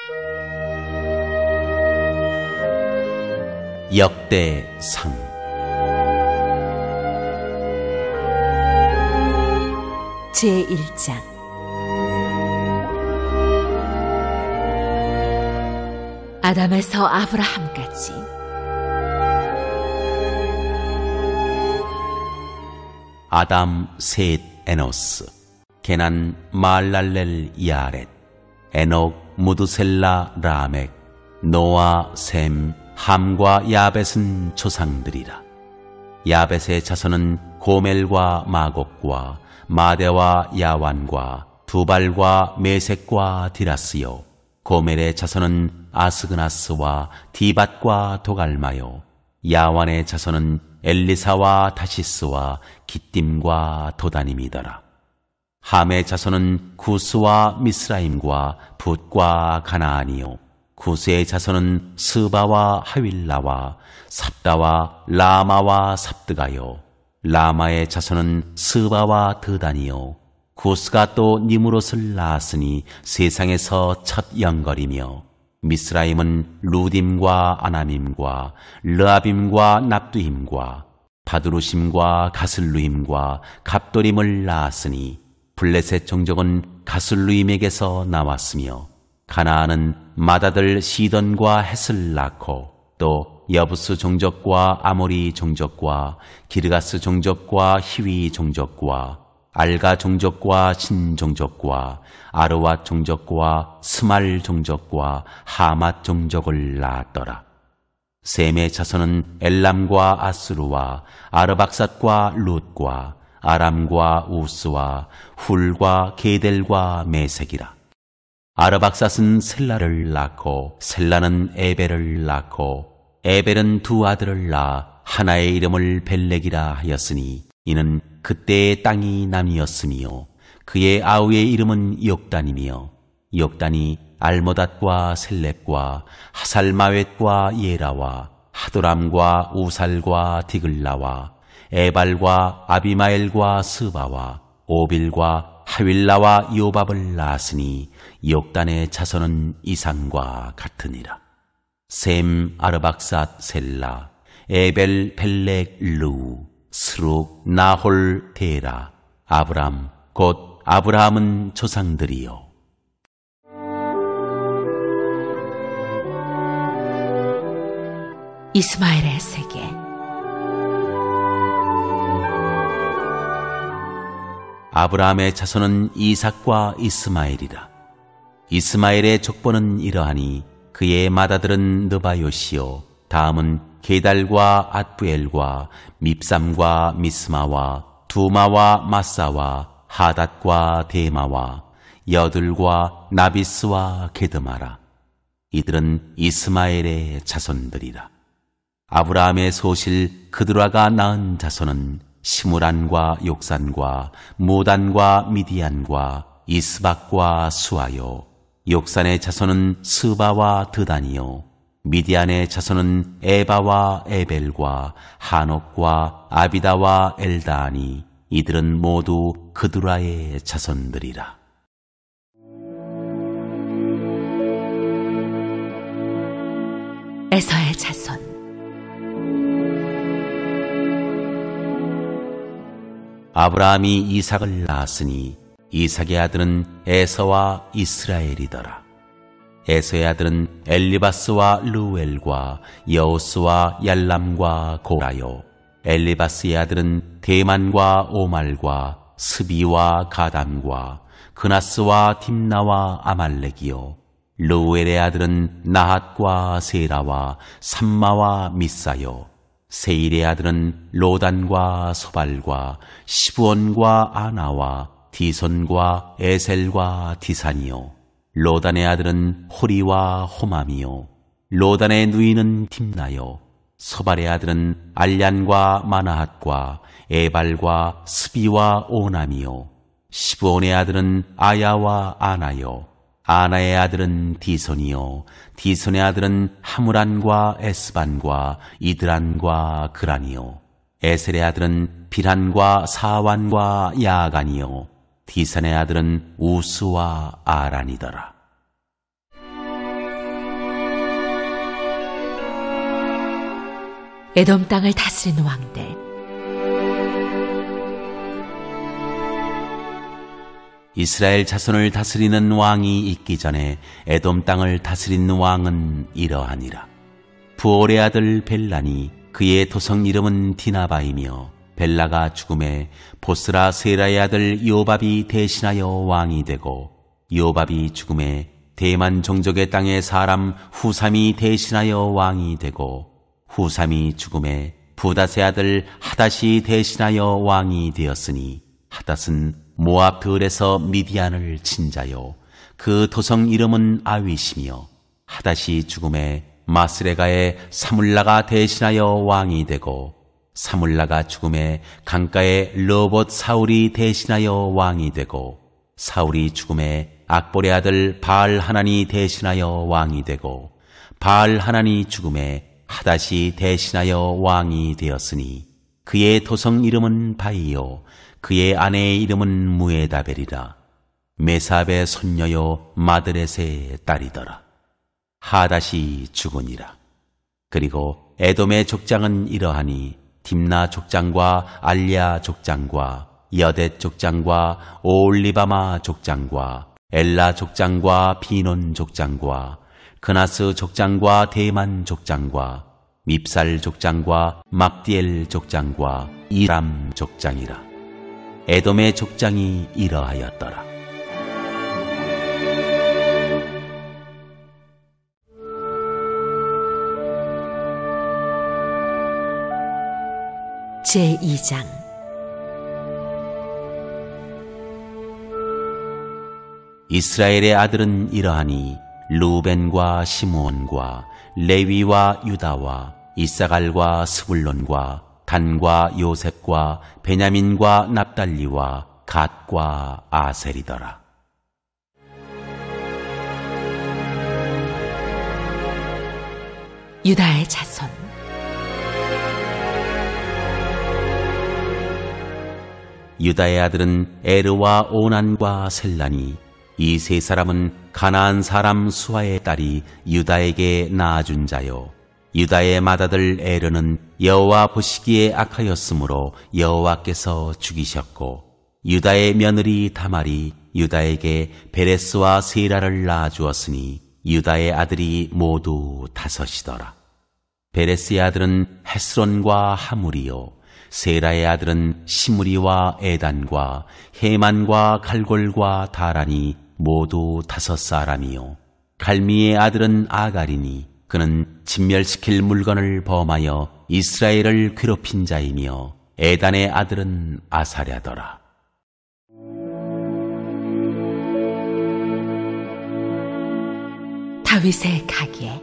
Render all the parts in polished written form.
역대상. 제1장. 아담에서 아브라함까지. 아담, 셋, 에노스, 게난, 말랄렐, 야렛, 에녹, 무드셀라, 라멕, 노아, 셈, 함과 야벳은 조상들이라. 야벳의 자손은 고멜과 마곡과 마대와 야완과 두발과 메색과 디라스요. 고멜의 자손은 아스그나스와 디밧과 도갈마요. 야완의 자손은 엘리사와 다시스와 기띔과 도다님이더라. 함의 자손은 구스와 미스라임과 붓과 가나안이요. 구스의 자손은 스바와 하윌라와 삽다와 라마와 삽드가요. 라마의 자손은 스바와 드단이요. 구스가 또 니무롯을 낳았으니 세상에서 첫 영걸이며, 미스라임은 루딤과 아나밈과 르아빔과 납두힘과 바두루심과 가슬루임과 갑도림을 낳았으니 블레셋 종족은 가슬루임에게서 나왔으며, 가나안은 맏아들 시돈과 헷을 낳고 또 여부스 종족과 아모리 종족과 기르가스 종족과 히위 종족과 알가 종족과 신 종족과 아르왓 종족과 스말 종족과 하맛 종족을 낳았더라. 셈의 자손은 엘람과 아스루와 아르박삿과 룻과 아람과 우스와 훌과 게델과 메색이라. 아르박삿은 셀라를 낳고 셀라는 에벨을 낳고 에벨은 두 아들을 낳아 하나의 이름을 벨렉이라 하였으니 이는 그때의 땅이 남이었으며, 그의 아우의 이름은 욕단이며, 욕단이 알모닷과 셀렙과 하살마웻과 예라와 하도람과 우살과 디글라와 에발과 아비마엘과 스바와 오빌과 하윌라와 요밥을 낳았으니 욕단의 자손은 이상과 같으니라. 셈, 아르박삿, 셀라, 에벨, 벨렉, 루, 스룩, 나홀, 데라, 아브람, 곧 아브라함은 조상들이요. 이스마엘의 세계. 아브라함의 자손은 이삭과 이스마엘이라. 이스마엘의 족보는 이러하니 그의 맏아들은 느바요시요, 다음은 게달과 앗부엘과 밉삼과 미스마와 두마와 마사와 하닷과 데마와 여들과 나비스와 게드마라. 이들은 이스마엘의 자손들이라. 아브라함의 소실 그드라가 낳은 자손은 시므란과 욕산과 무단과 미디안과 이스박과 수아요. 욕산의 자손은 스바와 드단이요. 미디안의 자손은 에바와 에벨과 하녹과 아비다와 엘다니. 이들은 모두 그드라의 자손들이라. 에서의 자손. 아브라함이 이삭을 낳았으니 이삭의 아들은 에서와 이스라엘이더라. 에서의 아들은 엘리바스와 르우엘과 여우스와 얄람과 고라요. 엘리바스의 아들은 대만과 오말과 스비와 가담과 그나스와 딥나와 아말렉이요. 르우엘의 아들은 나핫과 세라와 삼마와 미사요. 세일의 아들은 로단과 소발과 시브온과 아나와 디손과 에셀과 디산이요. 로단의 아들은 호리와 호맘이요. 로단의 누이는 딥나요. 소발의 아들은 알얀과 마나핫과 에발과 스비와 오남이요. 시브온의 아들은 아야와 아나요. 아나의 아들은 디손이요. 디손의 아들은 하무란과 에스반과 이드란과 그란이요. 에셀의 아들은 비란과 사완과 야간이요. 디산의 아들은 우스와 아란이더라. 에돔 땅을 다스린 왕들. 이스라엘 자손을 다스리는 왕이 있기 전에 에돔 땅을 다스린 왕은 이러하니라. 부올의 아들 벨란이, 그의 도성 이름은 디나바이며, 벨라가 죽음에 보스라 세라의 아들 요밥이 대신하여 왕이 되고, 요밥이 죽음에 대만 종족의 땅의 사람 후삼이 대신하여 왕이 되고, 후삼이 죽음에 부닷의 아들 하닷이 대신하여 왕이 되었으니, 하닷은 모압 들에서 미디안을 친 자요, 그 도성 이름은 아윗이며, 하닷이 죽음에 마스레가의 사물라가 대신하여 왕이 되고, 사물라가 죽음에 강가의 르봇 사울이 대신하여 왕이 되고, 사울이 죽음에 악볼의 아들 바알 하난이 대신하여 왕이 되고, 바알 하난이 죽음에 하닷이 대신하여 왕이 되었으니, 그의 도성 이름은 바이요, 그의 아내의 이름은 무에다벨이라. 메삽의 손녀요 마드렛의 딸이더라. 하닷이 죽으니라. 그리고 에돔의 족장은 이러하니, 딥나 족장과 알랴 족장과 여댓 족장과 오올리바마 족장과 엘라 족장과 비논 족장과 그나스 족장과 대만 족장과 밉살 족장과 막디엘 족장과 이람 족장이라. 에돔의 족장이 이러하였더라. 제2장. 이스라엘의 아들은 이러하니, 루벤과 시므온과 레위와 유다와 이사갈과 스불론과 단과 요셉과 베냐민과 납달리와 갓과 아셀이더라. 유다의 자손. 유다의 아들은 에르와 오난과 셀란이, 이 세 사람은 가나안 사람 수아의 딸이 유다에게 낳아준 자요, 유다의 맏아들 에르는 여호와 보시기에 악하였으므로 여호와께서 죽이셨고, 유다의 며느리 다말이 유다에게 베레스와 세라를 낳아주었으니 유다의 아들이 모두 5이더라. 베레스의 아들은 헤스론과 하물이요, 세라의 아들은 시므리와 에단과 헤만과 갈골과 다란이 모두 5사람이요, 갈미의 아들은 아갈이니 그는 진멸시킬 물건을 범하여 이스라엘을 괴롭힌 자이며, 에단의 아들은 아사랴더라. 다윗의 가계.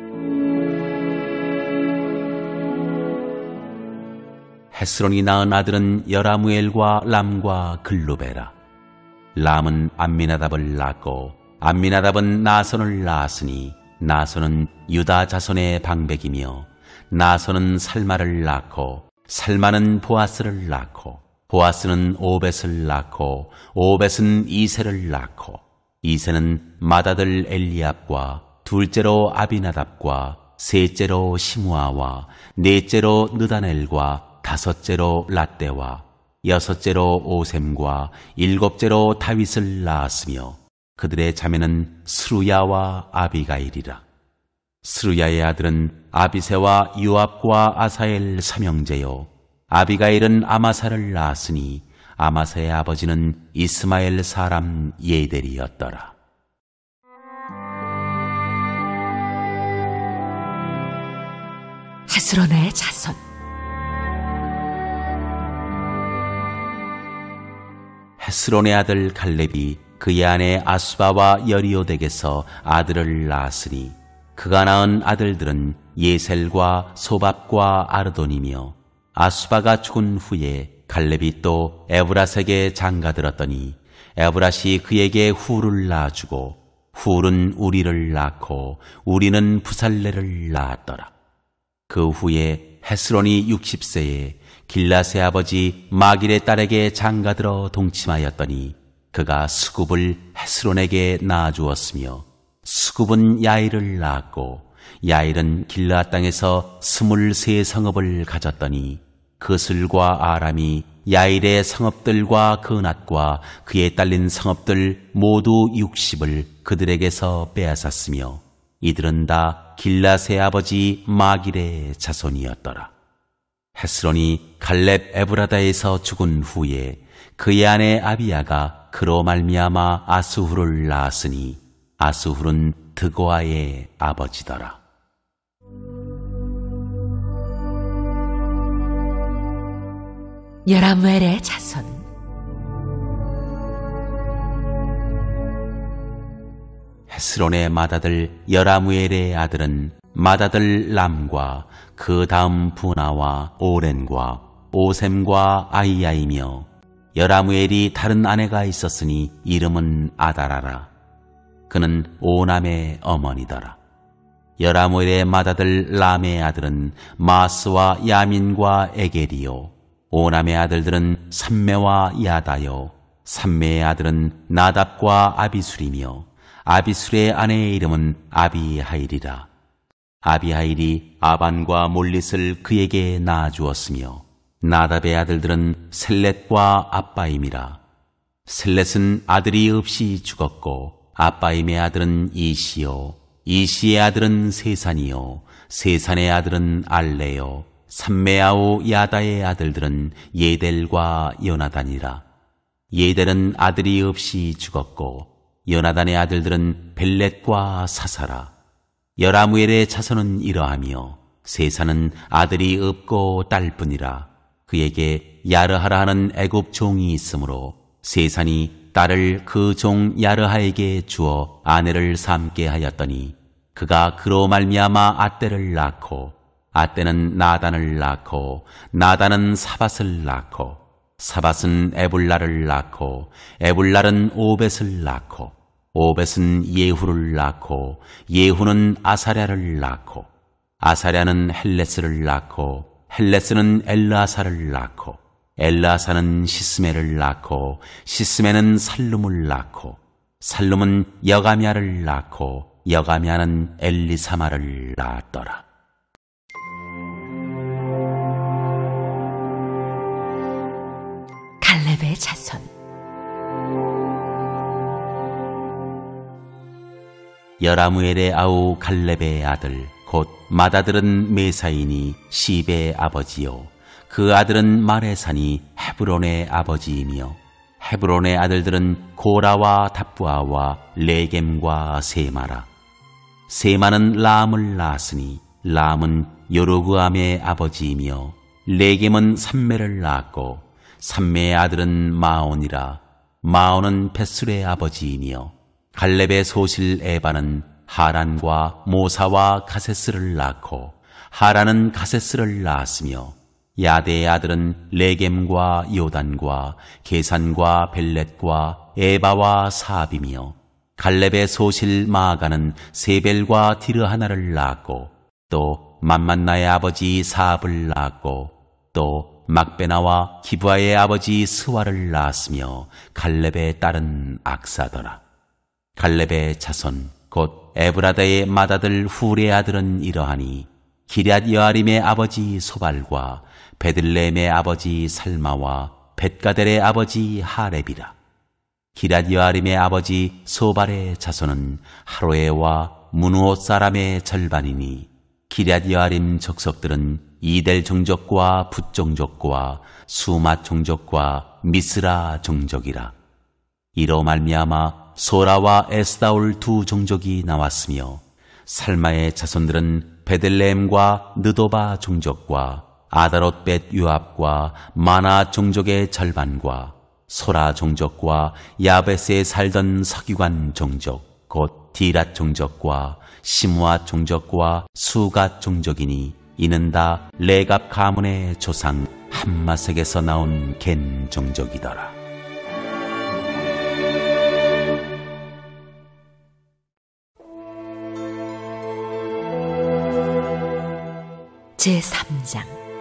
헤스론이 낳은 아들은 여라무엘과 람과 글루베라. 람은 암미나답을 낳고, 암미나답은 나손을 낳았으니, 나손은 유다 자손의 방백이며, 나손은 살마를 낳고, 살마는 보아스를 낳고, 보아스는 오벳을 낳고, 오벳은 이세를 낳고, 이세는 맏아들 엘리압과 둘째로 아비나답과 셋째로 시므아와 넷째로 느다넬과 다섯째로 랏대와 여섯째로 오셈과 일곱째로 다윗을 낳았으며, 그들의 자매는 스루야와 아비가일이라. 스루야의 아들은 아비새와 요압과 아사엘 3형제요, 아비가일은 아마사를 낳았으니 아마사의 아버지는 이스마엘 사람 예델이었더라. 헤스론의 자손. 헤스론의 아들 갈렙이 그의 아내 아수바와 여리오덱에서 아들을 낳았으니, 그가 낳은 아들들은 예셀과 소밥과 아르돈이며, 아수바가 죽은 후에 갈렙이 또 에브라스에게 장가들었더니 에브라시 그에게 훌을 낳아주고, 훌은 우리를 낳고 우리는 부살레를 낳았더라. 그 후에 헤스론이 60세에 길라스의 아버지 마길의 딸에게 장가들어 동침하였더니, 그가 수굽을 헤스론에게 낳아주었으며, 수굽은 야일을 낳았고 야일은 길르앗 땅에서 23성읍을 가졌더니 그슬과 아람이 야일의 성읍들과 그 낫과 그에 딸린 성읍들 모두 60을 그들에게서 빼앗았으며 이들은 다 길르앗의 아버지 마길의 자손이었더라. 헤스론이 갈렙 에브라다에서 죽은 후에 그의 아내 아비야가 그로 말미암아 아스훌을 낳았으니 아스훌은 드고아의 아버지더라. 여라무엘의 자손. 헤스론의 맏아들 여라무엘의 아들은 맏아들 람과 그 다음 부나와 오렌과 오셈과 아이야이며 여라무엘이 다른 아내가 있었으니 이름은 아다라라. 그는 오남의 어머니더라. 여라무엘의 맏아들 람의 아들은 마스와 야민과 에게리요. 오남의 아들들은 삼메와 야다요. 삼메의 아들은 나답과 아비술이며 아비술의 아내의 이름은 아비하일이라. 아비하일이 아반과 몰릿을 그에게 낳아주었으며 나답의 아들들은 셀렛과 아빠임이라. 셀렛은 아들이 없이 죽었고 아빠임의 아들은 이시요. 이시의 아들은 세산이요. 세산의 아들은 알레요. 삼메아오 야다의 아들들은 예델과 요나단이라. 예델은 아들이 없이 죽었고 요나단의 아들들은 벨렛과 사사라. 여라무엘의 자손은 이러하며 세산은 아들이 없고 딸뿐이라. 그에게 야르하라 하는 애굽 종이 있으므로 세산이 딸을 그 종 야르하에게 주어 아내를 삼게 하였더니 그가 그로 말미암아 아떼를 낳고 아떼는 나단을 낳고 나단은 사밧을 낳고 사밧은 에불라를 낳고 에불랄은 오벳을 낳고 오벳은 예후를 낳고 예후는 아사랴를 낳고 아사랴는 헬레스를 낳고 헬레스는 엘르아사를 낳고 엘르아사는 시스메를 낳고 시스메는 살룸을 낳고 살룸은 여가미아를 낳고 여가미아는 엘리사마를 낳았더라. 갈렙의 자손. 여라무엘의 아우 갈렙의 아들 곧 맏아들은 메사이니 시베의 아버지요. 그 아들은 마레산이 헤브론의 아버지이며 헤브론의 아들들은 고라와 답부아와 레겜과 세마라. 세마는 람을 낳았으니 람은 요로그암의 아버지이며 레겜은 삼메를 낳았고 삼메의 아들은 마온이라. 마온은 벳술의 아버지이며 갈렙의 소실 에바는 하란과 모사와 가세스를 낳고 하란은 가세스를 낳았으며 야대의 아들은 레겜과 요단과 게산과 벨렛과 에바와 사압이며 갈렙의 소실 마아가는 세벨과 디르하나를 낳았고 또 맘만나의 아버지 사압을 낳았고 또 막베나와 기브아의 아버지 스와를 낳았으며 갈렙의 딸은 악사더라. 갈렙의 자손 곧 에브라다의 맏아들 훌의 아들은 이러하니 기럇 여아림의 아버지 소발과 베들레헴의 아버지 살마와 벳가델의 아버지 하렙이라. 기럇 여아림의 아버지 소발의 자손은 하로에와 무누옷 사람의 절반이니 기럇 여아림 족속들은 이델 종족과 붓 종족과 수맛 종족과 미스라 종족이라. 이로 말미암아 소라와 에스다올 두 종족이 나왔으며 살마의 자손들은 베들레헴과 느도바 종족과 아다롯벳 유압과 마나 종족의 절반과 소라 종족과 야베스에 살던 서기관 종족 곧 디랏 종족과 시므앗 종족과 수갓 종족이니 이는 다 레갑 가문의 조상 함마색에서 나온 겐 종족이더라. 제3장.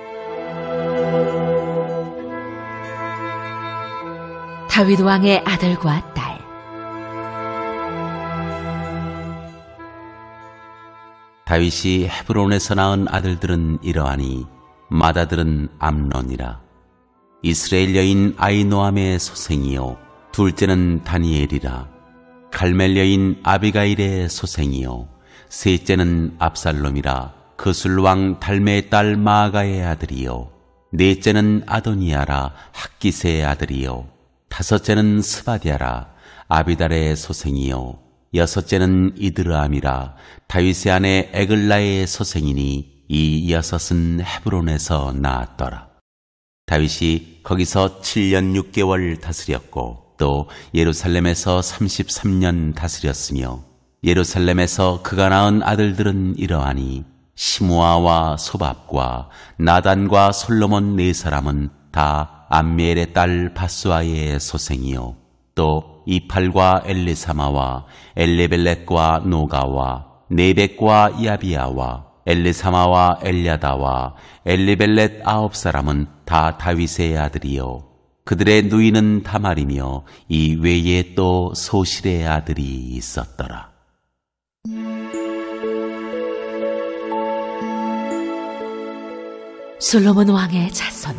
다윗 왕의 아들과 딸. 다윗이 헤브론에서 낳은 아들들은 이러하니 맏아들은 암논이라. 이스라엘 여인 아히노암의 소생이요 둘째는 다니엘이라. 갈멜 여인 아비가일의 소생이요 셋째는 압살롬이라. 그술왕 달메의 딸 마아가의 아들이요 넷째는 아도니아라. 학기세의 아들이요 다섯째는 스바디아라. 아비달의 소생이요 여섯째는 이드르암이라. 다윗의 아내 에글라의 소생이니 이 여섯은 헤브론에서 낳았더라. 다윗이 거기서 7년 6개월 다스렸고 또 예루살렘에서 33년 다스렸으며 예루살렘에서 그가 낳은 아들들은 이러하니 시므아와 소밥과 나단과 솔로몬 네 사람은 다 암미엘의 딸 바수아의 소생이요 또 이팔과 엘리사마와 엘리벨렛과 노가와 네벡과 야비야와 엘리사마와 엘야다와 엘리벨렛 9사람은 다 다윗의 아들이요 그들의 누이는 다말이며 이 외에 또 소실의 아들이 있었더라. 솔로몬 왕의 자손.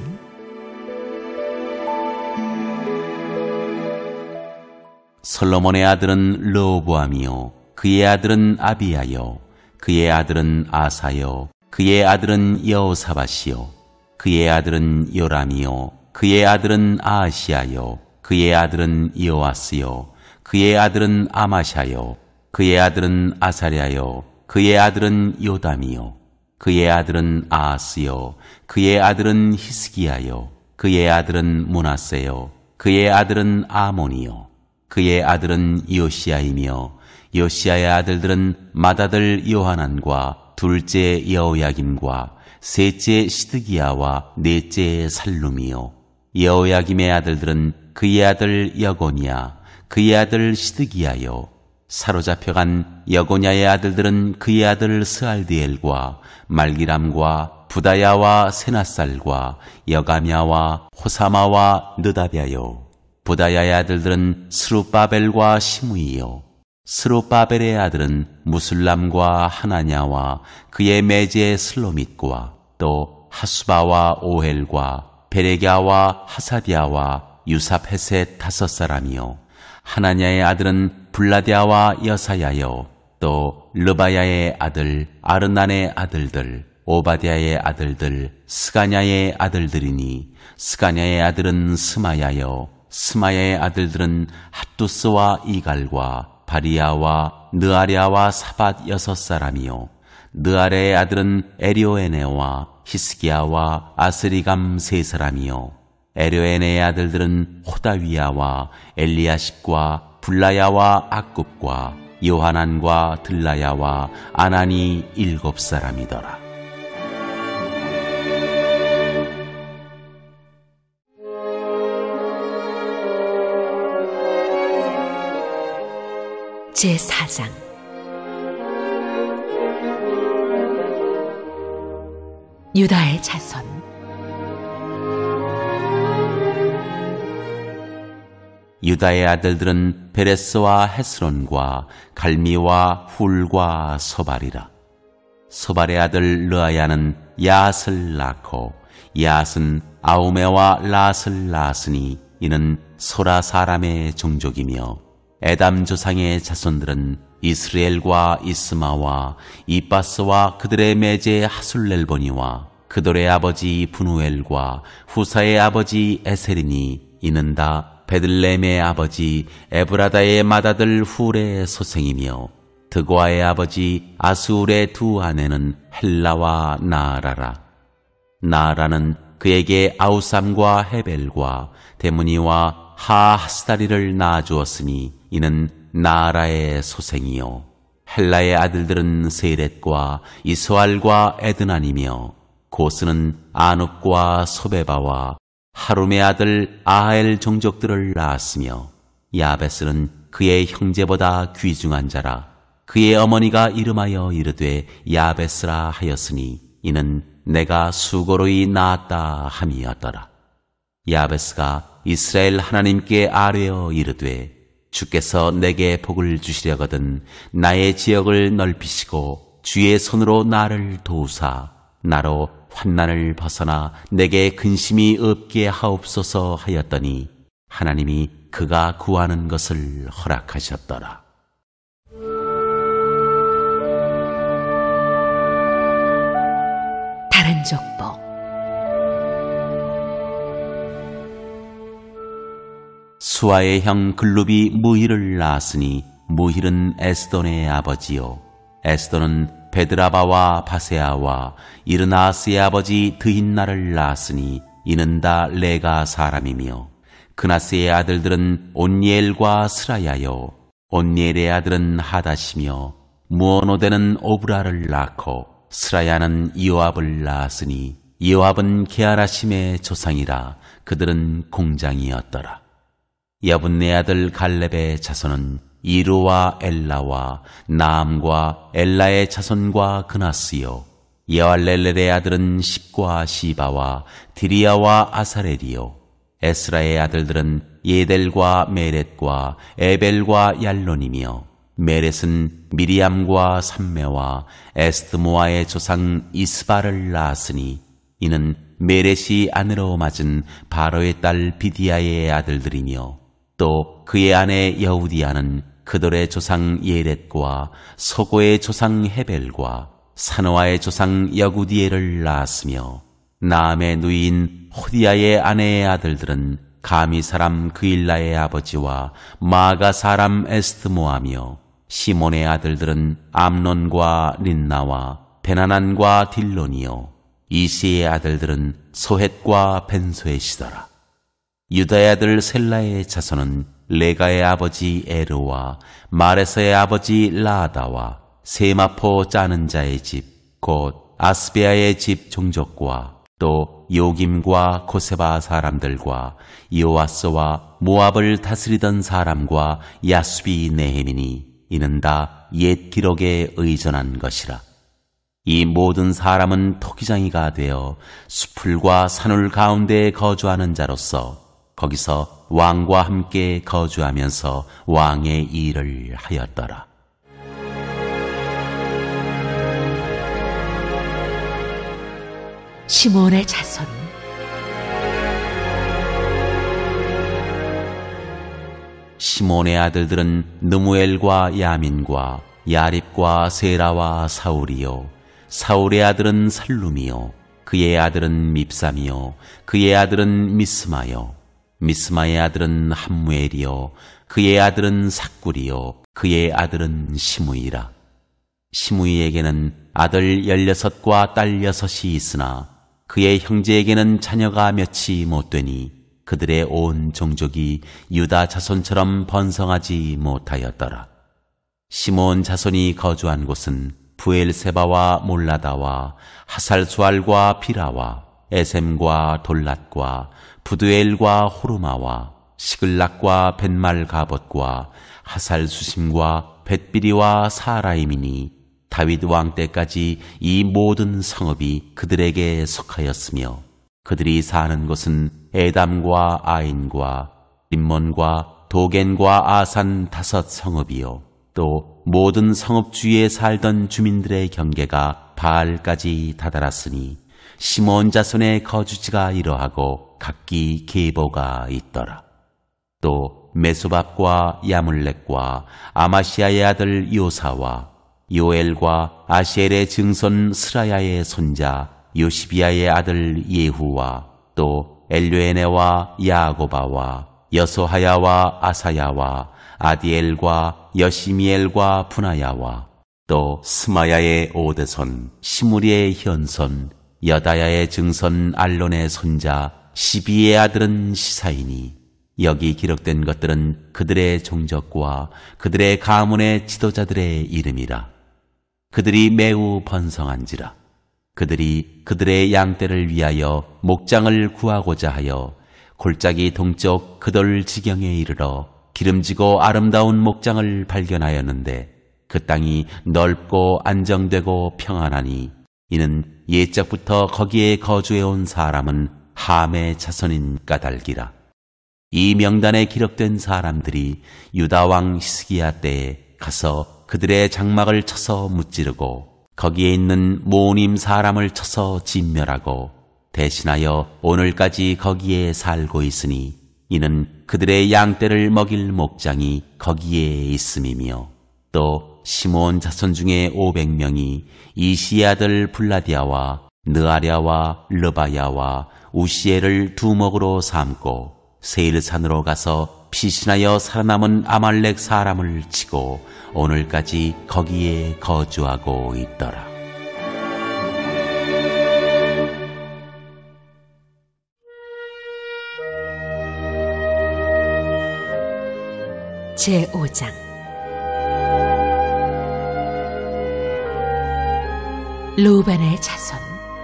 솔로몬의 아들은 르호보암이요 그의 아들은 아비야요 그의 아들은 아사요 그의 아들은 여호사밧이요 그의 아들은 요람이요 그의 아들은 아하시야요 그의 아들은 요아스요 그의 아들은 아마샤요 그의 아들은 아사랴요 그의 아들은 요담이요 그의 아들은 아하스요 그의 아들은 히스기야요 그의 아들은 므낫세요 그의 아들은 아몬이요 그의 아들은 요시야이며 요시야의 아들들은 맏아들 요하난과 둘째 여호야김과 셋째 시드기야와 넷째 살룸이요 여호야김의 아들들은 그의 아들 여고냐 그의 아들 시드기야요 사로잡혀간 여고냐의 아들들은 그의 아들 스알디엘과 말기람과 부다야와 세나살과 여가냐와 호사마와 느다랴요 부다야의 아들들은 스룹바벨과 시므이요 스룹바벨의 아들은 무술람과 하나냐와 그의 매제 슬로밋과 또 하수바와 오헬과 베레갸와 하사디아와 유사페셋 5사람이요 하나냐의 아들은 블라디아와 여사야요 또 르바야의 아들 아르난의 아들들 오바디아의 아들들 스가냐의 아들들이니 스가냐의 아들은 스마야요 스마야의 아들들은 핫두스와 이갈과 바리야와 느아랴와 사밧 6사람이요 느아랴의 아들은 에료에네와 히스기야와 아스리감 3사람이요 에료에네의 아들들은 호다위야와 엘리야십과 블라야와 악굽과 요하난과 들라야와 아나니 7사람이더라. 제4장. 유다의 자손. 유다의 아들들은 베레스와 헤스론과 갈미와 훌과 소발이라. 소발의 아들 르아야는 야앗을 낳고 야앗은 아우메와 라스를 낳았으니 이는 소라 사람의 종족이며 에담 조상의 자손들은 이스라엘과 이스마와 이빠스와 그들의 매제 하술렐보니와 그돌의 아버지 분우엘과 후사의 아버지 에셀이니 이는 다 베들레헴의 아버지 에브라다의 맏아들 훌의 소생이며 드고아의 아버지 아수울의 두 아내는 헬라와 나아라라. 나아라는 그에게 아우삼과 헤벨과 데므니와 하하스다리를 낳아주었으니 이는 나아라의 소생이요 헬라의 아들들은 세렛과 이스왈과 에드난이며 고스는 아눕과 소베바와 하룸의 아들 아하엘 종족들을 낳았으며 야베스는 그의 형제보다 귀중한 자라. 그의 어머니가 이름하여 이르되 야베스라 하였으니 이는 내가 수고로이 낳았다 함이었더라. 야베스가 이스라엘 하나님께 아뢰어 이르되 주께서 내게 복을 주시려거든 나의 지역을 넓히시고 주의 손으로 나를 도우사 나로 환난을 벗어나 내게 근심이 없게 하옵소서 하였더니 하나님이 그가 구하는 것을 허락하셨더라. 다른 족복. 수아의 형 글룹이 무힐을 낳았으니 무힐은 에스돈의 아버지요 에스돈은 베드라바와 바세아와 이르나스의 아버지 드힌나를 낳았으니 이는 다 레가 사람이며 그나스의 아들들은 온니엘과 스라야요 온니엘의 아들은 하닷이며 무오노데는 오브라를 낳고 스라야는 이오압을 낳았으니 이오압은 게하라심의 조상이라 그들은 공장이었더라. 여분네 아들 갈렙의 자손은 이루와 엘라와 나암과 엘라의 자손과 그나스요 여알렐렐의 아들은 십과 시바와 디리아와 아사렐이요 에스라의 아들들은 예델과 메렛과 에벨과 얄론이며 메렛은 미리암과 삼메와 에스드모아의 조상 이스바를 낳았으니 이는 메렛이 아내로 맞은 바로의 딸 비디아의 아들들이며 또 그의 아내 여우디아는 그돌의 조상 예렛과 소고의 조상 헤벨과 사노아의 조상 여구디엘을 낳았으며 나암의 누이인 호디아의 아내의 아들들은 가미 사람 그일라의 아버지와 마가 사람 에스드모아며 시몬의 아들들은 암논과 린나와 베나난과 딜론이요 이시의 아들들은 소헷과 벤소헷이더라. 유다의 아들 셀라의 자손은 레가의 아버지 에르와 마레서의 아버지 라아다와 세마포 짜는 자의 집 곧 아스베아의 집 종족과 또 요김과 고세바 사람들과 요아스와 모압을 다스리던 사람과 야수비 네헤미니 이는 다 옛 기록에 의존한 것이라. 이 모든 사람은 토기장이가 되어 수풀과 산울 가운데 거주하는 자로서 거기서 왕과 함께 거주하면서 왕의 일을 하였더라. 시몬의 자손. 시몬의 아들들은 느무엘과 야민과 야립과 세라와 사울이요 사울의 아들은 살룸이요 그의 아들은 밉삼이요 그의 아들은 미스마요 미스마의 아들은 함무엘이요 그의 아들은 삭굴이요 그의 아들은 시므이라. 시므이에게는 아들 16과 딸 6이 있으나 그의 형제에게는 자녀가 몇이 못되니 그들의 온 종족이 유다 자손처럼 번성하지 못하였더라. 시몬 자손이 거주한 곳은 부엘세바와 몰라다와 하살수알과 비라와 에셈과 돌랏과 부두엘과 호르마와 시글락과 벳말가봇과 하살수심과 벳비리와 사라임이니 다윗 왕 때까지 이 모든 성읍이 그들에게 속하였으며 그들이 사는 곳은 에담과 아인과 림몬과 도겐과 아산 5 성읍이요 또 모든 성읍 주위에 살던 주민들의 경계가 바알까지 다다랐으니 시몬 자손의 거주지가 이러하고 각기 계보가 있더라. 또 메소밥과 야물렉과 아마시아의 아들 요사와 요엘과 아시엘의 증손 스라야의 손자 요시비아의 아들 예후와 또 엘료에네와 야고바와 여소하야와 아사야와 아디엘과 여시미엘과 분하야와 또 스마야의 오대손 시무리의 현손 여다야의 증손 알론의 손자 시비의 아들은 시사이니 여기 기록된 것들은 그들의 종족과 그들의 가문의 지도자들의 이름이라. 그들이 매우 번성한지라. 그들이 그들의 양떼를 위하여 목장을 구하고자 하여 골짜기 동쪽 그돌 지경에 이르러 기름지고 아름다운 목장을 발견하였는데 그 땅이 넓고 안정되고 평안하니 이는 옛적부터 거기에 거주해온 사람은 함의 자손인 까닭이라. 이 명단에 기록된 사람들이 유다 왕 히스기야 때에 가서 그들의 장막을 쳐서 무찌르고 거기에 있는 모님 사람을 쳐서 진멸하고 대신하여 오늘까지 거기에 살고 있으니 이는 그들의 양떼를 먹일 목장이 거기에 있음이며 또 시므온 자손 중에 500명이 이시의 아들 블라디아와 느아랴와 르바야와 우시엘을 두목으로 삼고 세일산으로 가서 피신하여 살아남은 아말렉 사람을 치고 오늘까지 거기에 거주하고 있더라. 제5장 루벤의 자손.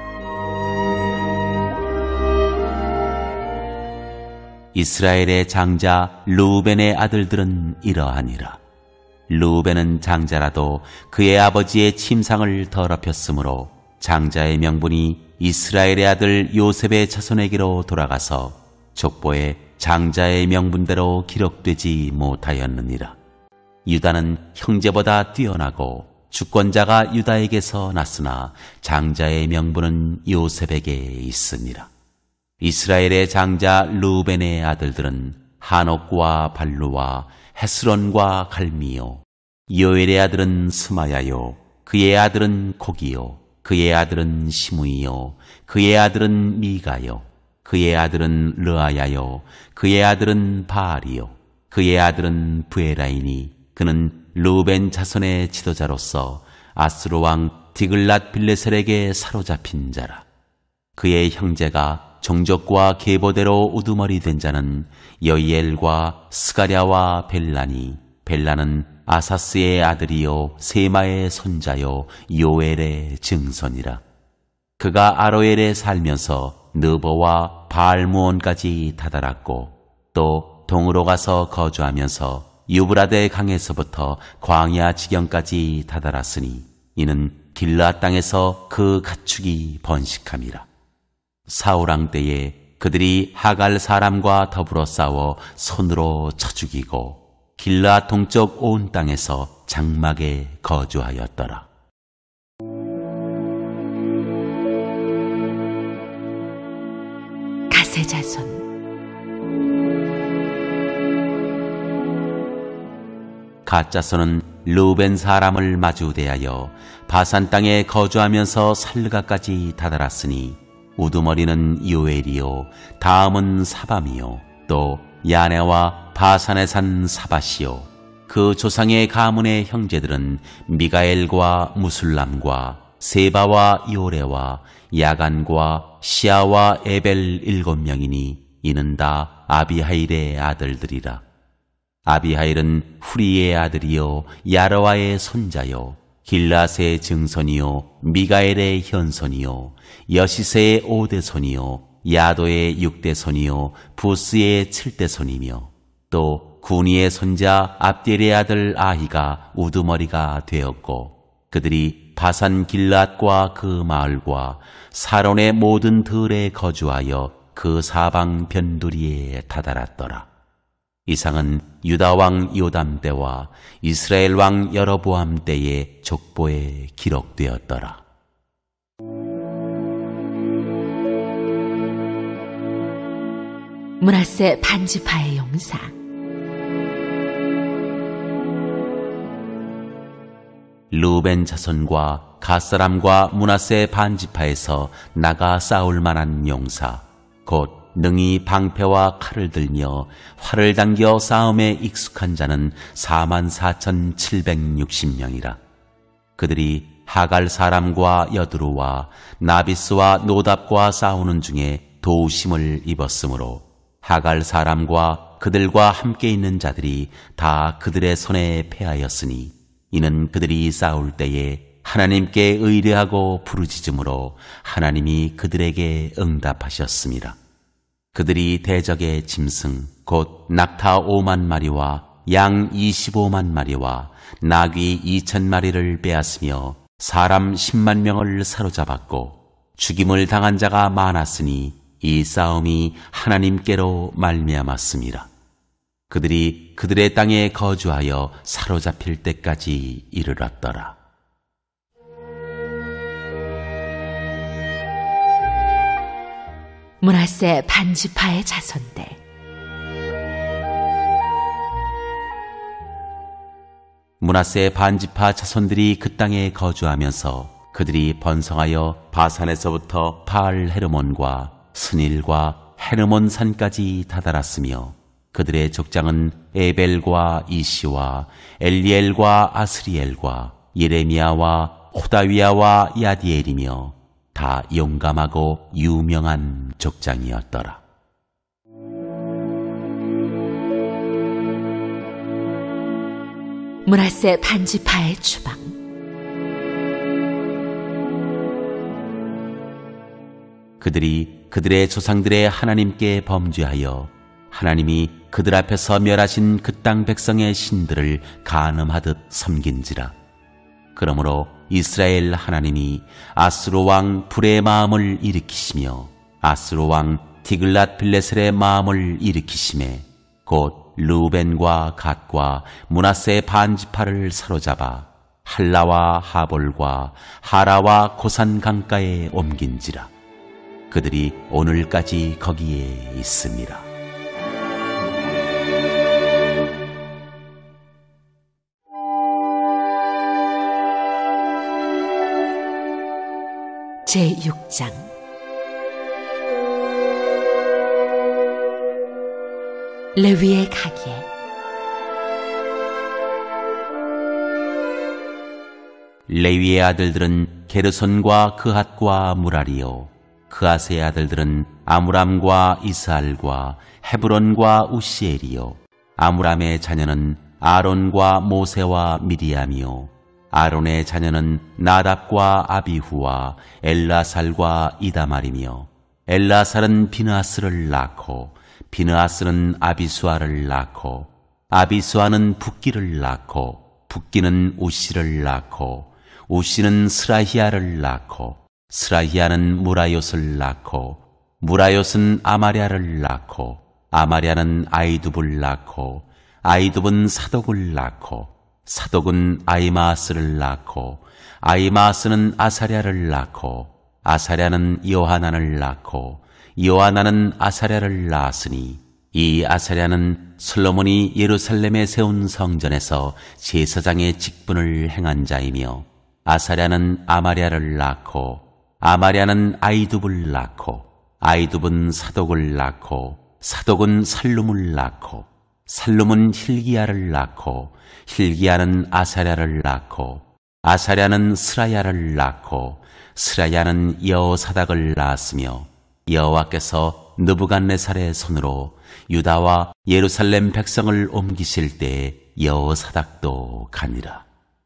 이스라엘의 장자 루벤의 아들들은 이러하니라. 루벤은 장자라도 그의 아버지의 침상을 더럽혔으므로 장자의 명분이 이스라엘의 아들 요셉의 자손에게로 돌아가서 족보에 장자의 명분대로 기록되지 못하였느니라. 유다는 형제보다 뛰어나고 주권자가 유다에게서 났으나 장자의 명분은 요셉에게 있으니라. 이스라엘의 장자 루벤의 아들들은 하녹과 발루와 헤스론과 갈미요. 요엘의 아들은 스마야요. 그의 아들은 고기요. 그의 아들은 시므이요. 그의 아들은 미가요. 그의 아들은 르아야요. 그의 아들은 바알이요. 그의 아들은 부에라이니 그는 루벤 자손의 지도자로서 아스루 왕 디글랏 빌레셀에게 사로잡힌 자라. 그의 형제가 종족과 계보대로 우두머리 된 자는 여이엘과 스가랴와 벨라니. 벨라는 아사스의 아들이요 세마의 손자요 요엘의 증손이라. 그가 아로엘에 살면서 느보와 바알무온까지 다다랐고 또 동으로 가서 거주하면서 유브라데 강에서부터 광야 지경까지 다다랐으니 이는 길르앗 땅에서 그 가축이 번식함이라. 사울왕 때에 그들이 하갈 사람과 더불어 싸워 손으로 쳐 죽이고 길르앗 동쪽 온 땅에서 장막에 거주하였더라. 가세 자손. 갓자손은 루벤 사람을 마주 대하여 바산 땅에 거주하면서 살르가까지 다다랐으니 우두머리는 요엘이요 다음은 사밤이요 또 야네와 바산에 산 사밧이요. 그 조상의 가문의 형제들은 미가엘과 무술람과 세바와 요레와 야간과 시아와 에벨 7명이니 이는 다 아비하일의 아들들이라. 아비하일은 후리의 아들이요 야르와의 손자요 길라스의 증손이요 미가엘의 현손이요 여시세의 5대손이요 야도의 6대손이요 부스의 7대손이며 또 구니의 손자 압델의 아들 아히가 우두머리가 되었고 그들이 바산 길앗과 그 마을과 사론의 모든 들에 거주하여 그 사방 변두리에 다다랐더라. 이상은 유다 왕 요담 때와 이스라엘 왕 여로보암 때의 족보에 기록되었더라. 므낫세 반지파의 용사. 루벤 자손과 갓사람과 므낫세 반지파에서 나가 싸울 만한 용사 곧 능히 방패와 칼을 들며 활을 당겨 싸움에 익숙한 자는 44,760명이라. 그들이 하갈 사람과 여드루와 나비스와 노답과 싸우는 중에 도우심을 입었으므로 하갈 사람과 그들과 함께 있는 자들이 다 그들의 손에 패하였으니 이는 그들이 싸울 때에 하나님께 의뢰하고 부르짖음으로 하나님이 그들에게 응답하셨습니다. 그들이 대적의 짐승 곧 낙타 5만 마리와 양 25만 마리와 나귀 2,000마리를 빼앗으며 사람 10만 명을 사로잡았고 죽임을 당한 자가 많았으니 이 싸움이 하나님께로 말미암았습니다. 그들이 그들의 땅에 거주하여 사로잡힐 때까지 이르렀더라. 므낫세 반지파의 자손들. 므낫세 반지파 자손들이 그 땅에 거주하면서 그들이 번성하여 바산에서부터 바알 헤르몬과 스닐과 헤르몬 산까지 다다랐으며 그들의 족장은 에벨과 이시와 엘리엘과 아스리엘과 예레미야와 호다위야와 야디엘이며 다 용감하고 유명한 족장이었더라. 므낫세 반지파의 추방. 그들이 그들의 조상들의 하나님께 범죄하여 하나님이 그들 앞에서 멸하신 그 땅 백성의 신들을 간음하듯 섬긴지라. 그러므로 이스라엘 하나님이 아수르 왕 불의 마음을 일으키시며 아수르 왕 디글랏 빌레셀의 마음을 일으키시매 곧 르우벤과 갓과 므낫세의 반지파를 사로잡아 할라와 하볼과 하라와 고산 강가에 옮긴지라. 그들이 오늘까지 거기에 있습니다. 제6장. 레위의 가계. 레위의 아들들은 게르손과 그핫과 무라리요 그핫의 아들들은 아므람과 이스알과 헤브론과 우시엘이요 아므람의 자녀는 아론과 모세와 미리암이요 아론의 자녀는 나답과 아비후와 엘라살과 이다말이며 엘라살은 비느하스를 낳고 비느하스는 아비수아를 낳고 아비수아는 붓기를 낳고 붓기는 우시를 낳고 우시는 스라히아를 낳고 스라히아는 무라요스를 낳고 무라요스는 아마랴를 낳고 아마랴는 아이두불 낳고 아이두분 사독을 낳고 사독은 아이마스를 낳고 아이마스는 아사랴를 낳고 아사랴는 요하난을 낳고 요하난은 아사랴를 낳았으니 이 아사랴는 솔로몬이 예루살렘에 세운 성전에서 제사장의 직분을 행한 자이며 아사랴는 아마랴를 낳고 아마랴는 아이두불 낳고 아이두분 사독을 낳고 사독은 살룸을 낳고 살룸은 hil기야를 낳고 hil기야는 아사랴를 낳고 아사랴는 스라야를 낳고 스라야는 여호사닥을 낳았으며 여호와께서 느부갓네살의 손으로 유다와 예루살렘 백성을 옮기실 때에 여호사닥도 가니라.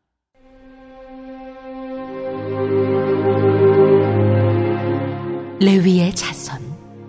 레위의 자손.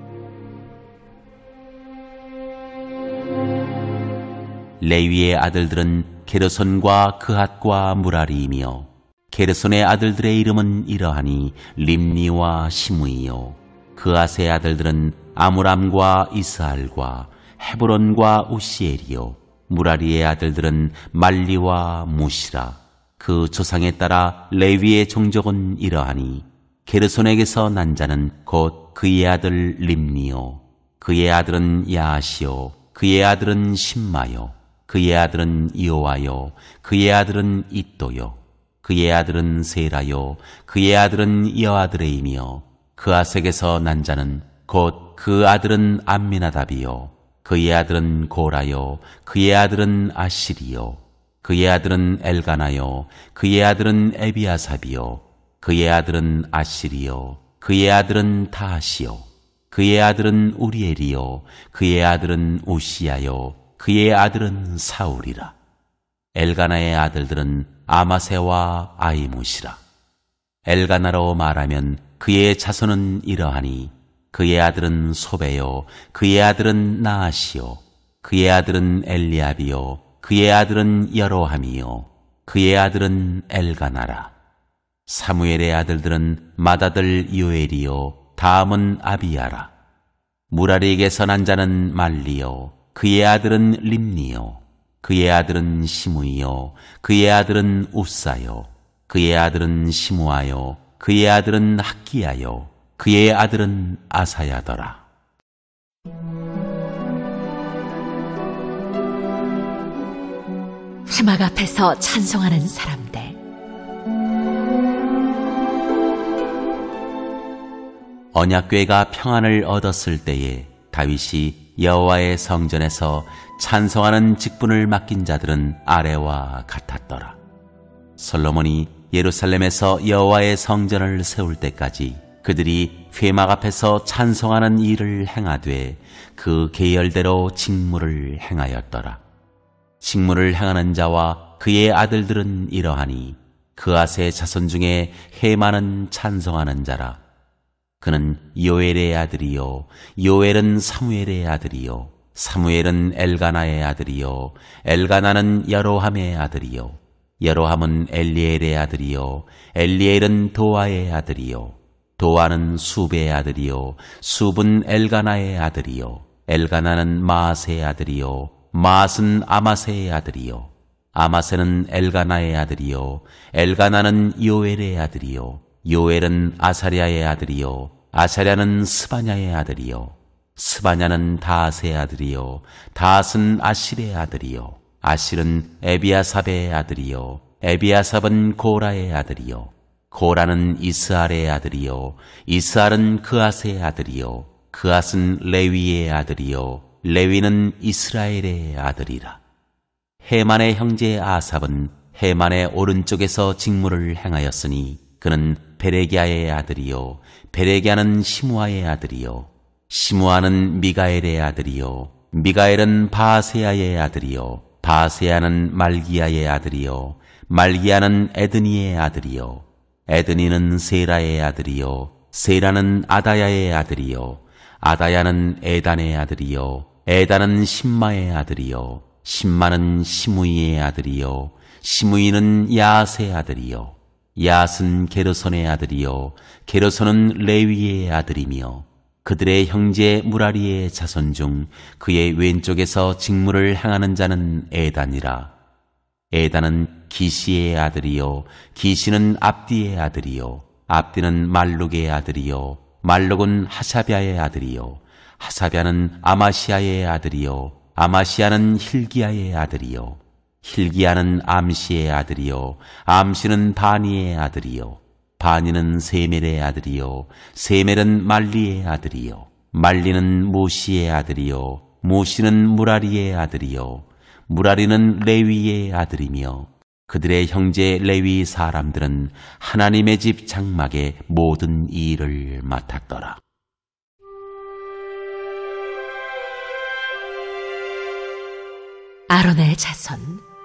레위의 아들들은 게르손과 그핫과 무라리이며 게르손의 아들들의 이름은 이러하니 림니와 시므이요 그핫의 아들들은 아므람과 이스알과 헤브론과 우시엘이요 무라리의 아들들은 말리와 무시라. 그 조상에 따라 레위의 종족은 이러하니 게르손에게서 난 자는 곧 그의 아들 림니요 그의 아들은 야시요 그의 아들은 심마요 그의 아들은 이오아요 그의 아들은 이또요 그의 아들은 세라요 그의 아들은 여아드레이며 그아색에서 난 자는 곧 그 아들은 암미나답이요 그의 아들은 고라요 그의 아들은 아시리요 그의 아들은 엘가나요 그의 아들은 에비아삽이요 그의 아들은 아시리요 그의 아들은 다하시요 그의 아들은 우리엘이요 그의 아들은 우시야요 그의 아들은 사울이라. 엘가나의 아들들은 아마세와 아이무시라. 엘가나로 말하면 그의 자손은 이러하니 그의 아들은 소베요 그의 아들은 나아시요 그의 아들은 엘리압이요 그의 아들은 여로함이요 그의 아들은 엘가나라. 사무엘의 아들들은 맏아들 요엘이요 다음은 아비야라. 무라리에게서 난 자는 말리요 그의 아들은 림니요 그의 아들은 시므이요 그의 아들은 우사요 그의 아들은 시므아요 그의 아들은 학기야요 그의 아들은 아사야더라. 회막 앞에서 찬송하는 사람들. 언약궤가 평안을 얻었을 때에 다윗이 여호와의 성전에서 찬송하는 직분을 맡긴 자들은 아래와 같았더라. 솔로몬이 예루살렘에서 여호와의 성전을 세울 때까지 그들이 회막 앞에서 찬송하는 일을 행하되 그 계열대로 직무를 행하였더라. 직무를 행하는 자와 그의 아들들은 이러하니 그앗의 자손 중에 헤만은 찬송하는 자라. 그는 요엘의 아들이요 요엘은 사무엘의 아들이요 사무엘은 엘가나의 아들이요 엘가나는 여로함의 아들이요 여로함은 엘리엘의 아들이요 엘리엘은 도아의 아들이요 도아는 숲의 아들이요 숲은 엘가나의 아들이요 엘가나는 마앗의 아들이요 마앗은 아마세의 아들이요 아마세는 엘가나의 아들이요 엘가나는 요엘의 아들이요 요엘은 아사랴의 아들이요 아사랴는 스바냐의 아들이요 스바냐는 다앗의 아들이요 다앗은 아실의 아들이요 아실은 에비아삽의 아들이요 에비아삽은 고라의 아들이요 고라는 이스알의 아들이요 이스알은 그앗의 아들이요 그앗은 레위의 아들이요 레위는 이스라엘의 아들이라. 헤만의 형제 아삽은 헤만의 오른쪽에서 직무를 행하였으니 그는 베레기야의 아들이요 베레기야는 시므아의 아들이요 시므아는 미가엘의 아들이요 미가엘은 바세야의 아들이요 바세야는 말기야의 아들이요 말기야는 에드니의 아들이요 에드니는 세라의 아들이요 세라는 아다야의 아들이요 아다야는 에단의 아들이요 에단은 심마의 아들이요 심마는 시므이의 아들이요 시므이는 야앗의 아들이요 야앗은 게르손의 아들이요 게르손은 레위의 아들이며 그들의 형제 무라리의 자손 중 그의 왼쪽에서 직무를 행하는 자는 에단이라. 에단은 기시의 아들이요 기시는 압디의 아들이요 압디는 말룩의 아들이요 말룩은 하샤비아의 아들이요 하샤비아는 아마시아의 아들이요 아마시아는 힐기야의 아들이요 힐기야는 암시의 아들이요 암시는 바니의 아들이요 바니는 세멜의 아들이요 세멜은 말리의 아들이요 말리는 무시의 아들이요 무시는 무라리의 아들이요 무라리는 레위의 아들이며 그들의 형제 레위 사람들은 하나님의 집 장막의 모든 일을 맡았더라. 아론의 자손.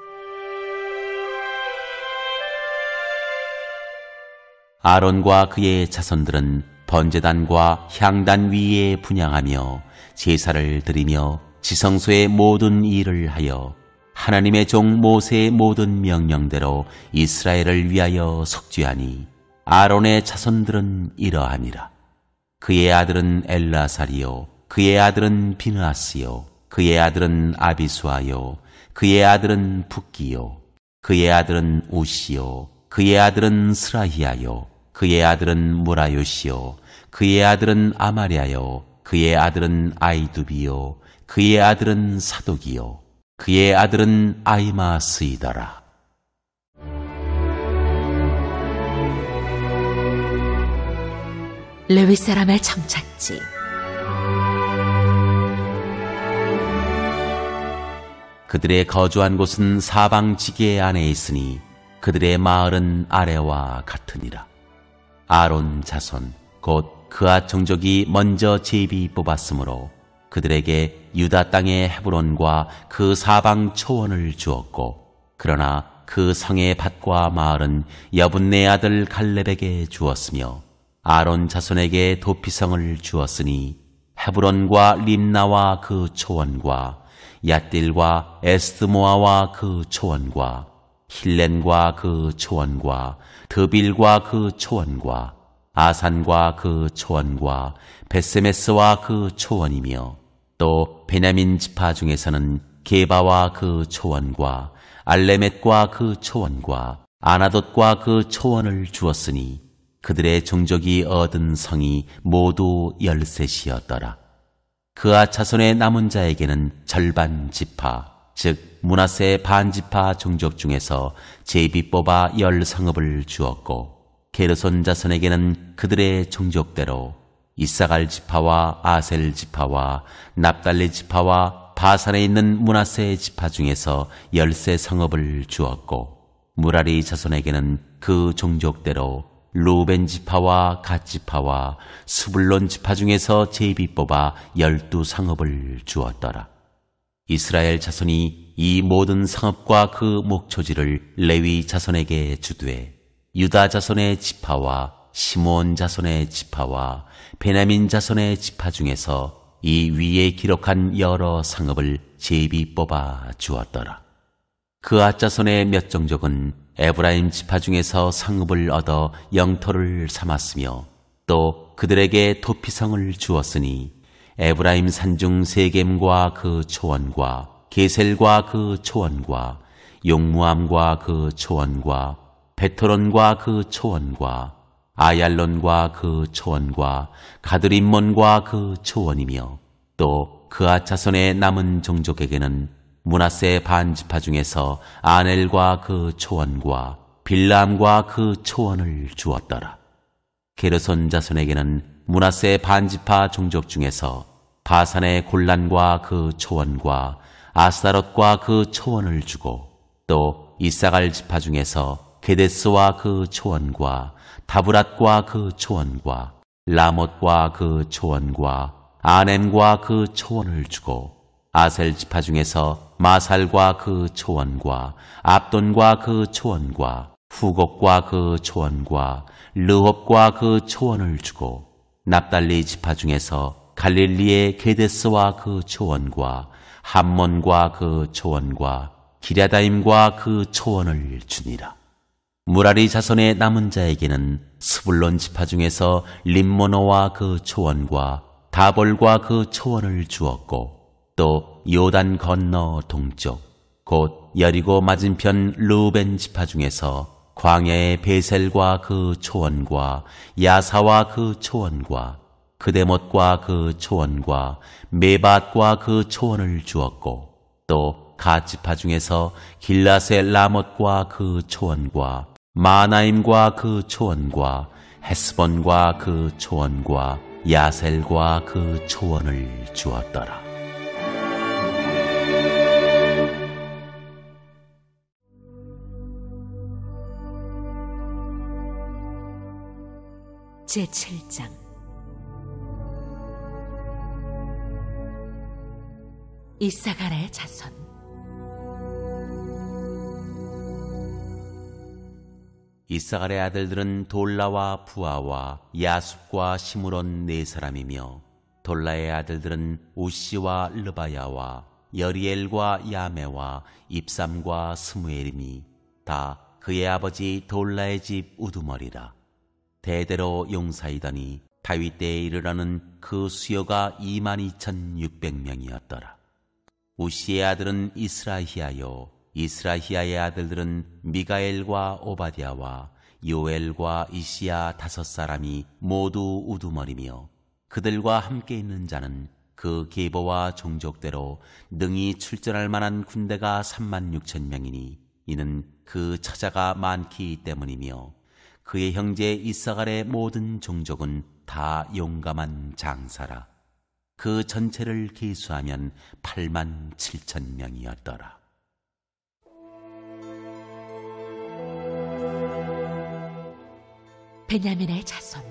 아론과 그의 자손들은 번제단과 향단 위에 분향하며 제사를 드리며 지성소의 모든 일을 하여 하나님의 종 모세의 모든 명령대로 이스라엘을 위하여 속죄하니 아론의 자손들은 이러하니라. 그의 아들은 엘라살이요 그의 아들은 비느하스요 그의 아들은 아비수아요 그의 아들은 붓기요 그의 아들은 우시요 그의 아들은 스라히야요 그의 아들은 무라요시요 그의 아들은 아마랴요 그의 아들은 아이두비요 그의 아들은 사독이요 그의 아들은 아이마스이더라. 레위 사람의 청착지. 그들의 거주한 곳은 사방 지계 안에 있으니 그들의 마을은 아래와 같으니라. 아론 자손 곧 그앗 종족이 먼저 제비 뽑았으므로 그들에게 유다 땅의 헤브론과 그 사방 초원을 주었고 그러나 그 성의 밭과 마을은 여분네 아들 갈렙에게 주었으며 아론 자손에게 도피성을 주었으니 헤브론과 림나와 그 초원과 얏딜과 에스드모아와 그 초원과 힐렌과 그 초원과 드빌과 그 초원과 아산과 그 초원과 베세메스와 그 초원이며 또 베냐민 지파 중에서는 게바와 그 초원과 알레멧과 그 초원과 아나돗과 그 초원을 주었으니 그들의 종족이 얻은 성이 모두 13이었더라. 그아 자손의 남은 자에게는 절반 지파, 즉 므낫세 반지파 종족 중에서 제비 뽑아 10성읍을 주었고, 게르손 자손에게는 그들의 종족대로 이사갈 지파와 아셀 지파와 납달리 지파와 바산에 있는 므낫세 지파 중에서 13성읍을 주었고, 무라리 자손에게는 그 종족대로 루벤 지파와 갓 지파와 수불론 지파 중에서 제비 뽑아 12성읍을 주었더라. 이스라엘 자손이 이 모든 성읍과 그 목초지를 레위 자손에게 주되, 유다 자손의 지파와 시므온 자손의 지파와 베냐민 자손의 지파 중에서 이 위에 기록한 여러 성읍을 제비 뽑아 주었더라. 그아 자손의 몇 종족은 에브라임 지파 중에서 성읍을 얻어 영토를 삼았으며, 또 그들에게 도피성을 주었으니 에브라임 산중 세겜과 그 초원과 게셀과 그 초원과 용무암과 그 초원과 베토론과 그 초원과 아얄론과 그 초원과 가드림몬과 그 초원이며, 또 그아 자손의 남은 종족에게는 므낫세 반지파 중에서 아넬과 그 초원과 빌람과 그 초원을 주었더라. 게르손 자손에게는 므낫세 반지파 종족 중에서 바산의 골란과 그 초원과 아스타롯과 그 초원을 주고, 또 이사갈 지파 중에서 게데스와 그 초원과 다브랏과 그 초원과 라못과 그 초원과 아넴과 그 초원을 주고, 아셀 지파 중에서 마살과 그 초원과 압돈과 그 초원과 후곡과 그 초원과 르홉과 그 초원을 주고, 납달리 지파 중에서 갈릴리의 게데스와 그 초원과 함몬과 그 초원과 기랴다임과 그 초원을 주니라. 무라리 자손의 남은 자에게는 스불론 지파 중에서 림모노와 그 초원과 다볼과 그 초원을 주었고, 또 요단 건너 동쪽 곧 여리고 맞은편 르우벤 지파 중에서 광야의 베셀과 그 초원과 야사와 그 초원과 그데못과 그 초원과 메밧과 그 초원을 주었고, 또 갓 지파 중에서 길라세 라못과 그 초원과 마나임과 그 초원과 헤스본과 그 초원과 야셀과 그 초원을 주었더라. 제7장. 이사갈의 자손. 이사갈의 아들들은 돌라와 푸아와 야숲과 시므론 네 사람이며, 돌라의 아들들은 우시와 르바야와 여리엘과 야메와 입삼과 스무엘이니 다 그의 아버지 돌라의 집 우두머리라. 대대로 용사이더니 다윗 때에 이르러는 그 수요가 22,600명이었더라. 우시의 아들은 이스라히야요, 이스라히야의 아들들은 미가엘과 오바댜와 요엘과 이시야 5사람이 모두 우두머리며, 그들과 함께 있는 자는 그 계보와 종족대로 능히 출전할 만한 군대가 36,000명이니 이는 그 처자가 많기 때문이며, 그의 형제 이사갈의 모든 종족은 다 용감한 장사라. 그 전체를 계수하면 87,000명이었더라. 베냐민의 자손.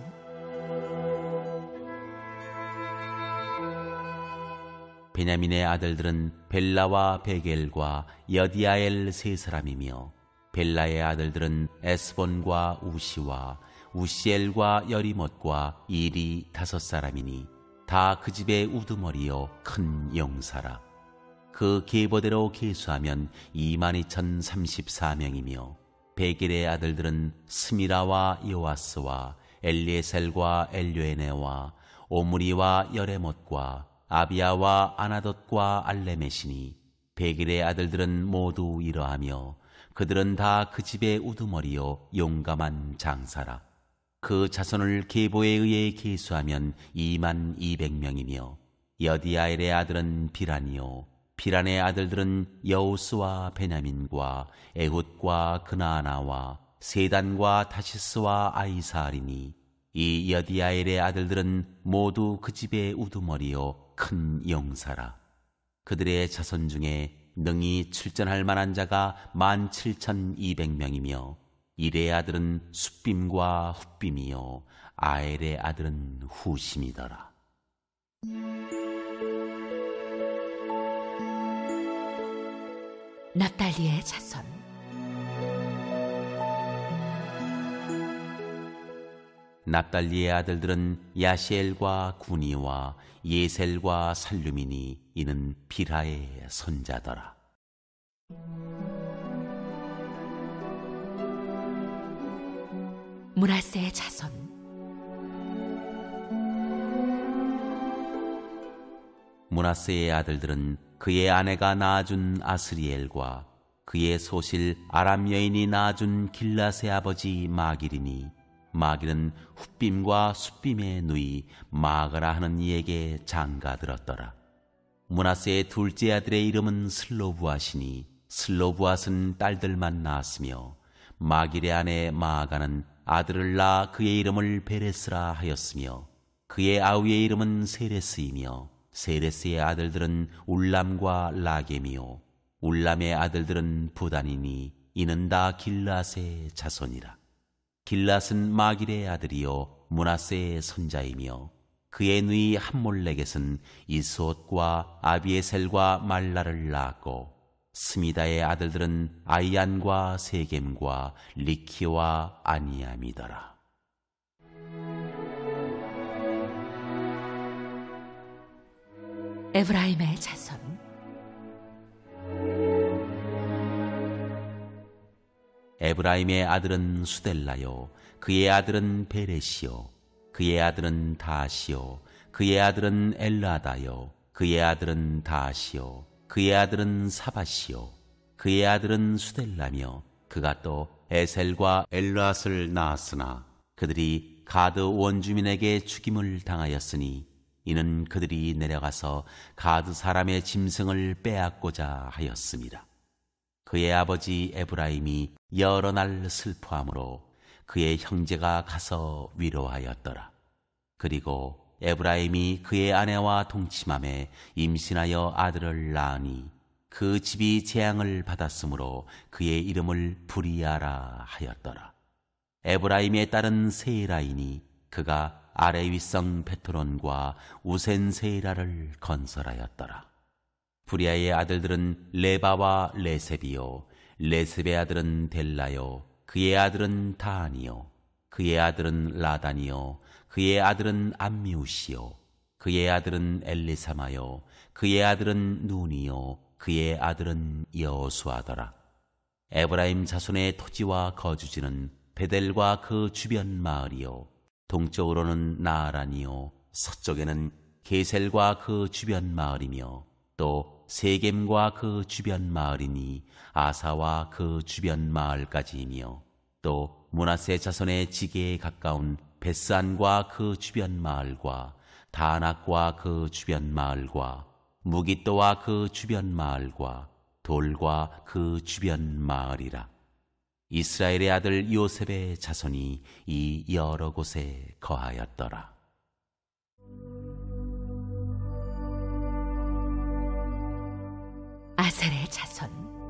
베냐민의 아들들은 벨라와 베겔과 여디아엘 3사람이며, 벨라의 아들들은 에스본과 우시와 우시엘과 여리못과 일이 5사람이니 다 그 집의 우두머리요 큰 용사라. 그 계보대로 계수하면 22,034명이며, 베겔의 아들들은 스미라와 요아스와 엘리에셀과 엘료에네와 오므리와 여레못과 아비야와 아나돗과 알레메시니, 베겔의 아들들은 모두 이러하며 그들은 다 그 집의 우두머리요 용감한 장사라. 그 자손을 계보에 의해 계수하면 22,000명이며 여디아엘의 아들은 비란이요 비란의 아들들은 여우스와 베냐민과 에훗과 그나아나와 세단과 다시스와 아이사알이니 이 여디아엘의 아들들은 모두 그 집의 우두머리요 큰 용사라. 그들의 자손 중에 능히 출전할 만한 자가 17,200명이며 일의 아들은 숫빔과 훗빔이요 아엘의 아들은 후심이더라. 납달리의 자손. 납달리의 아들들은 야시엘과 구니와 예셀과 살루미니 이는 비라의 손자더라. 므낫세의 자손. 므낫세의 아들들은 그의 아내가 낳아준 아스리엘과 그의 소실 아람 여인이 낳아준 길랏의 아버지 마길이니 마길은 훗빔과 숫빔의 누이 마가라 하는 이에게 장가들었더라. 므낫세의 둘째 아들의 이름은 슬로부앗이니 슬로부앗은 딸들만 낳았으며 마길의 아내 마아가는 아들을 낳아 그의 이름을 베레스라 하였으며 그의 아우의 이름은 세레스이며 세레스의 아들들은 울람과 라겜이요 울람의 아들들은 부단이니 이는 다 길랏의 자손이라. 길랏은 마길의 아들이요 므낫세의 손자이며 그의 누이 함몰렉겟은 이스옷과 아비에셀과 말라를 낳았고 스미다의 아들들은 아이안과 세겜과 리키와 아니암이더라. 에브라임의 자손. 에브라임의 아들은 수델라요 그의 아들은 베레시요 그의 아들은 다시요 그의 아들은 엘라다요 그의 아들은 다시요 그의 아들은 사바시요 그의 아들은 수델라며 그가 또 에셀과 엘라앗을 낳았으나 그들이 가드 원주민에게 죽임을 당하였으니 이는 그들이 내려가서 가드 사람의 짐승을 빼앗고자 하였습니다. 그의 아버지 에브라임이 여러 날 슬퍼함으로 그의 형제가 가서 위로하였더라. 그리고 에브라임이 그의 아내와 동침함에 임신하여 아들을 낳으니 그 집이 재앙을 받았으므로 그의 이름을 브리아라 하였더라. 에브라임의 딸은 세이라이니 그가 아래 윗성 베토론과 우센 세이라를 건설하였더라. 브리아의 아들들은 레바와 레셉이요 레셉의 아들은 델라요 그의 아들은 다한이요 그의 아들은 라단이요 그의 아들은 암미우시요 그의 아들은 엘리사마요 그의 아들은 눈이요 그의 아들은 여호수아더라. 에브라임 자손의 토지와 거주지는 베델과 그 주변 마을이요 동쪽으로는 나아란이요 서쪽에는 게셀과 그 주변 마을이며 또 세겜과 그 주변 마을이니 아사와 그 주변 마을까지이며 또 므낫세 자손의 지게에 가까운 베스안과 그 주변 마을과 다낙과 그 주변 마을과 무기또와 그 주변 마을과 돌과 그 주변 마을이라. 이스라엘의 아들 요셉의 자손이 이 여러 곳에 거하였더라. 아셀의 자손.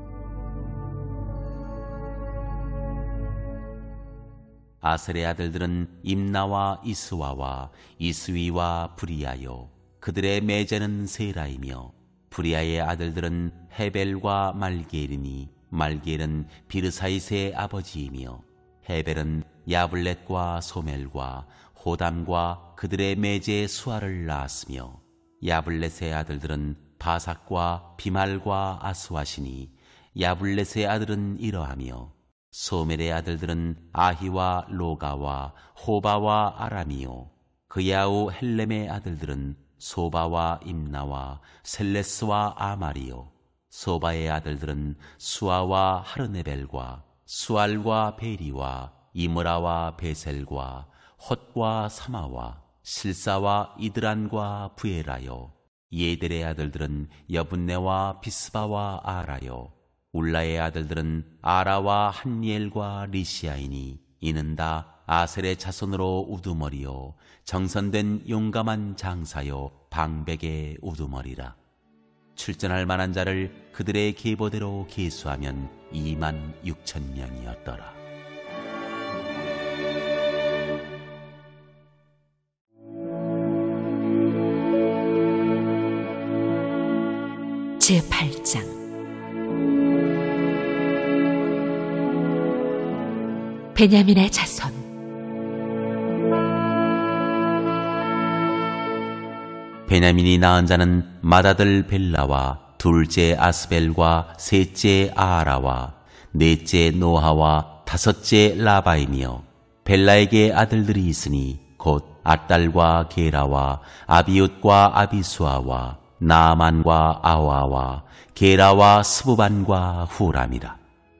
아셀의 아들들은 임나와 이스와와 이스위와 브리아요 그들의 매제는 세라이며 브리아의 아들들은 헤벨과 말게엘이니 말게엘은 비르사이스의 아버지이며 헤벨은 야블렛과 소멜과 호담과 그들의 매제 수아를 낳았으며 야블렛의 아들들은 바삭과 비말과 아스와시니 야블렛의 아들은 이러하며 소멜의 아들들은 아히와 로가와 호바와 아람이요 그의 아우 헬렘의 아들들은 소바와 임나와 셀레스와 아말이요 소바의 아들들은 수아와 하르네벨과 수알과 베리와 이므라와 베셀과 헛과 사마와 실사와 이드란과 부에라요. 예델의 아들들은 여분네와 비스바와 아라요. 울라의 아들들은 아라와 한니엘과 리시아이니 이는 다 아셀의 자손으로 우두머리요 정선된 용감한 장사요 방백의 우두머리라. 출전할 만한 자를 그들의 계보대로 계수하면 26,000명이었더라. 제8장 베냐민의 자손. 베냐민이 낳은 자는 맏아들 벨라와 둘째 아스벨과 셋째 아하라와 넷째 노하와 다섯째 라바이며, 벨라에게 아들들이 있으니 곧 앗달과 게라와 아비웃과 아비수아와 나아만과 아와와 게라와 스부반과 후람이라.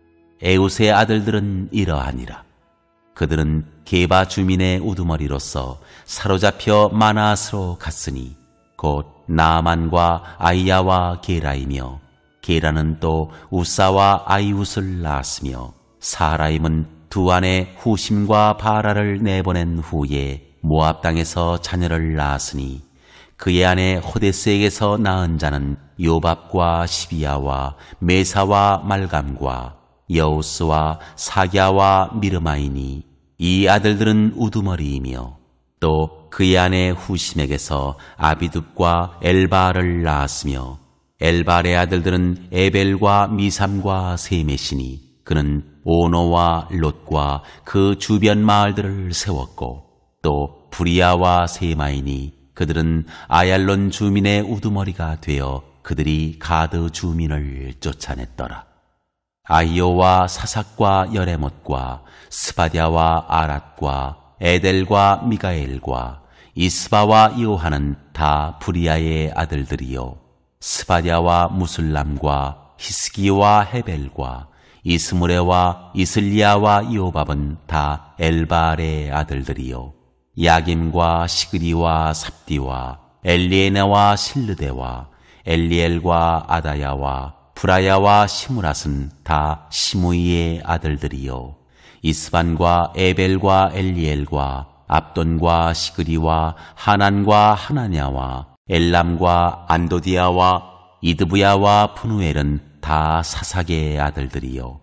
에웃의 아들들은 이러하니라. 그들은 게바 주민의 우두머리로서 사로잡혀 마나앗으로 갔으니 곧 나아만과 아이야와 게라이며, 게라는 또 우사와 아이웃을 낳았으며, 사라임은 두 아내 후심과 바라를 내보낸 후에 모압 땅에서 자녀를 낳았으니, 그의 아내 호데스에게서 낳은 자는 요밥과 시비야와 메사와 말감과 여우스와 사갸와 미르마이니, 이 아들들은 우두머리이며, 또 그의 아내 후심에게서 아비둡과 엘바알을 낳았으며, 엘바알의 아들들은 에벨과 미삼과 세메시니, 그는 오노와 롯과 그 주변 마을들을 세웠고, 또 부리아와 세마이니, 그들은 아얄론 주민의 우두머리가 되어 그들이 가드 주민을 쫓아냈더라. 아이오와 사삭과 여레못과 스바디아와 아랏과 에델과 미가엘과 이스바와 요한은 다 부리아의 아들들이요, 스바디아와 무술람과 히스기와 헤벨과 이스무레와 이슬리아와 요밥은 다 엘바알의 아들들이요, 야김과 시그리와 삽디와 엘리에나와 실르데와 엘리엘과 아다야와 브라야와 시무랏은 다 시므이의 아들들이요, 이스반과 에벨과 엘리엘과 압돈과 시그리와 하난과 하나냐와 엘람과 안도디아와 이드부야와 푸누엘은 다 사삭의 아들들이요,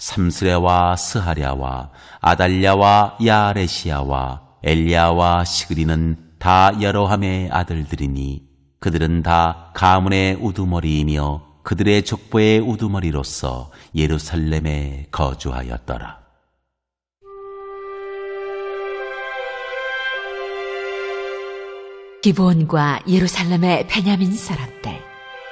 삼스레와 스하랴와 아달랴와 야레시아와 엘리야와 시그리는 다 여로함의 아들들이니, 그들은 다 가문의 우두머리이며 그들의 족보의 우두머리로서 예루살렘에 거주하였더라. 기브온과 예루살렘의 베냐민 사람들.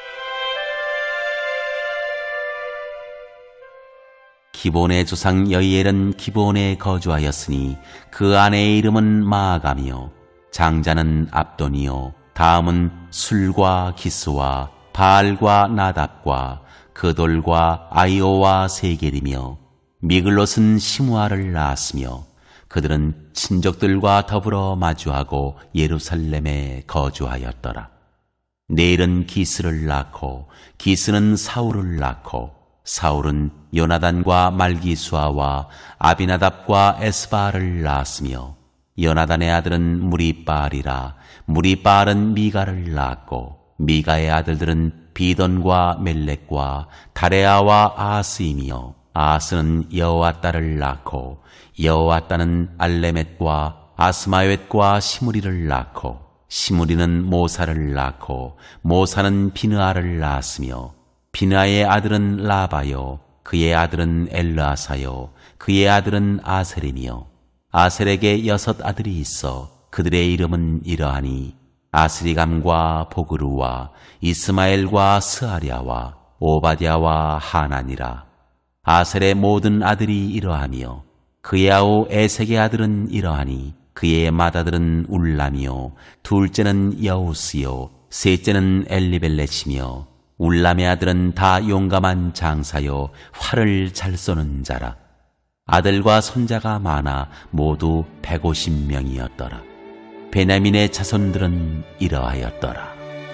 기브온의 조상 여이엘은 기브온에 거주하였으니 그 아내의 이름은 마아가며, 장자는 압돈이요, 다음은 술과 기스와 바알과 나답과 그돌과 아이오와 세겔이며, 미글롯은 시므아를 낳았으며, 그들은 친족들과 더불어 마주하고 예루살렘에 거주하였더라. 네일은 기스를 낳고, 기스는 사울을 낳고, 사울은 요나단과 말기수아와 아비나답과 에스바알을 낳았으며, 요나단의 아들은 무리바알이라. 무리바알은 미가를 낳았고, 미가의 아들들은 비돈과 멜렉과 다레아와 아하스이며, 아하스는 여호아따를 낳고, 여호아따는 알레멧과 아스마웻과 시므리를 낳고, 시므리는 모사를 낳고, 모사는 비느아를 낳았으며, 비느아의 아들은 라바요, 그의 아들은 엘르아사요, 그의 아들은 아셀이며, 아셀에게 6 아들이 있어 그들의 이름은 이러하니, 아스리감과 보그루와 이스마엘과 스아랴와 오바댜와 하나니라. 아셀의 모든 아들이 이러하며, 그의 아우 에색의 아들은 이러하니, 그의 맏아들은 울람이요, 둘째는 여우스요, 셋째는 엘리벨렛이며, 울람의 아들은 다 용감한 장사요, 활을 잘 쏘는 자라. 아들과 손자가 많아 모두 150명이었더라. 베냐민의 자손들은 이러하였더라.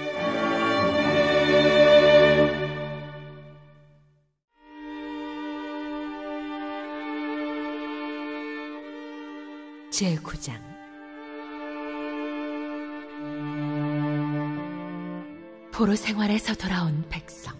제9장 포로 생활에서 돌아온 백성.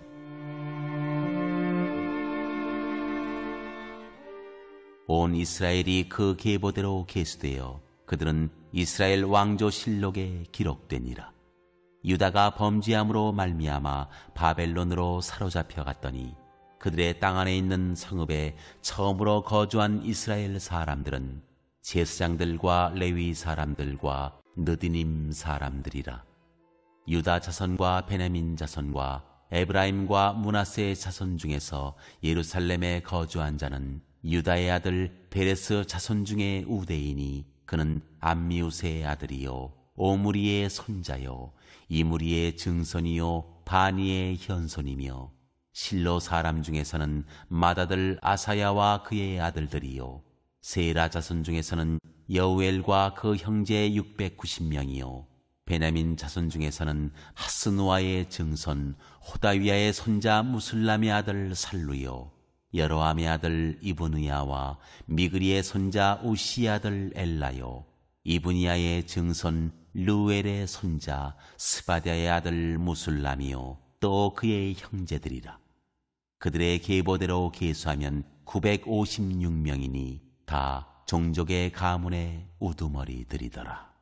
온 이스라엘이 그 계보대로 계수되어 그들은 이스라엘 왕조 실록에 기록되니라. 유다가 범죄함으로 말미암아 바벨론으로 사로잡혀 갔더니 그들의 땅 안에 있는 성읍에 처음으로 거주한 이스라엘 사람들은 제사장들과 레위 사람들과 느디님 사람들이라. 유다 자손과 베냐민 자손과 에브라임과 므낫세의 자손 중에서 예루살렘에 거주한 자는 유다의 아들 베레스 자손 중에 우대이니 그는 암미우스의 아들이요 오므리의 손자요 이므리의 증손이요 바니의 현손이며 실로 사람 중에서는 맏아들 아사야와 그의 아들들이요 세라 자손 중에서는 여우엘과 그 형제 690명이요 베냐민 자손 중에서는 하스누아의 증손 호다위아의 손자 무술람의 아들 살루요 여로함의 아들 이브느야와 미그리의 손자 우시의 아들 엘라요 이브니야의 증손 르웰의 손자 스바디아의 아들 무술람이요 또 그의 형제들이라. 그들의 계보대로 계수하면 956명이니 다 종족의 가문의 우두머리들이더라.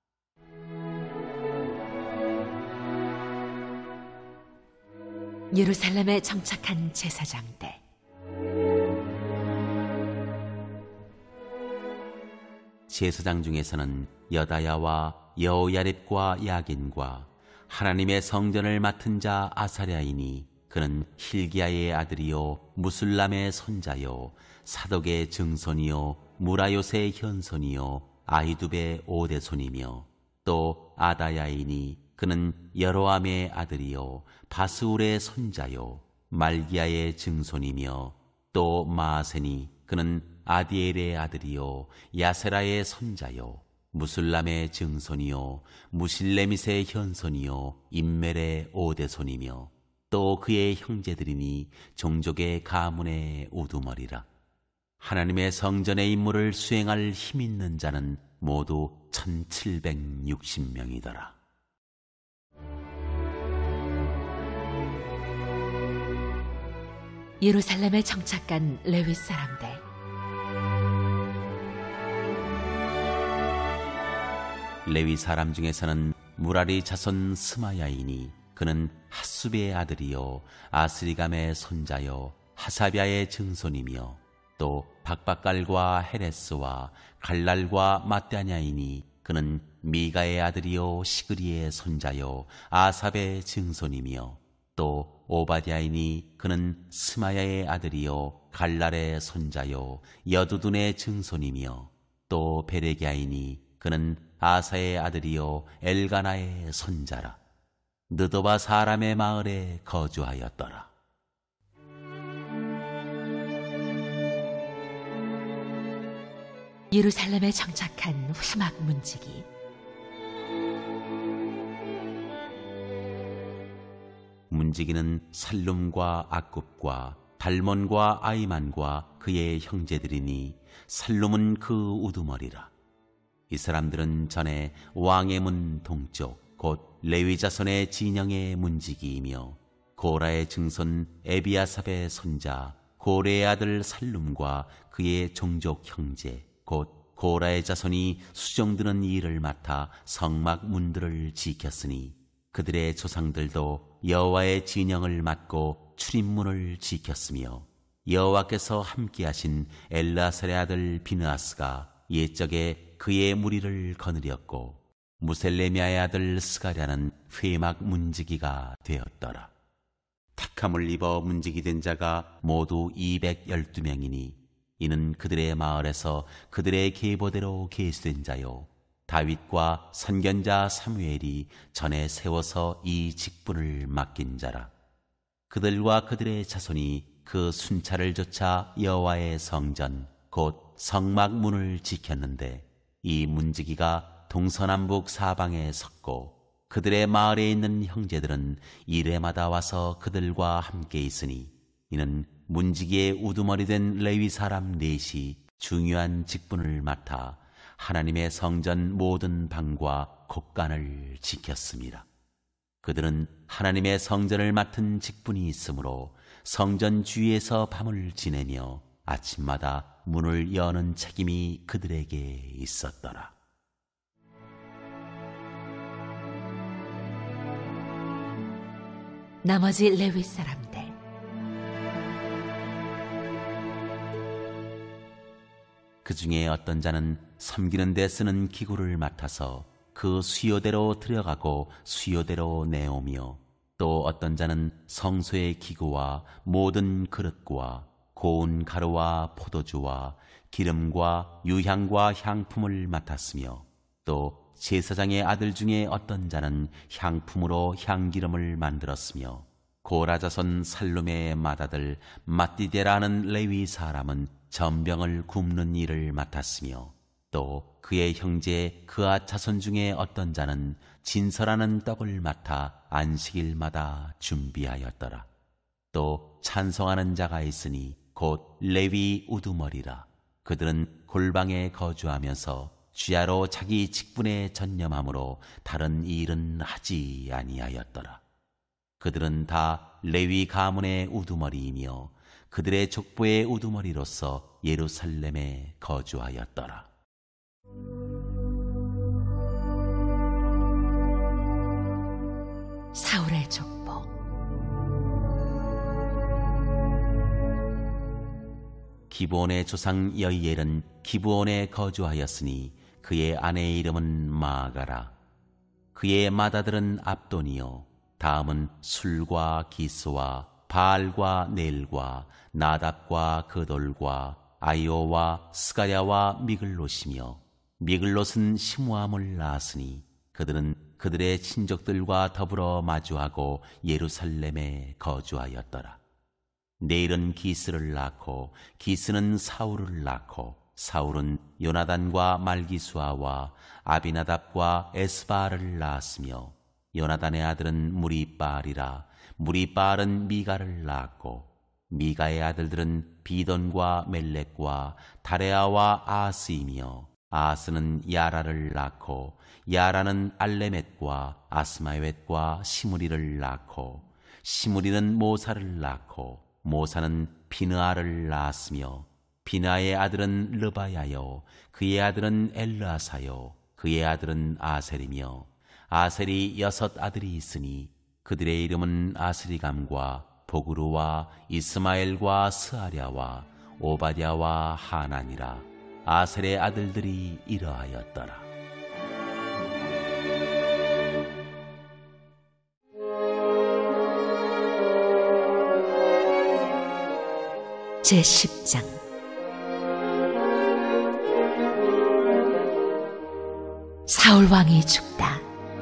예루살렘에 정착한 제사장들. 제사장 중에서는 여다야와 여호야립과 야긴과 하나님의 성전을 맡은 자 아사랴이니 그는 힐기야의 아들이요 무술람의 손자요 사독의 증손이요 무라요세의 현손이요 아히두베의 오대손이며 또 아다야이니 그는 여로함의 아들이요 바스울의 손자요 말기야의 증손이며 또 마아세니 그는 아디엘의 아들이요 야세라의 손자요 무술람의 증손이요 무실레밋의 현손이요 임멜의 오대손이며 또 그의 형제들이니 종족의 가문의 우두머리라. 하나님의 성전의 임무를 수행할 힘 있는 자는 모두 1760명이더라. 예루살렘에 정착한 레위 사람들. 레위 사람 중에서는 무라리 자손 스마야이니 그는 하수베의 아들이요 아스리감의 손자요 하사비아의 증손이며 또 박박갈과 헤레스와 갈랄과 마따냐이니 그는 미가의 아들이요 시그리의 손자요 아삽의 증손이며 또 오바댜이니 그는 스마야의 아들이요 갈랄의 손자요 여두둔의 증손이며 또 베레갸이니 그는 아사의 아들이요 엘가나의 손자라. 느도바 사람의 마을에 거주하였더라. 예루살렘에 정착한 회막 문지기. 문지기는 살룸과 악굽과 달몬과 아이만과 그의 형제들이니 살룸은 그 우두머리라. 이 사람들은 전에 왕의 문 동쪽 곧 레위 자손의 진영의 문지기이며 고라의 증손 에비아삽의 손자 고레의 아들 살룸과 그의 종족 형제 곧 고라의 자손이 수종드는 일을 맡아 성막 문들을 지켰으니 그들의 조상들도 여호와의 진영을 맡고 출입문을 지켰으며 여호와께서 함께하신 엘라살의 아들 비느하스가 옛적에 그의 무리를 거느렸고 무셀레미아의 아들 스가랴는 회막 문지기가 되었더라. 택함을 입어 문지기 된 자가 모두 212명이니 이는 그들의 마을에서 그들의 계보대로 계수된 자요 다윗과 선견자 사무엘이 전에 세워서 이 직분을 맡긴 자라. 그들과 그들의 자손이 그 순찰을 좇아 여호와의 성전 곧 성막 문을 지켰는데 이 문지기가 동서남북 사방에 섰고 그들의 마을에 있는 형제들은 이레마다 와서 그들과 함께 있으니 이는 문지기의 우두머리 된 레위 사람 넷이 중요한 직분을 맡아 하나님의 성전 모든 방과 곳간을 지켰습니다. 그들은 하나님의 성전을 맡은 직분이 있으므로 성전 주위에서 밤을 지내며 아침마다 문을 여는 책임이 그들에게 있었더라. 나머지 레위 사람들. 그 중에 어떤 자는 섬기는 데 쓰는 기구를 맡아서 그 수요대로 들여가고 수요대로 내오며 또 어떤 자는 성소의 기구와 모든 그릇과 고운 가루와 포도주와 기름과 유향과 향품을 맡았으며 또 제사장의 아들 중에 어떤 자는 향품으로 향기름을 만들었으며 고라자손 살룸의 맏아들 맏디데라는 레위 사람은 전병을 굽는 일을 맡았으며 또 그의 형제 그아 자손 중에 어떤 자는 진설하는 떡을 맡아 안식일마다 준비하였더라. 또 찬송하는 자가 있으니 곧 레위 우두머리라. 그들은 골방에 거주하면서 주야로 자기 직분에 전념함으로 다른 일은 하지 아니하였더라. 그들은 다 레위 가문의 우두머리이며 그들의 족보의 우두머리로서 예루살렘에 거주하였더라. 사울의 족보. 기브온의 조상 여이엘은 기브온에 거주하였으니 그의 아내의 이름은 마아가라. 그의 맏아들은 압돈이요 다음은 술과 기스와 바알과 넬과 나답과 그돌과 아이오와 스가랴와 미글롯이며 미글롯은 시므암을 낳았으니 그들은 그들의 친족들과 더불어 마주하고 예루살렘에 거주하였더라. 네일은 기스를 낳고 기스는 사울을 낳고 사울은 요나단과 말기수아와 아비나답과 에스바알을 낳았으며 요나단의 아들은 무리바알이라. 무리바알은 미가를 낳았고 미가의 아들들은 비돈과 멜렉과 다레아와 아스이며 아스는 야라를 낳고 야라는 알레멧과 아스마웻과 시므리를 낳고 시므리는 모사를 낳고 모사는 비느아를 낳았으며 비느아의 아들은 르바야요 그의 아들은 엘르아사요 그의 아들은 아셀이며 아셀이 6 아들이 있으니 그들의 이름은 아스리감과 보그루와 이스마엘과 스아랴와 오바댜와 하난이라. 아셀의 아들들이 이러하였더라. 제10장. 사울 왕이 죽다.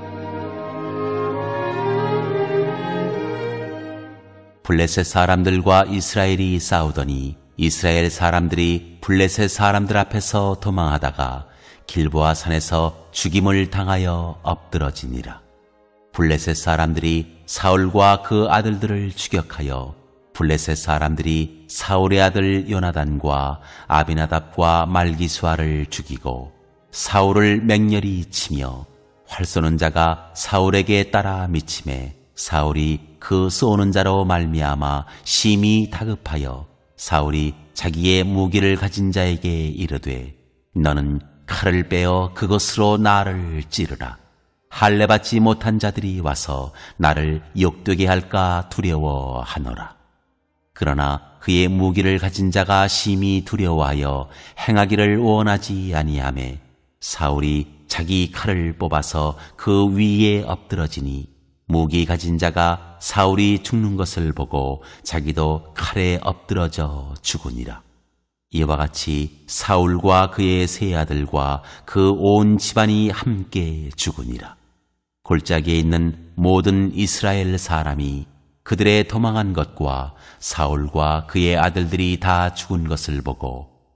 블레셋 사람들과 이스라엘이 싸우더니 이스라엘 사람들이 블레셋 사람들 앞에서 도망하다가 길보아 산에서 죽임을 당하여 엎드러지니라. 블레셋 사람들이 사울과 그 아들들을 추격하여 블레셋 사람들이 사울의 아들 요나단과 아비나답과 말기수아를 죽이고 사울을 맹렬히 치며 활 쏘는 자가 사울에게 따라 미치매 사울이 그 쏘는 자로 말미암아 심히 다급하여 사울이 자기의 무기를 가진 자에게 이르되 너는 칼을 빼어 그것으로 나를 찌르라. 할례 받지 못한 자들이 와서 나를 욕되게 할까 두려워하노라. 그러나 그의 무기를 가진 자가 심히 두려워하여 행하기를 원하지 아니하매 사울이 자기 칼을 뽑아서 그 위에 엎드러지니 무기 가진 자가 사울이 죽는 것을 보고 자기도 칼에 엎드러져 죽으니라. 이와 같이 사울과 그의 세 아들과 그 온 집안이 함께 죽으니라. 골짜기에 있는 모든 이스라엘 사람이 그들의 도망한 것과 사울과 그의 아들들이 다 죽은 것을 보고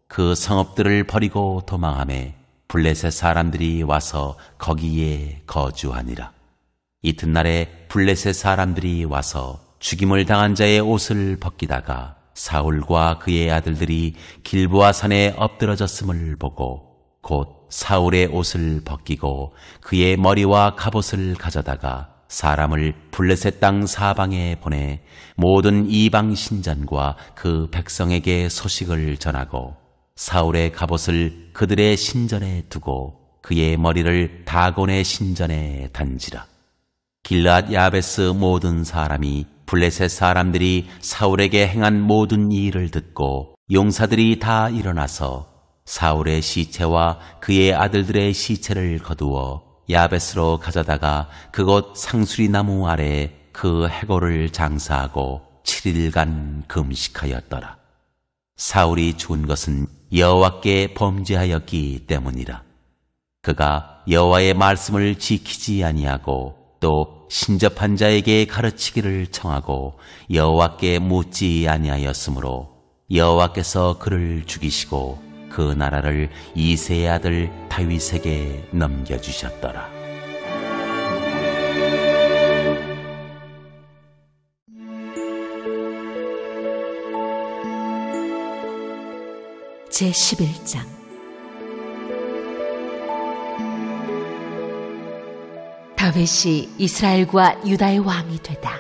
그 성읍들을 버리고 도망하매 블레셋 사람들이 와서 거기에 거주하니라. 이튿날에 블레셋 사람들이 와서 죽임을 당한 자의 옷을 벗기다가 사울과 그의 아들들이 길보아 산에 엎드러졌음을 보고 곧 사울의 옷을 벗기고 그의 머리와 갑옷을 가져다가 사람을 블레셋 땅 사방에 보내 모든 이방 신전과 그 백성에게 소식을 전하고 사울의 갑옷을 그들의 신전에 두고 그의 머리를 다곤의 신전에 단지라. 길앗 야베스 모든 사람이 블레셋 사람들이 사울에게 행한 모든 이 일을 듣고 용사들이 다 일어나서 사울의 시체와 그의 아들들의 시체를 거두어 야베스로 가져다가 그곳 상수리 나무 아래 그 해골을 장사하고 7일간 금식하였더라. 사울이 죽은 것은 여호와께 범죄하였기 때문이라. 그가 여호와의 말씀을 지키지 아니하고 또 신접한 자에게 가르치기를 청하고 여호와께 묻지 아니하였으므로 여호와께서 그를 죽이시고 그 나라를 이새의 아들 다윗에게 넘겨주셨더라. 제11장. 다윗이 이스라엘과 유다의 왕이 되다.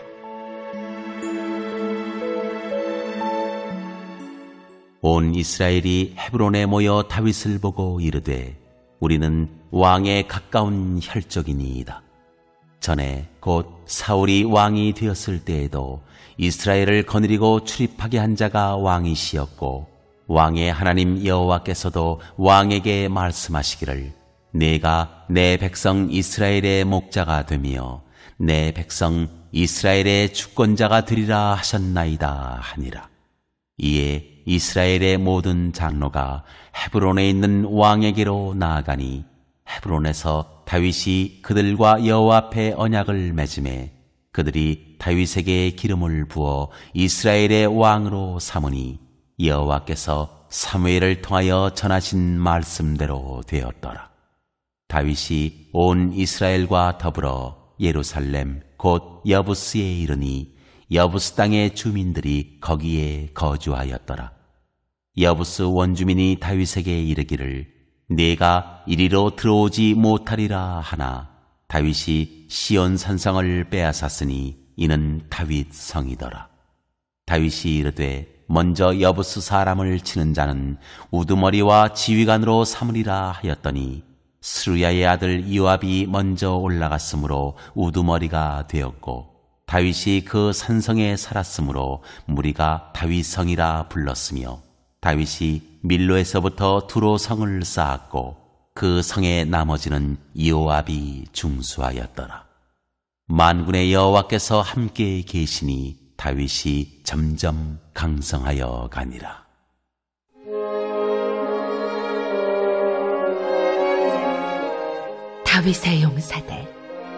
온 이스라엘이 헤브론에 모여 다윗을 보고 이르되 우리는 왕에 가까운 혈족이니이다. 전에 곧 사울이 왕이 되었을 때에도 이스라엘을 거느리고 출입하게 한 자가 왕이시었고 왕의 하나님 여호와께서도 왕에게 말씀하시기를 내가 내 백성 이스라엘의 목자가 되며 내 백성 이스라엘의 주권자가 되리라 하셨나이다 하니라. 이에 이스라엘의 모든 장로가 헤브론에 있는 왕에게로 나아가니 헤브론에서 다윗이 그들과 여호와 앞에 언약을 맺음에 그들이 다윗에게 기름을 부어 이스라엘의 왕으로 삼으니 여호와께서 사무엘을 통하여 전하신 말씀대로 되었더라. 다윗이 온 이스라엘과 더불어 예루살렘 곧 여부스에 이르니 여부스 땅의 주민들이 거기에 거주하였더라. 여부스 원주민이 다윗에게 이르기를 네가 이리로 들어오지 못하리라 하나 다윗이 시온 산성을 빼앗았으니 이는 다윗 성이더라. 다윗이 이르되 먼저 여부스 사람을 치는 자는 우두머리와 지휘관으로 삼으리라 하였더니 스루야의 아들 요압이 먼저 올라갔으므로 우두머리가 되었고 다윗이 그 산성에 살았으므로 무리가 다윗성이라 불렀으며 다윗이 밀로에서부터 두로 성을 쌓았고 그 성의 나머지는 요압이 중수하였더라. 만군의 여호와께서 함께 계시니 다윗이 점점 강성하여 가니라. 다윗의 용사들.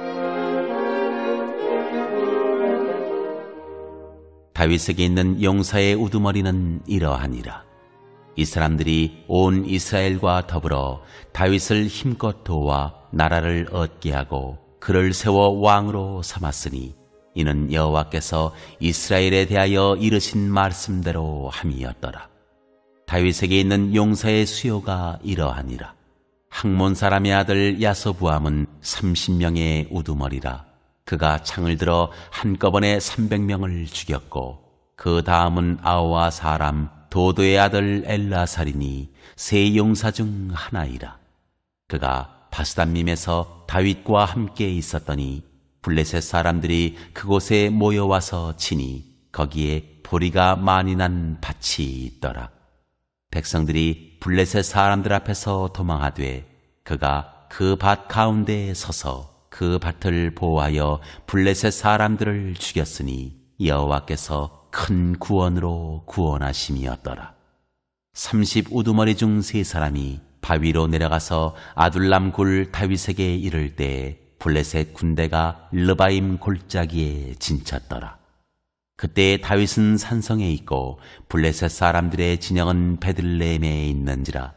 다윗에게 있는 용사의 우두머리는 이러하니라. 이 사람들이 온 이스라엘과 더불어 다윗을 힘껏 도와 나라를 얻게 하고 그를 세워 왕으로 삼았으니 이는 여호와께서 이스라엘에 대하여 이르신 말씀대로 함이었더라. 다윗에게 있는 용사의 수요가 이러하니라. 학몬 사람의 아들 야소부암은 30명의 우두머리라. 그가 창을 들어 한꺼번에 300명을 죽였고 그 다음은 아오아 사람 도도의 아들 엘라살이니 세 용사 중 하나이라. 그가 바스단밈에서 다윗과 함께 있었더니 블레셋 사람들이 그곳에 모여와서 치니 거기에 보리가 많이 난 밭이 있더라. 백성들이 블레셋 사람들 앞에서 도망하되 그가 그 밭 가운데에 서서 그 밭을 보호하여 블레셋 사람들을 죽였으니 여호와께서 큰 구원으로 구원하심이었더라. 30 우두머리 중 3사람이 바위로 내려가서 아둘람 굴 다윗에게 이를 때에 블레셋 군대가 르바임 골짜기에 진쳤더라. 그때 다윗은 산성에 있고 블레셋 사람들의 진영은 베들레헴에 있는지라.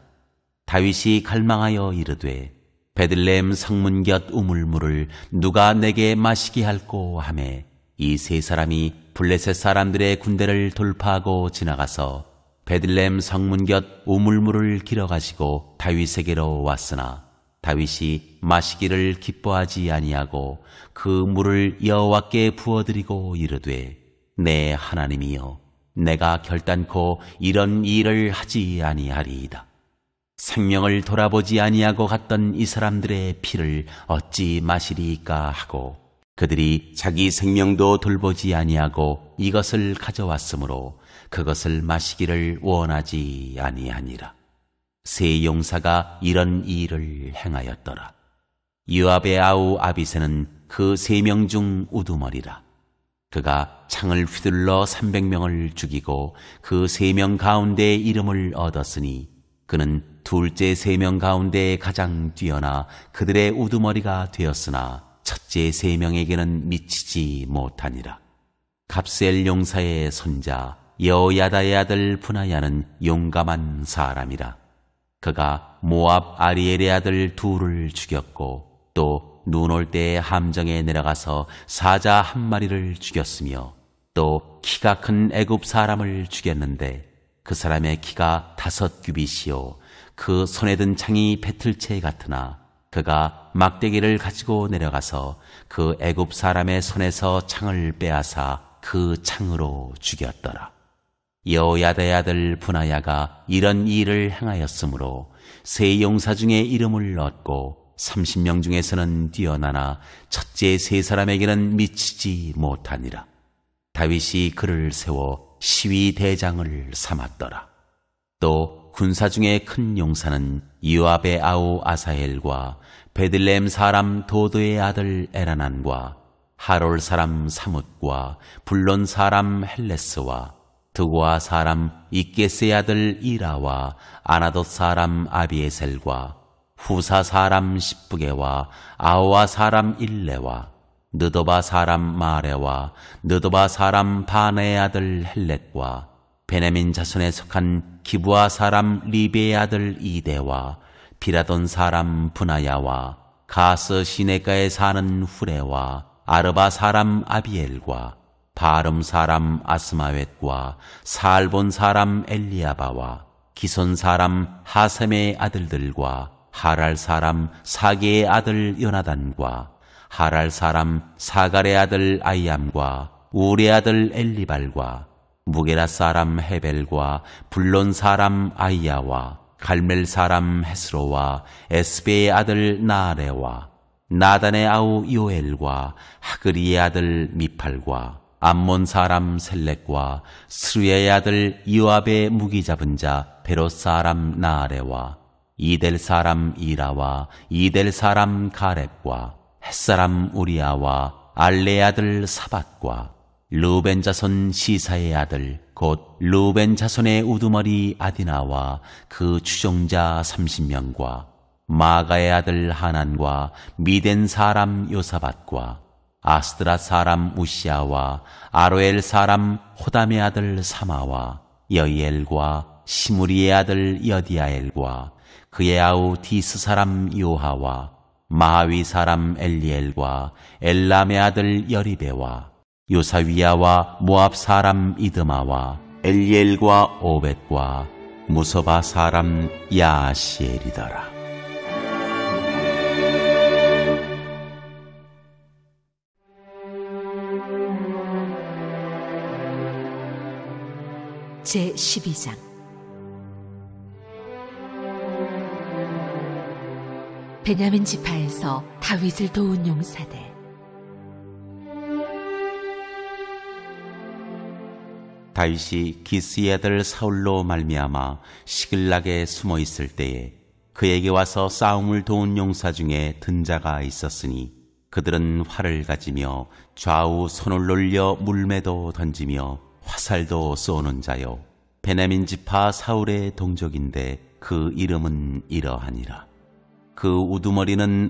다윗이 갈망하여 이르되 베들레헴 성문 곁 우물물을 누가 내게 마시게 할꼬 하매 이 세 사람이 블레셋 사람들의 군대를 돌파하고 지나가서 베들레헴 성문 곁 우물물을 길어 가지고 다윗에게로 왔으나 다윗이 마시기를 기뻐하지 아니하고 그 물을 여호와께 부어드리고 이르되 내 하나님이여 내가 결단코 이런 일을 하지 아니하리이다. 생명을 돌아보지 아니하고 갔던 이 사람들의 피를 어찌 마시리이까 하고 그들이 자기 생명도 돌보지 아니하고 이것을 가져왔으므로 그것을 마시기를 원하지 아니하니라. 세 용사가 이런 일을 행하였더라. 요압의 아우 아비새는 그 3명 중 우두머리라. 그가 창을 휘둘러 300명을 죽이고 그 3명 가운데 이름을 얻었으니 그는 둘째 3명 가운데 가장 뛰어나 그들의 우두머리가 되었으나 첫째 3명에게는 미치지 못하니라. 갑셀 용사의 손자 여호야다의 아들 브나야는 용감한 사람이라. 그가 모압 아리엘의 아들 둘을 죽였고 또 눈 올 때 함정에 내려가서 사자 1마리를 죽였으며 또 키가 큰 애굽 사람을 죽였는데 그 사람의 키가 5규빗이요 그 손에 든 창이 배틀채 같으나 그가 막대기를 가지고 내려가서 그 애굽 사람의 손에서 창을 빼앗아 그 창으로 죽였더라. 여호야다의 아들 브나야가 이런 일을 행하였으므로 세 용사 중에 이름을 얻고 30명 중에서는 뛰어나나 첫째 3사람에게는 미치지 못하니라. 다윗이 그를 세워 시위 대장을 삼았더라. 또 군사 중에 큰 용사는 요압의 아우 아사헬과 베들레헴 사람 도도의 아들 에라난과 하롤 사람 사뭇과 불론 사람 헬레스와 드고아 사람 이게스의 아들 이라와 아나돗 사람 아비에셀과 후사 사람 십부게와 아오아 사람 일레와 느도바 사람 마레와 느도바 사람 바네의 아들 헬렛과 베냐민 자손에 속한 기브아 사람 리베의 아들 이데와 비라돈 사람 브나야와 가스 시내가에 사는 후레와 아르바 사람 아비엘과 바름 사람 아스마웻과 살본 사람 엘리아바와 기손 사람 하셈의 아들들과 하랄 사람 사게의 아들 요나단과 하랄 사람 사갈의 아들 아이암과 우리의 아들 엘리발과 무게라 사람 헤벨과 불론 사람 아이야와 갈멜 사람 헤스로와 에스베의 아들 나아레와 나단의 아우 요엘과 하그리의 아들 미팔과 암몬 사람 셀렉과 스루야의 아들 요압의 무기 잡은 자 베롯 사람 나아레와 이델 사람 이라와 이델 사람 가렙과 햇사람 우리아와 알레의 아들 사밧과 르우벤 자손 시사의 아들 곧 르우벤 자손의 우두머리 아디나와 그 추종자 30명과 마가의 아들 하난과 미덴 사람 요사밧과 아스드라 사람 우시아와 아로엘 사람 호담의 아들 사마와 여이엘과 시무리의 아들 여디아엘과 그의 아우 디스 사람 요하와 마하위 사람 엘리엘과 엘람의 아들 여리베와 요사위야와 모압 사람 이드마와 엘리엘과 오벳과 무소바 사람 야시엘이더라. 제12장 베냐민 지파에서 다윗을 도운 용사들. 다윗이 기스의 아들 사울로 말미암아 시글락에 숨어 있을 때에 그에게 와서 싸움을 도운 용사 중에 든 자가 있었으니 그들은 활을 가지며 좌우 손을 놀려 물매도 던지며 화살도 쏘는 자요 베냐민 지파 사울의 동족인데 그 이름은 이러하니라. 그 우두머리는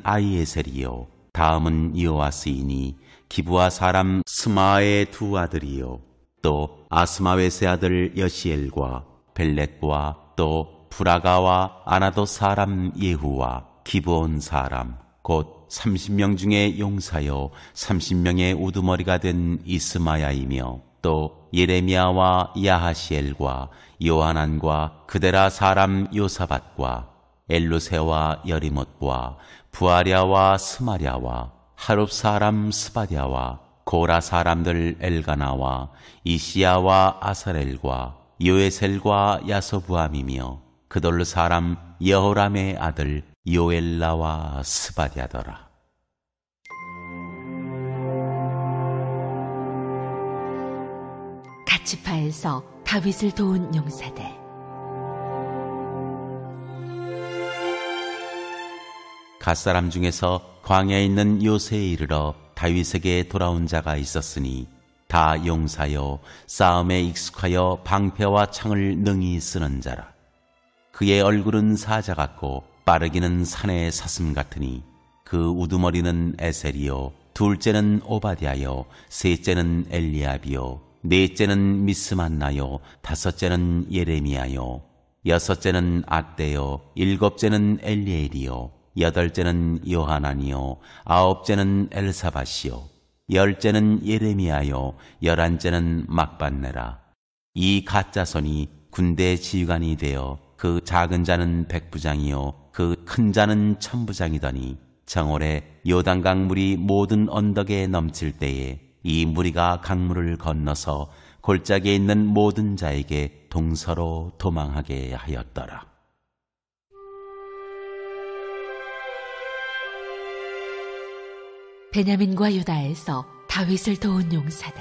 아이에셀이요 다음은 요아스이니 기브아 사람 스마의 두 아들이요 또 아스마웨스의 아들 여시엘과 벨렉과 또 브라가와 아나도 사람 예후와 기브온 사람 곧 30명 중에 용사요 30명의 우두머리가 된 이스마야이며 또 예레미야와 야하시엘과 요하난과 그데라 사람 요사밧과 엘루세와 여리못과 부아랴와 스마랴와 하룹 사람 스바랴와 고라 사람들 엘가나와 이시야와 아사렐과 요에셀과 야소부암이며 그돌르 사람 여호람의 아들 요엘라와 스바랴더라. 갓지파에서 다윗을 도운 용사들. 갓사람 중에서 광야에 있는 요새에 이르러 다윗에게 돌아온 자가 있었으니 다 용사여 싸움에 익숙하여 방패와 창을 능히 쓰는 자라. 그의 얼굴은 사자 같고 빠르기는 산의 사슴 같으니 그 우두머리는 에셀이요 둘째는 오바댜요 셋째는 엘리압이요 넷째는 미스만나요 다섯째는 예레미야요 여섯째는 앗대요 일곱째는 엘리엘이요 여덟째는 요하난이요 아홉째는 엘사밧이요 열째는 예레미야요 열한째는 막반네라. 이 갓자손이 군대 지휘관이 되어 그 작은 자는 백부장이요 그 큰 자는 천부장이더니 정월에 요단강 물이 모든 언덕에 넘칠 때에 이 무리가 강물을 건너서 골짜기에 있는 모든 자에게 동서로 도망하게 하였더라. 베냐민과 유다에서 다윗을 도운 용사들.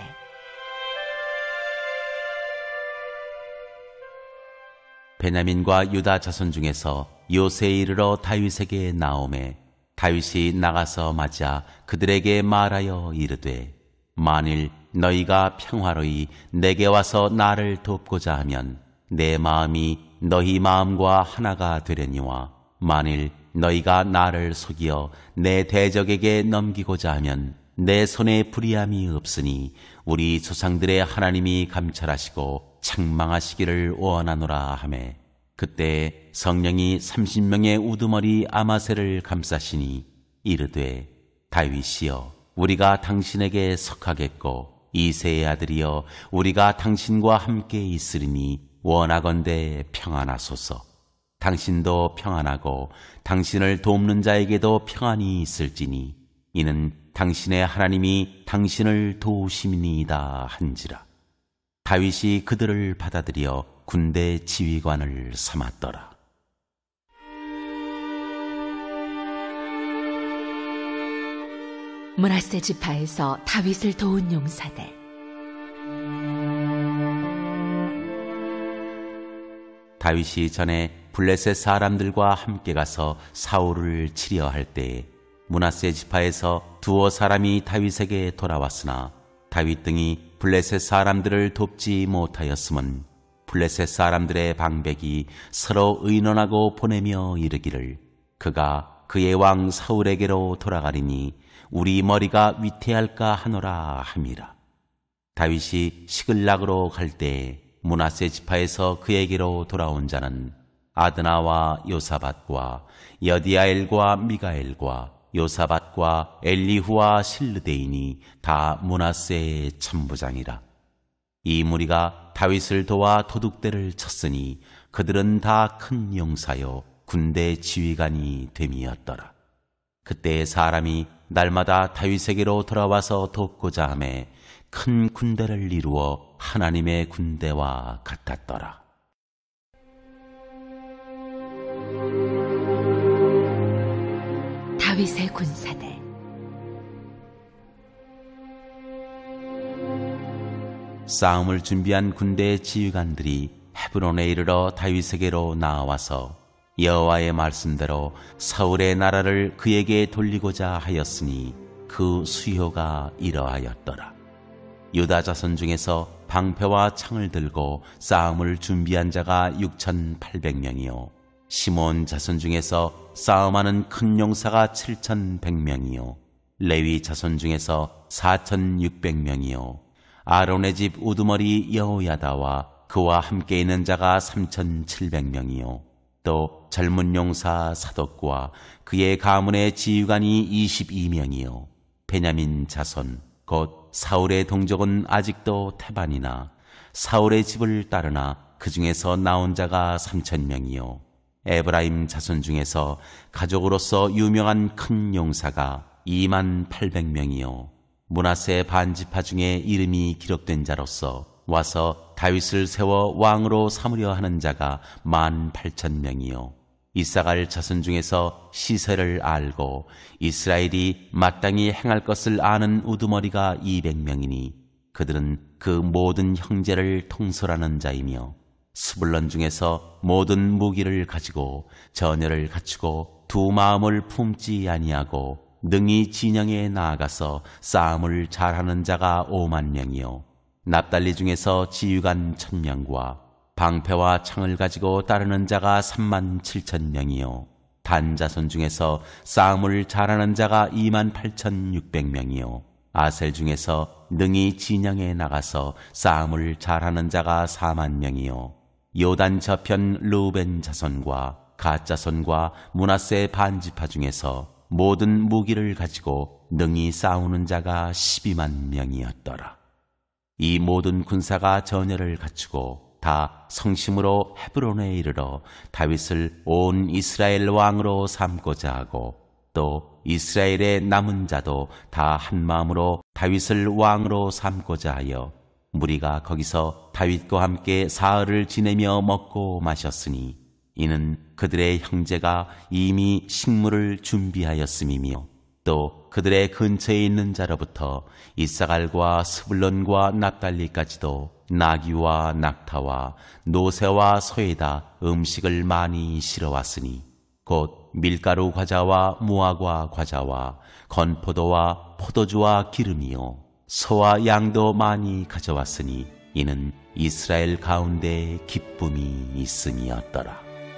베냐민과 유다 자손 중에서 요새에 이르러 다윗에게 나오매 다윗이 나가서 맞아 그들에게 말하여 이르되 만일 너희가 평화로이 내게 와서 나를 돕고자 하면 내 마음이 너희 마음과 하나가 되려니와 만일 너희가 나를 속이어 내 대적에게 넘기고자 하면 내 손에 불의함이 없으니 우리 조상들의 하나님이 감찰하시고 책망하시기를 원하노라 하매 그때 성령이 30명의 우두머리 아마새를 감싸시니 이르되 다윗이여 우리가 당신에게 속하겠고 이새의 아들이여 우리가 당신과 함께 있으리니 원하건대 평안하소서. 당신도 평안하고 당신을 돕는 자에게도 평안이 있을지니 이는 당신의 하나님이 당신을 도우심이니이다 한지라. 다윗이 그들을 받아들여 군대 지휘관을 삼았더라. 므낫세 지파에서 다윗을 도운 용사들. 다윗이 전에 블레셋 사람들과 함께 가서 사울을 치려 할 때에 므낫세 지파에서 두어 사람이 다윗에게 돌아왔으나 다윗 등이 블레셋 사람들을 돕지 못하였음은 블레셋 사람들의 방백이 서로 의논하고 보내며 이르기를 그가 그의 왕 사울에게로 돌아가리니 우리 머리가 위태할까 하노라 함이라. 다윗이 시글락으로 갈 때에 므낫세 지파에서 그에게로 돌아온 자는 아드나와 요사밧과 여디아엘과 미가엘과 요사밧과 엘리후와 실르데인이 다 므낫세의 천부장이라. 이 무리가 다윗을 도와 도둑대를 쳤으니 그들은 다 큰 용사요 군대 지휘관이 됨이었더라. 그때 사람이 날마다 다윗에게로 돌아와서 돕고자 하매 큰 군대를 이루어 하나님의 군대와 같았더라. 다윗의 군사들. 싸움을 준비한 군대 지휘관들이 헤브론에 이르러 다윗에게로 나와서 여호와의 말씀대로 사울의 나라를 그에게 돌리고자 하였으니 그 수요가 이러하였더라. 유다 자손 중에서 방패와 창을 들고 싸움을 준비한 자가 6,800명이요 시몬 자손 중에서 싸움하는 큰 용사가 7,100명이요 레위 자손 중에서 4,600명이요 아론의 집 우두머리 여호야다와 그와 함께 있는 자가 3,700명이요 또 젊은 용사 사독과 그의 가문의 지휘관이 22명이요 베냐민 자손 곧 사울의 동족은 아직도 태반이나 사울의 집을 따르나 그 중에서 나온 자가 3,000명이요 에브라임 자손 중에서 가족으로서 유명한 큰 용사가 28,000명이요 므낫세 반지파 중에 이름이 기록된 자로서 와서 다윗을 세워 왕으로 삼으려 하는 자가 18,000명이요 이사갈 자손 중에서 시세를 알고 이스라엘이 마땅히 행할 것을 아는 우두머리가 200명이니 그들은 그 모든 형제를 통솔하는 자이며 스불론 중에서 모든 무기를 가지고 전열을 갖추고 두 마음을 품지 아니하고 능히 진영에 나아가서 싸움을 잘하는 자가 50,000명이요 납달리 중에서 지휘관 1,000명과 방패와 창을 가지고 따르는 자가 37,000명이요 단 자손 중에서 싸움을 잘하는 자가 28,600명이요 아셀 중에서 능히 진영에 나가서 싸움을 잘하는 자가 40,000명이요 요단 저편 르우벤 자손과 갓 자손과 므낫세 반지파 중에서 모든 무기를 가지고 능히 싸우는 자가 120,000명이었더라. 이 모든 군사가 전열을 갖추고 다 성심으로 헤브론에 이르러 다윗을 온 이스라엘 왕으로 삼고자 하고 또 이스라엘의 남은 자도 다 한마음으로 다윗을 왕으로 삼고자 하여 무리가 거기서 다윗과 함께 사흘을 지내며 먹고 마셨으니 이는 그들의 형제가 이미 식물을 준비하였음이며 또 그들의 근처에 있는 자로부터 이사갈과 스불론과 납달리까지도 나귀와 낙타와 노새와 소에다 음식을 많이 실어왔으니 곧 밀가루 과자와 무화과 과자와 건포도와 포도주와 기름이요 소와 양도 많이 가져왔으니 이는 이스라엘 가운데 기쁨이 있음이었더라.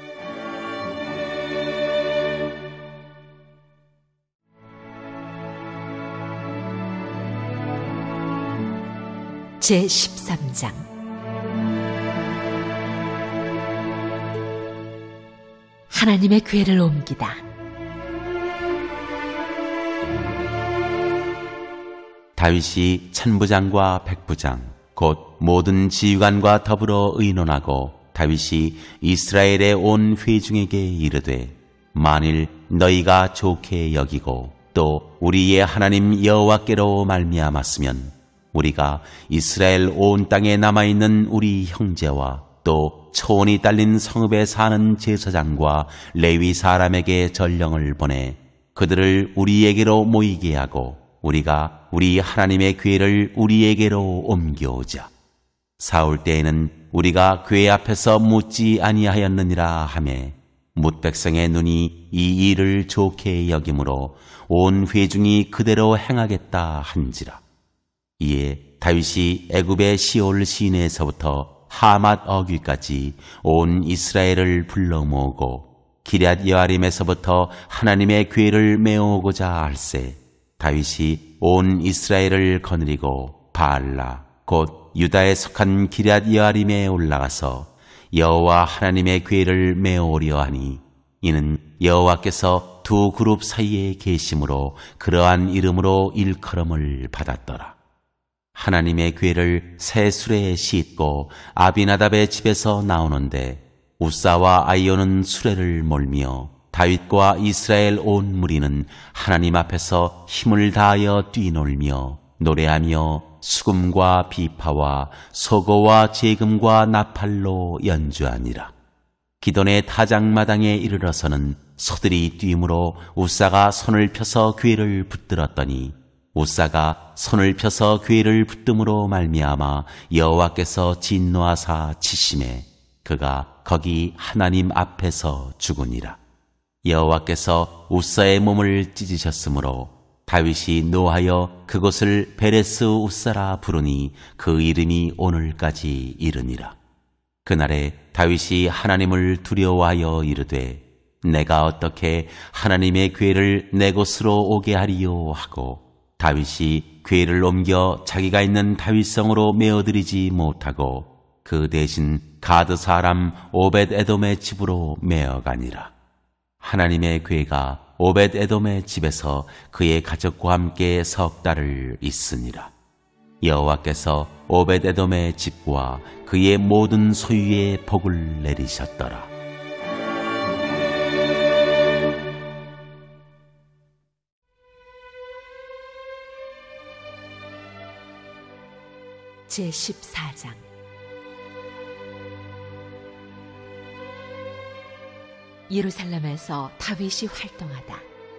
제13장 하나님의 궤를 옮기다. 다윗이 천부장과 백부장 곧 모든 지휘관과 더불어 의논하고 다윗이 이스라엘의 온 회중에게 이르되 만일 너희가 좋게 여기고 또 우리의 하나님 여호와께로 말미암았으면 우리가 이스라엘 온 땅에 남아있는 우리 형제와 또 초원이 딸린 성읍에 사는 제사장과 레위 사람에게 전령을 보내 그들을 우리에게로 모이게 하고 우리가 우리 하나님의 궤를 우리에게로 옮겨오자. 사울 때에는 우리가 궤 앞에서 묻지 아니하였느니라 하매 뭇 백성의 눈이 이 일을 좋게 여김으로 온 회중이 그대로 행하겠다 한지라. 이에 다윗이 애굽의 시올 시내에서부터 하맛 어귀까지 온 이스라엘을 불러 모으고 기럇 여아림에서부터 하나님의 궤를 메어오고자 할세 다윗이 온 이스라엘을 거느리고 바알라 곧 유다에 속한 기럇 여아림에 올라가서 여호와 하나님의 궤를 메어오려 하니 이는 여호와께서 두 그룹 사이에 계심으로 그러한 이름으로 일컬음을 받았더라. 하나님의 궤를 새 수레에 싣고 아비나답의 집에서 나오는데 우사와 아이오는 수레를 몰며 다윗과 이스라엘 온 무리는 하나님 앞에서 힘을 다하여 뛰놀며 노래하며 수금과 비파와 소고와 제금과 나팔로 연주하니라. 기돈의 타작마당에 이르러서는 소들이 뛰므로 우사가 손을 펴서 궤를 붙들었더니 우사가 손을 펴서 궤를 붙듦으로 말미암아 여호와께서 진노하사 치심에 그가 거기 하나님 앞에서 죽으니라. 여호와께서 우사의 몸을 찢으셨으므로 다윗이 노하여 그곳을 베레스 우사라 부르니 그 이름이 오늘까지 이르니라. 그날에 다윗이 하나님을 두려워하여 이르되 내가 어떻게 하나님의 궤를 내 곳으로 오게 하리요 하고 다윗이 궤를 옮겨 자기가 있는 다윗성으로 메어들이지 못하고 그 대신 가드 사람 오벳 에돔의 집으로 메어가니라. 하나님의 궤가 오벳 에돔의 집에서 그의 가족과 함께 석 달을 있으니라. 여호와께서 오벳 에돔의 집과 그의 모든 소유에 복을 내리셨더라. 제14장. 예루살렘에서 다윗이 활동하다.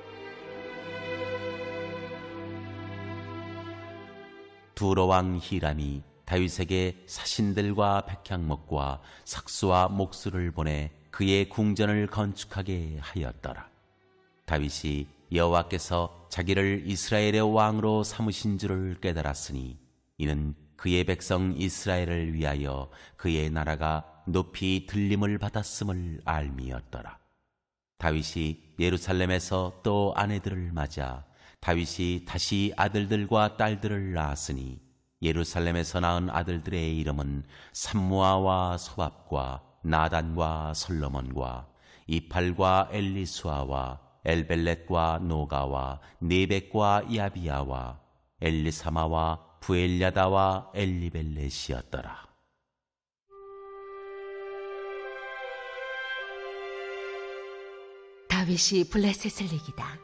두로 왕 히람이 다윗에게 사신들과 백향목과 석수와 목수를 보내 그의 궁전을 건축하게 하였더라. 다윗이 여호와께서 자기를 이스라엘의 왕으로 삼으신 줄을 깨달았으니 이는 그의 백성 이스라엘을 위하여 그의 나라가 높이 들림을 받았음을 알미였더라. 다윗이 예루살렘에서 또 아내들을 맞아 다윗이 다시 아들들과 딸들을 낳았으니 예루살렘에서 낳은 아들들의 이름은 삼무아와 소압과 나단과 솔로몬과 이팔과 엘리수아와 엘벨렛과 노가와 네벡과 야비야와 엘리사마와 부엘야다와 엘리벨렛이었더라. 다윗이 블레셋을 이기다.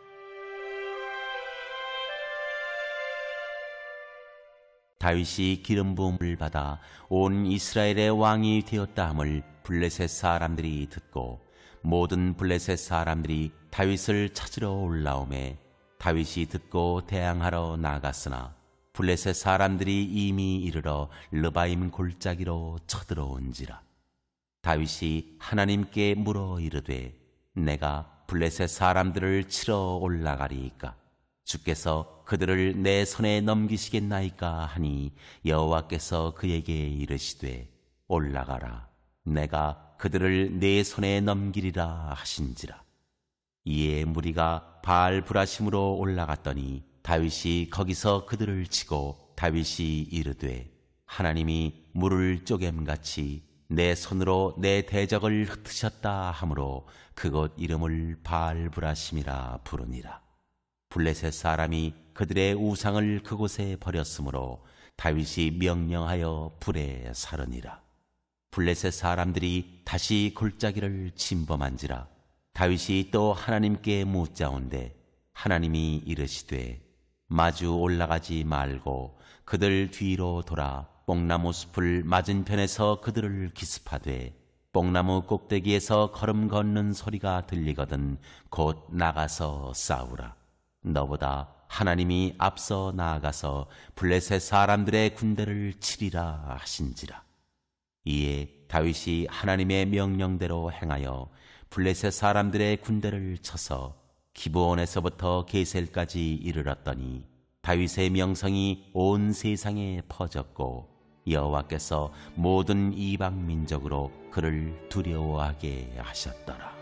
다윗이 기름 부음을 받아 온 이스라엘의 왕이 되었다 함을 블레셋 사람들이 듣고 모든 블레셋 사람들이 다윗을 찾으러 올라오매 다윗이 듣고 대항하러 나갔으나 블레셋 사람들이 이미 이르러 르바임 골짜기로 쳐들어온지라. 다윗이 하나님께 물어 이르되 내가 블레셋 사람들을 치러 올라가리이까 주께서 그들을 내 손에 넘기시겠나이까 하니 여호와께서 그에게 이르시되 올라가라 내가 그들을 내 손에 넘기리라 하신지라. 이에 무리가 바알 브라심으로 올라갔더니 다윗이 거기서 그들을 치고 다윗이 이르되 하나님이 물을 쪼갰같이 내 손으로 내 대적을 흩으셨다 하므로 그곳 이름을 바알 브라심이라 부르니라. 블레셋 사람이 그들의 우상을 그곳에 버렸으므로 다윗이 명령하여 불에 사르니라. 블레셋 사람들이 다시 골짜기를 침범한지라. 다윗이 또 하나님께 묻자온데 하나님이 이르시되 마주 올라가지 말고 그들 뒤로 돌아 뽕나무 숲을 맞은편에서 그들을 기습하되 뽕나무 꼭대기에서 걸음 걷는 소리가 들리거든 곧 나가서 싸우라. 너보다 하나님이 앞서 나아가서 블레셋 사람들의 군대를 치리라 하신지라. 이에 다윗이 하나님의 명령대로 행하여 블레셋 사람들의 군대를 쳐서 기브온에서부터 게셀까지 이르렀더니 다윗의 명성이 온 세상에 퍼졌고 여호와께서 모든 이방 민족으로 그를 두려워하게 하셨더라.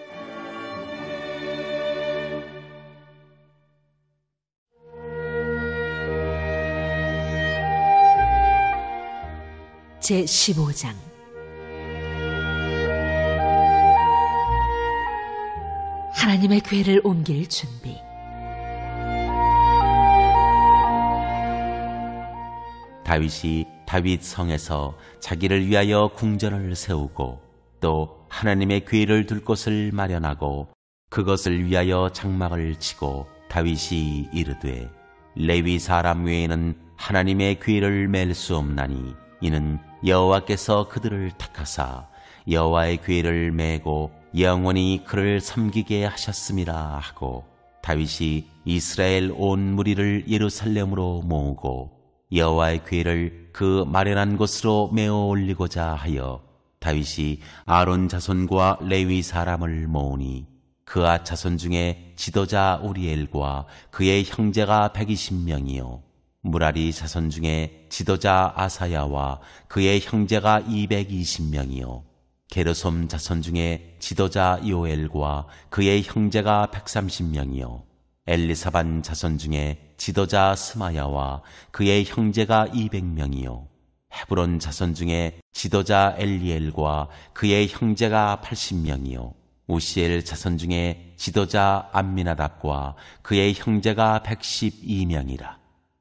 제15장. 하나님의 궤를 옮길 준비. 다윗이 다윗 성에서 자기를 위하여 궁전을 세우고 또 하나님의 궤를 둘 곳을 마련하고 그것을 위하여 장막을 치고 다윗이 이르되 레위 사람 외에는 하나님의 궤를 맬 수 없나니 이는 여호와께서 그들을 택하사 여호와의 궤를 메고 영원히 그를 섬기게 하셨음이라 하고 다윗이 이스라엘 온 무리를 예루살렘으로 모으고 여호와의 궤를 그 마련한 곳으로 메어 올리고자 하여 다윗이 아론 자손과 레위 사람을 모으니 그아 자손 중에 지도자 우리엘과 그의 형제가 120명이요 무라리 자손 중에 지도자 아사야와 그의 형제가 220명이요 게르솜 자손 중에 지도자 요엘과 그의 형제가 130명이요 엘리사반 자손 중에 지도자 스마야와 그의 형제가 200명이요 헤브론 자손 중에 지도자 엘리엘과 그의 형제가 80명이요 우시엘 자손 중에 지도자 암미나답과 그의 형제가 112명이라.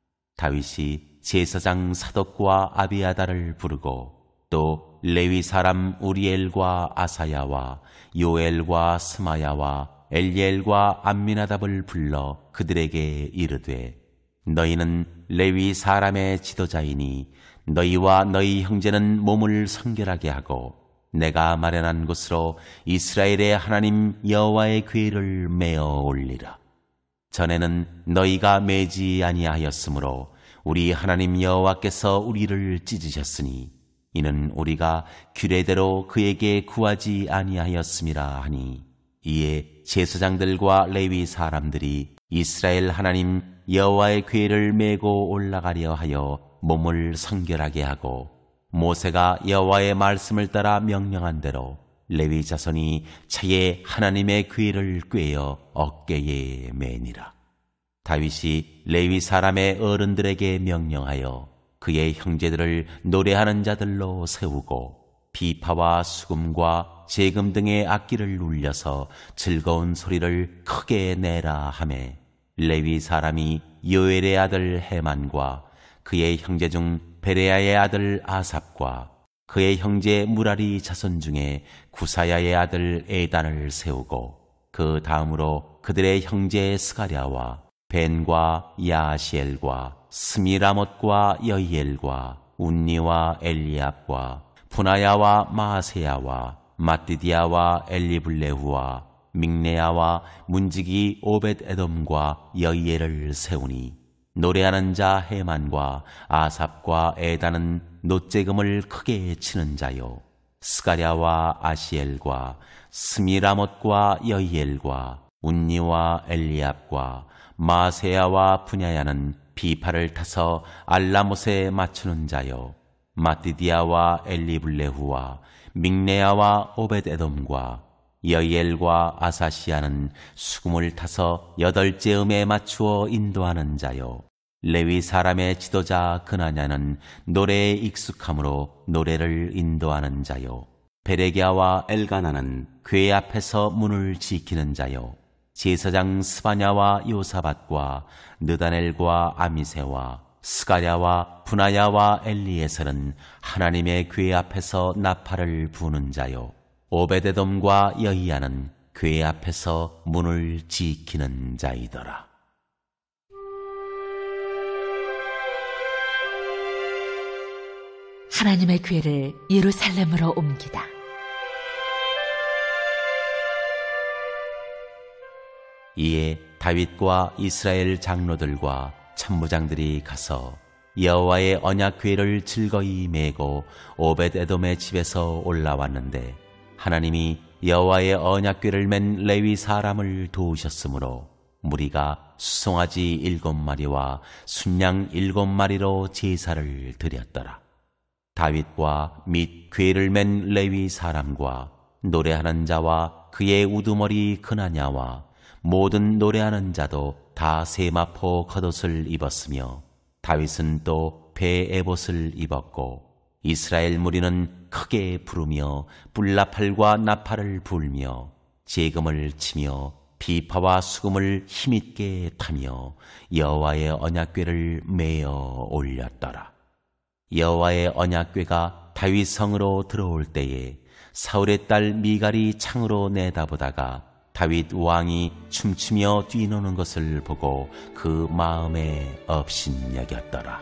다윗이 제사장 사독과 아비아다를 부르고 또 레위 사람 우리엘과 아사야와 요엘과 스마야와 엘리엘과 암미나답을 불러 그들에게 이르되 너희는 레위 사람의 지도자이니 너희와 너희 형제는 몸을 성결하게 하고 내가 마련한 곳으로 이스라엘의 하나님 여호와의 궤를 메어 올리라. 전에는 너희가 매지 아니하였으므로 우리 하나님 여호와께서 우리를 찢으셨으니 이는 우리가 규례대로 그에게 구하지 아니하였음이라 하니 이에 제사장들과 레위 사람들이 이스라엘 하나님 여호와의 궤를 메고 올라가려 하여 몸을 성결하게 하고 모세가 여호와의 말씀을 따라 명령한 대로 레위 자손이 차에 하나님의 궤를 꿰어 어깨에 매니라. 다윗이 레위 사람의 어른들에게 명령하여 그의 형제들을 노래하는 자들로 세우고 비파와 수금과 재금 등의 악기를 울려서 즐거운 소리를 크게 내라 하매 레위 사람이 요엘의 아들 헤만과 그의 형제 중 베레야의 아들 아삽과 그의 형제 무라리 자손 중에 구사야의 아들 에단을 세우고 그 다음으로 그들의 형제 스가랴와 벤과 야시엘과 스미라못과 여이엘과 운니와 엘리압과 푸나야와 마아세야와 마띠디아와 엘리블레후와 믹네야와 문지기 오벳에돔과 여이엘을 세우니 노래하는 자 헤만과 아삽과 에단은 노재금을 크게 치는 자요 스가랴와 아시엘과 스미라못과 여이엘과 운니와 엘리압과 마세야와 분야야는 비파를 타서 알라못에 맞추는 자요 마띠디아와 엘리블레후와 믹네야와 오벳에돔과 여이엘과 아사시아는 수금을 타서 8째음에 맞추어 인도하는 자요 레위 사람의 지도자 그나냐는 노래에 익숙함으로 노래를 인도하는 자요 베레기야와 엘가나는 궤 앞에서 문을 지키는 자요 제사장 스바냐와 요사밧과 느다넬과 아미세와 스가랴와 분하야와 엘리에셀은 하나님의 궤 앞에서 나팔을 부는 자요 오베데돔과 여이야는 궤 앞에서 문을 지키는 자이더라. 하나님의 궤를 예루살렘으로 옮기다. 이에 다윗과 이스라엘 장로들과 참무장들이 가서 여호와의 언약궤를 즐거이 메고 오벳에돔의 집에서 올라왔는데 하나님이 여호와의 언약궤를 맨 레위 사람을 도우셨으므로 무리가 수송아지 7마리와 순양 7마리로 제사를 드렸더라. 다윗과 및 궤를 맨 레위 사람과 노래하는 자와 그의 우두머리 그나냐와 모든 노래하는 자도 다 세마포 겉옷을 입었으며 다윗은 또 배 에봇을 입었고 이스라엘 무리는 크게 부르며 뿔나팔과 나팔을 불며 재금을 치며 비파와 수금을 힘있게 타며 여호와의 언약궤를 메어 올렸더라. 여호와의 언약궤가 다윗 성으로 들어올 때에 사울의 딸 미갈이 창으로 내다보다가 다윗 왕이 춤추며 뛰노는 것을 보고 그 마음에 업신여겼더라.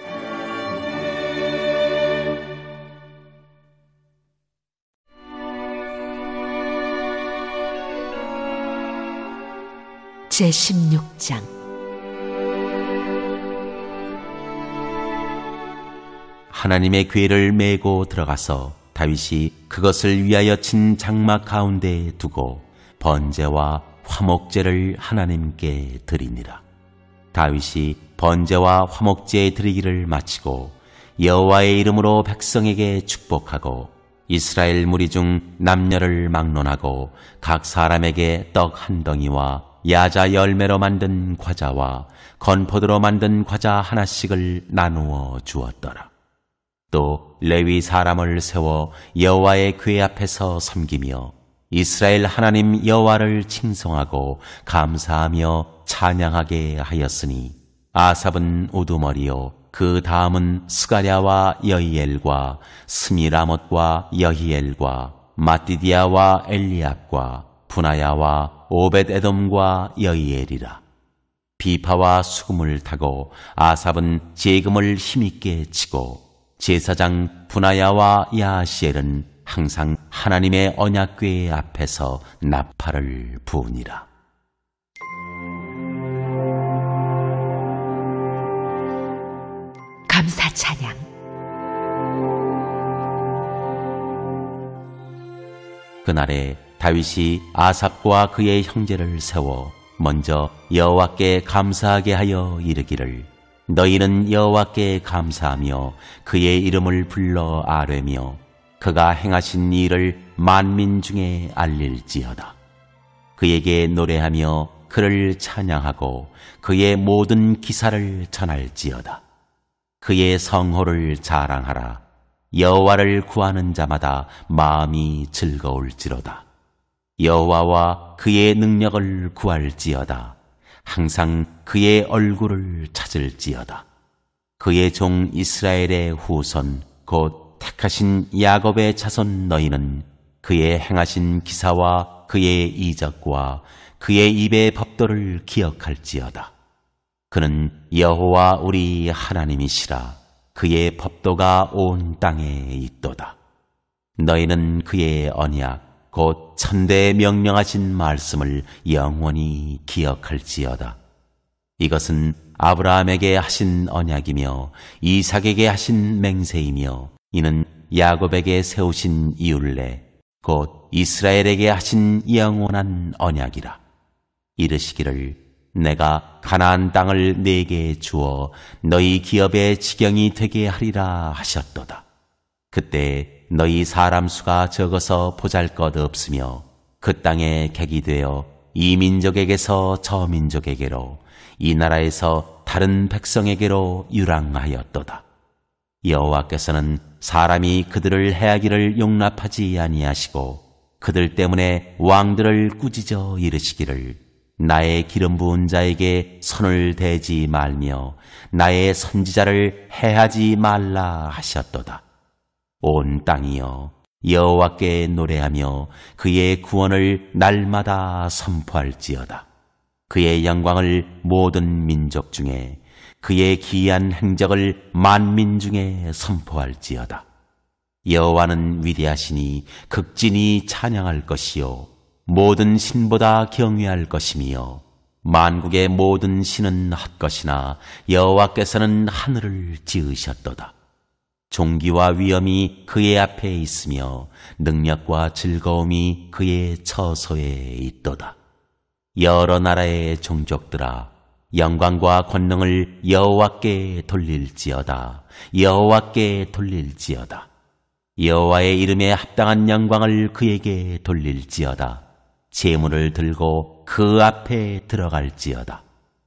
제16장 하나님의 궤를 메고 들어가서 다윗이 그것을 위하여 친 장막 가운데에 두고 번제와 화목제를 하나님께 드리니라. 다윗이 번제와 화목제 드리기를 마치고 여호와의 이름으로 백성에게 축복하고 이스라엘 무리 중 남녀를 막론하고 각 사람에게 떡 한 덩이와 야자 열매로 만든 과자와 건포도로 만든 과자 하나씩을 나누어 주었더라. 또 레위 사람을 세워 여호와의 궤 앞에서 섬기며 이스라엘 하나님 여호와를 칭송하고 감사하며 찬양하게 하였으니 아삽은 우두머리요 그 다음은 스가랴와 여히엘과 스미라못과 여히엘과 마띠디아와 엘리압과 분하야와 오벳에돔과 여히엘이라. 비파와 수금을 타고 아삽은 제금을 힘있게 치고 제사장 분하야와 야시엘은 항상 하나님의 언약궤 앞에서 나팔을 부으니라. 감사 찬양. 그날에 다윗이 아삽과 그의 형제를 세워 먼저 여호와께 감사하게 하여 이르기를 너희는 여호와께 감사하며 그의 이름을 불러 아뢰며 그가 행하신 일을 만민 중에 알릴지어다. 그에게 노래하며 그를 찬양하고 그의 모든 기사를 전할지어다. 그의 성호를 자랑하라. 여호와를 구하는 자마다 마음이 즐거울지로다. 여호와와 그의 능력을 구할지어다. 항상 그의 얼굴을 찾을지어다. 그의 종 이스라엘의 후손 곧 택하신 야곱의 자손 너희는 그의 행하신 기사와 그의 이적과 그의 입의 법도를 기억할지어다. 그는 여호와 우리 하나님이시라. 그의 법도가 온 땅에 있도다. 너희는 그의 언약 곧 천대에 명령하신 말씀을 영원히 기억할지어다. 이것은 아브라함에게 하신 언약이며 이삭에게 하신 맹세이며 이는 야곱에게 세우신 이율례 곧 이스라엘에게 하신 영원한 언약이라. 이르시기를 내가 가나안 땅을 네게 주어 너희 기업의 지경이 되게 하리라 하셨도다. 그때 너희 사람 수가 적어서 보잘것없으며 그 땅에 객이 되어 이 민족에게서 저 민족에게로 이 나라에서 다른 백성에게로 유랑하였도다. 여호와께서는 사람이 그들을 해하기를 용납하지 아니하시고 그들 때문에 왕들을 꾸짖어 이르시기를 나의 기름 부은 자에게 손을 대지 말며 나의 선지자를 해하지 말라 하셨도다. 온 땅이여 여호와께 노래하며 그의 구원을 날마다 선포할지어다. 그의 영광을 모든 민족 중에 그의 기이한 행적을 만민 중에 선포할지어다. 여호와는 위대하시니 극진히 찬양할 것이요 모든 신보다 경외할 것이며 만국의 모든 신은 헛것이나 여호와께서는 하늘을 지으셨도다. 존귀와 위엄이 그의 앞에 있으며 능력과 즐거움이 그의 처소에 있도다. 여러 나라의 종족들아 영광과 권능을 여호와께 돌릴지어다. 여호와께 돌릴지어다. 여호와의 이름에 합당한 영광을 그에게 돌릴지어다. 제물을 들고 그 앞에 들어갈지어다.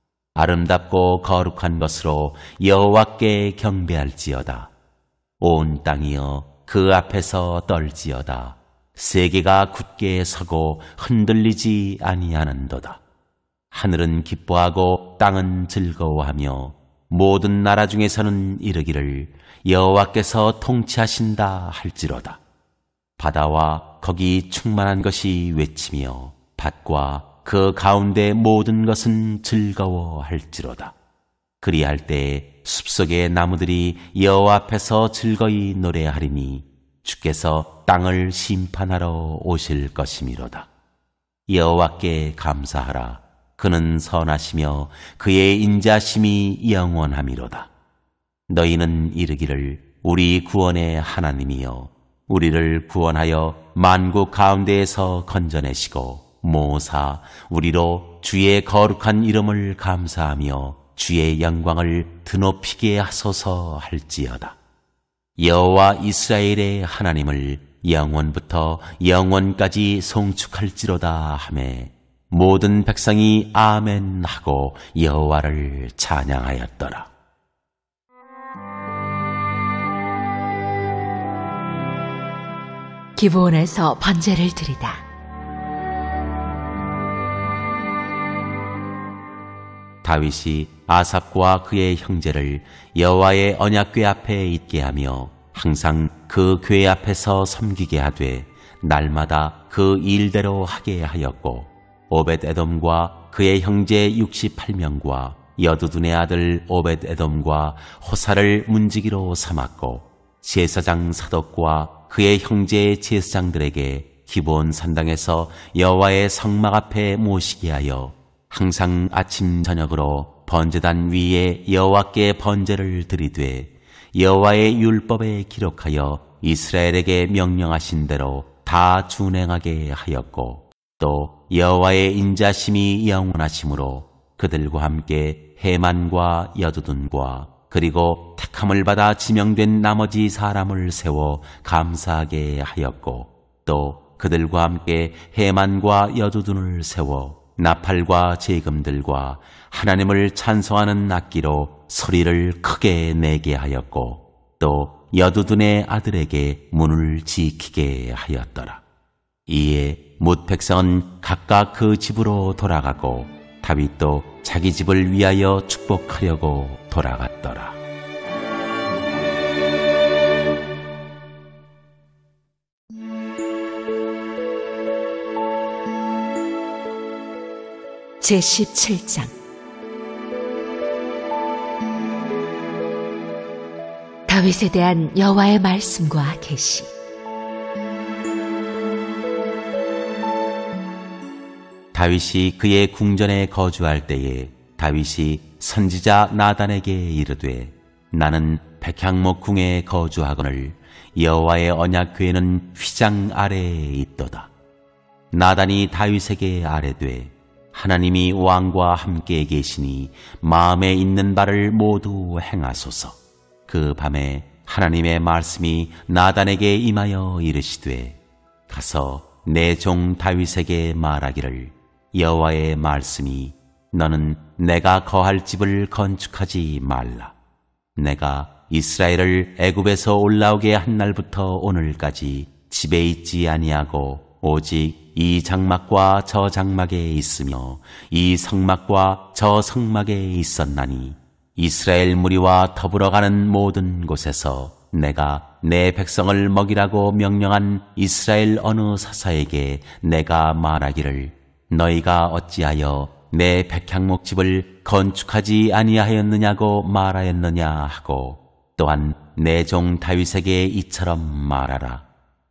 아름답고 거룩한 것으로 여호와께 경배할지어다. 온 땅이여 그 앞에서 떨지어다. 세계가 굳게 서고 흔들리지 아니하는도다. 하늘은 기뻐하고 땅은 즐거워하며 모든 나라 중에서는 이르기를 여호와께서 통치하신다 할지로다. 바다와 거기 충만한 것이 외치며 밭과 그 가운데 모든 것은 즐거워할지로다. 그리할 때 숲속의 나무들이 여호와 앞에서 즐거이 노래하리니 주께서 땅을 심판하러 오실 것이미로다. 여호와께 감사하라. 그는 선하시며 그의 인자심이 영원함이로다. 너희는 이르기를 우리 구원의 하나님이여 우리를 구원하여 만국 가운데에서 건져내시고 모사 우리로 주의 거룩한 이름을 감사하며 주의 영광을 드높이게 하소서 할지어다. 여호와 이스라엘의 하나님을 영원부터 영원까지 송축할지로다 하매 모든 백성이 아멘 하고 여호와를 찬양하였더라. 기브온에서 번제를 드리다. 다윗이 아삽과 그의 형제를 여호와의 언약궤 앞에 있게 하며 항상 그 궤 앞에서 섬기게 하되 날마다 그 일대로 하게 하였고, 오벳에돔과 그의 형제 68명과 여두둔의 아들 오벳에돔과 호사를 문지기로 삼았고, 제사장 사독과 그의 형제 제사장들에게 기브온 산당에서 여호와의 성막 앞에 모시게 하여 항상 아침 저녁으로 번제단 위에 여호와께 번제를 드리되, 여호와의 율법에 기록하여 이스라엘에게 명령하신 대로 다 준행하게 하였고, 또 여호와의 인자심이 영원하심으로 그들과 함께 해만과 여두둔과 그리고 택함을 받아 지명된 나머지 사람을 세워 감사하게 하였고, 또 그들과 함께 해만과 여두둔을 세워 나팔과 제금들과 하나님을 찬송하는 악기로 소리를 크게 내게 하였고, 또 여두둔의 아들에게 문을 지키게 하였더라. 이에 뭇 백성은 각각 그 집으로 돌아가고 다윗도 자기 집을 위하여 축복하려고 돌아갔더라. 제17장. 다윗에 대한 여호와의 말씀과 계시. 다윗이 그의 궁전에 거주할 때에 다윗이 선지자 나단에게 이르되, 나는 백향목 궁에 거주하거늘 여호와의 언약궤는 휘장 아래에 있도다. 나단이 다윗에게 아뢰되, 하나님이 왕과 함께 계시니 마음에 있는 바를 모두 행하소서. 그 밤에 하나님의 말씀이 나단에게 임하여 이르시되, 가서 내 종 다윗에게 말하기를, 여호와의 말씀이 너는 내가 거할 집을 건축하지 말라. 내가 이스라엘을 애굽에서 올라오게 한 날부터 오늘까지 집에 있지 아니하고 오직 이 장막과 저 장막에 있으며 이 성막과 저 성막에 있었나니, 이스라엘 무리와 더불어 가는 모든 곳에서 내가 내 백성을 먹이라고 명령한 이스라엘 어느 사사에게 내가 말하기를, 너희가 어찌하여 내 백향목 집을 건축하지 아니하였느냐고 말하였느냐 하고, 또한 내 종 다윗에게 이처럼 말하라.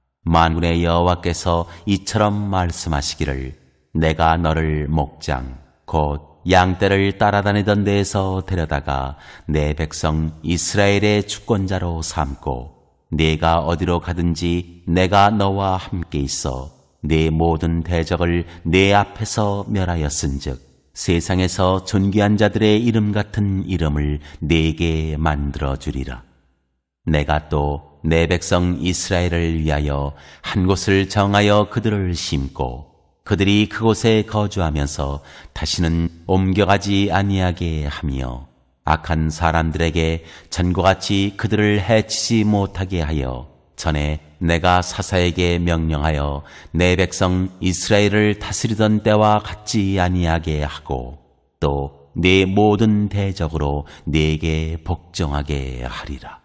만군의 여호와께서 이처럼 말씀하시기를, 내가 너를 목장 곧 양떼를 따라다니던 데에서 데려다가 내 백성 이스라엘의 주권자로 삼고, 네가 어디로 가든지 내가 너와 함께 있어 네 모든 대적을 내 앞에서 멸하였은즉, 세상에서 존귀한 자들의 이름 같은 이름을 네게 만들어주리라. 내가 또 내 백성 이스라엘을 위하여 한 곳을 정하여 그들을 심고, 그들이 그곳에 거주하면서 다시는 옮겨가지 아니하게 하며, 악한 사람들에게 전과 같이 그들을 해치지 못하게 하여, 전에 내가 사사에게 명령하여 내 백성 이스라엘을 다스리던 때와 같지 아니하게 하고, 또 네 모든 대적으로 네게 복종하게 하리라.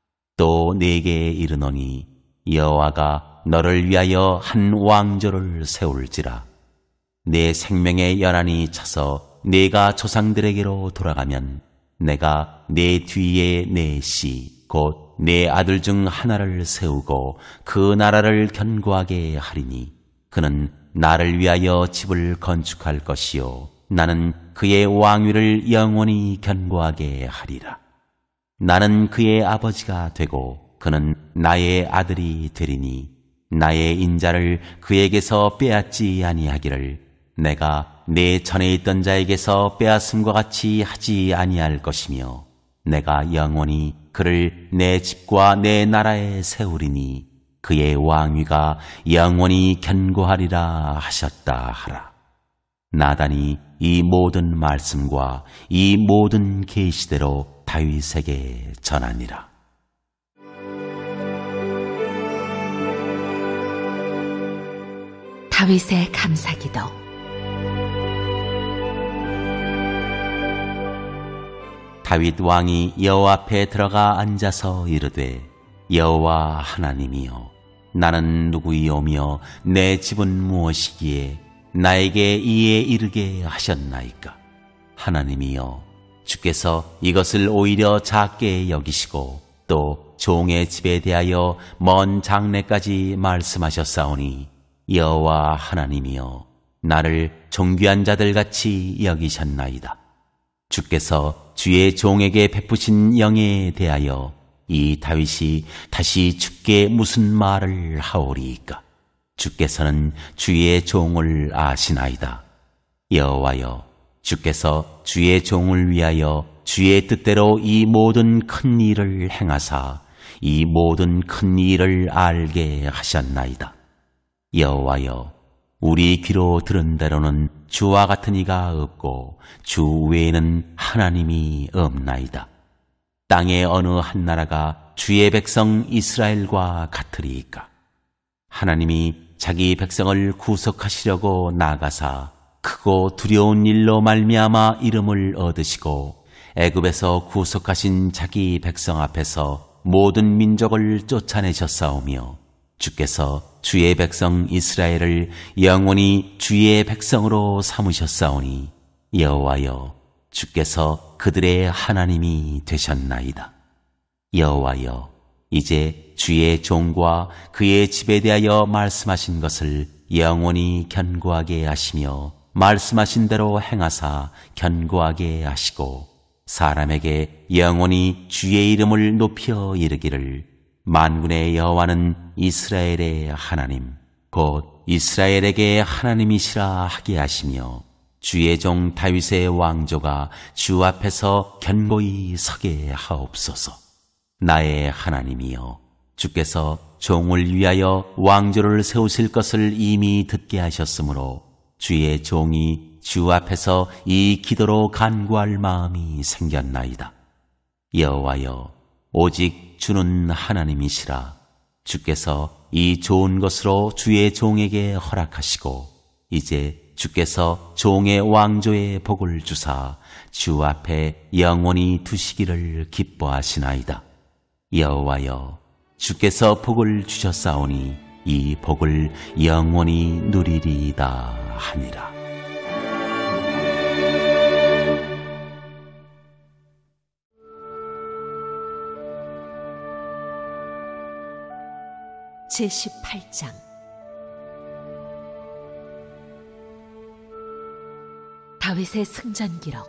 또 네게 이르노니, 여호와가 너를 위하여 한 왕조를 세울지라. 내 생명의 연한이 차서 네가 조상들에게로 돌아가면 내가 내 뒤에 내 씨 곧 내 아들 중 하나를 세우고 그 나라를 견고하게 하리니, 그는 나를 위하여 집을 건축할 것이요 나는 그의 왕위를 영원히 견고하게 하리라. 나는 그의 아버지가 되고 그는 나의 아들이 되리니, 나의 인자를 그에게서 빼앗지 아니하기를 내가 내 전에 있던 자에게서 빼앗음과 같이 하지 아니할 것이며, 내가 영원히 그를 내 집과 내 나라에 세우리니 그의 왕위가 영원히 견고하리라 하셨다 하라. 나단이 이 모든 말씀과 이 모든 계시대로 다윗에게 전하니라. 다윗의 감사기도. 다윗 왕이 여호와 앞에 들어가 앉아서 이르되, 여호와 하나님이여, 나는 누구이오며 내 집은 무엇이기에 나에게 이에 이르게 하셨나이까? 하나님이여, 주께서 이것을 오히려 작게 여기시고 또 종의 집에 대하여 먼 장래까지 말씀하셨사오니, 여호와 하나님이여, 나를 존귀한 자들같이 여기셨나이다. 주께서 주의 종에게 베푸신 영에 대하여 이 다윗이 다시 주께 무슨 말을 하오리이까? 주께서는 주의 종을 아시나이다. 여호와여, 주께서 주의 종을 위하여 주의 뜻대로 이 모든 큰 일을 행하사 이 모든 큰 일을 알게 하셨나이다. 여호와여, 우리 귀로 들은 대로는 주와 같은 이가 없고 주 외에는 하나님이 없나이다. 땅의 어느 한 나라가 주의 백성 이스라엘과 같으리이까? 하나님이 자기 백성을 구속하시려고 나가사 크고 두려운 일로 말미암아 이름을 얻으시고 애굽에서 구속하신 자기 백성 앞에서 모든 민족을 쫓아내셨사오며, 주께서 주의 백성 이스라엘을 영원히 주의 백성으로 삼으셨사오니, 여호와여, 주께서 그들의 하나님이 되셨나이다. 여호와여, 이제 주의 종과 그의 집에 대하여 말씀하신 것을 영원히 견고하게 하시며 말씀하신 대로 행하사 견고하게 하시고, 사람에게 영원히 주의 이름을 높여 이르기를, 만군의 여호와는 이스라엘의 하나님 곧 이스라엘에게 하나님이시라 하게 하시며, 주의 종 다윗의 왕조가 주 앞에서 견고히 서게 하옵소서. 나의 하나님이여, 주께서 종을 위하여 왕조를 세우실 것을 이미 듣게 하셨으므로 주의 종이 주 앞에서 이 기도로 간구할 마음이 생겼나이다. 여호와여, 오직 주는 하나님이시라. 주께서 이 좋은 것으로 주의 종에게 허락하시고 이제 주께서 종의 왕조의 복을 주사 주 앞에 영원히 두시기를 기뻐하시나이다. 여호와여, 주께서 복을 주셨사오니 이 복을 영원히 누리리이다 하니라. 제18장. 다윗의 승전 기록.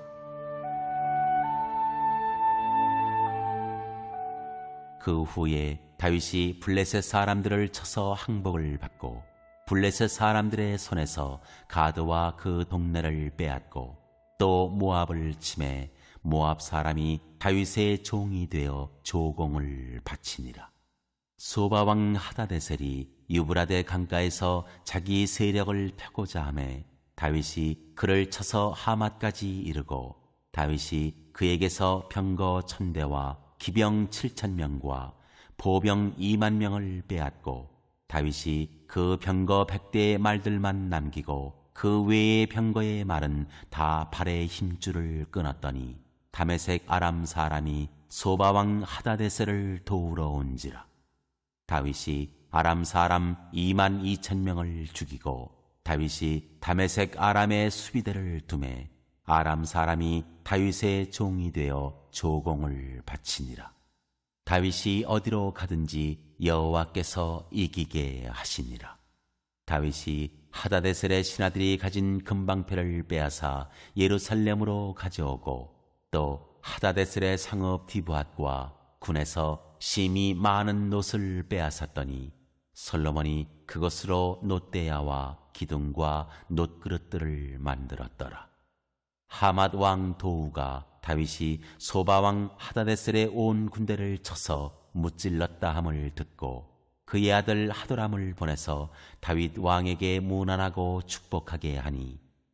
그 후에 다윗이 블레셋 사람들을 쳐서 항복을 받고 블레셋 사람들의 손에서 가드와 그 동네를 빼앗고 또 모압을 침해 모압 사람이 다윗의 종이 되어 조공을 바치니라. 소바왕 하다데셀이 유브라데 강가에서 자기 세력을 펴고자 하매 다윗이 그를 쳐서 하맛까지 이르고, 다윗이 그에게서 병거 1000대와 기병 7000명과 보병 20000명을 빼앗고, 다윗이 그 병거 100대의 말들만 남기고 그 외의 병거의 말은 다 발의 힘줄을 끊었더니 다메섹 아람 사람이 소바왕 하다데셀을 도우러 온지라. 다윗이 아람 사람 22000명을 죽이고 다윗이 다메섹 아람의 수비대를 두매 아람 사람이 다윗의 종이 되어 조공을 바치니라. 다윗이 어디로 가든지 여호와께서 이기게 하시니라. 다윗이 하다데셀의 신하들이 가진 금방패를 빼앗아 예루살렘으로 가져오고 또 하다데셀의 상업 디브앗과 군에서 심히 많은 놋을 빼앗았더니 솔로몬이 그것으로 놋대야와 기둥과 놋그릇들을 만들었더라. 하맛 왕 도우가 다윗이 소바왕 하다데셀의 온 군대를 쳐서 무찔렀다 함을 듣고 그의 아들 하도람을 보내서 다윗 왕에게 문안하고 축복하게 하니,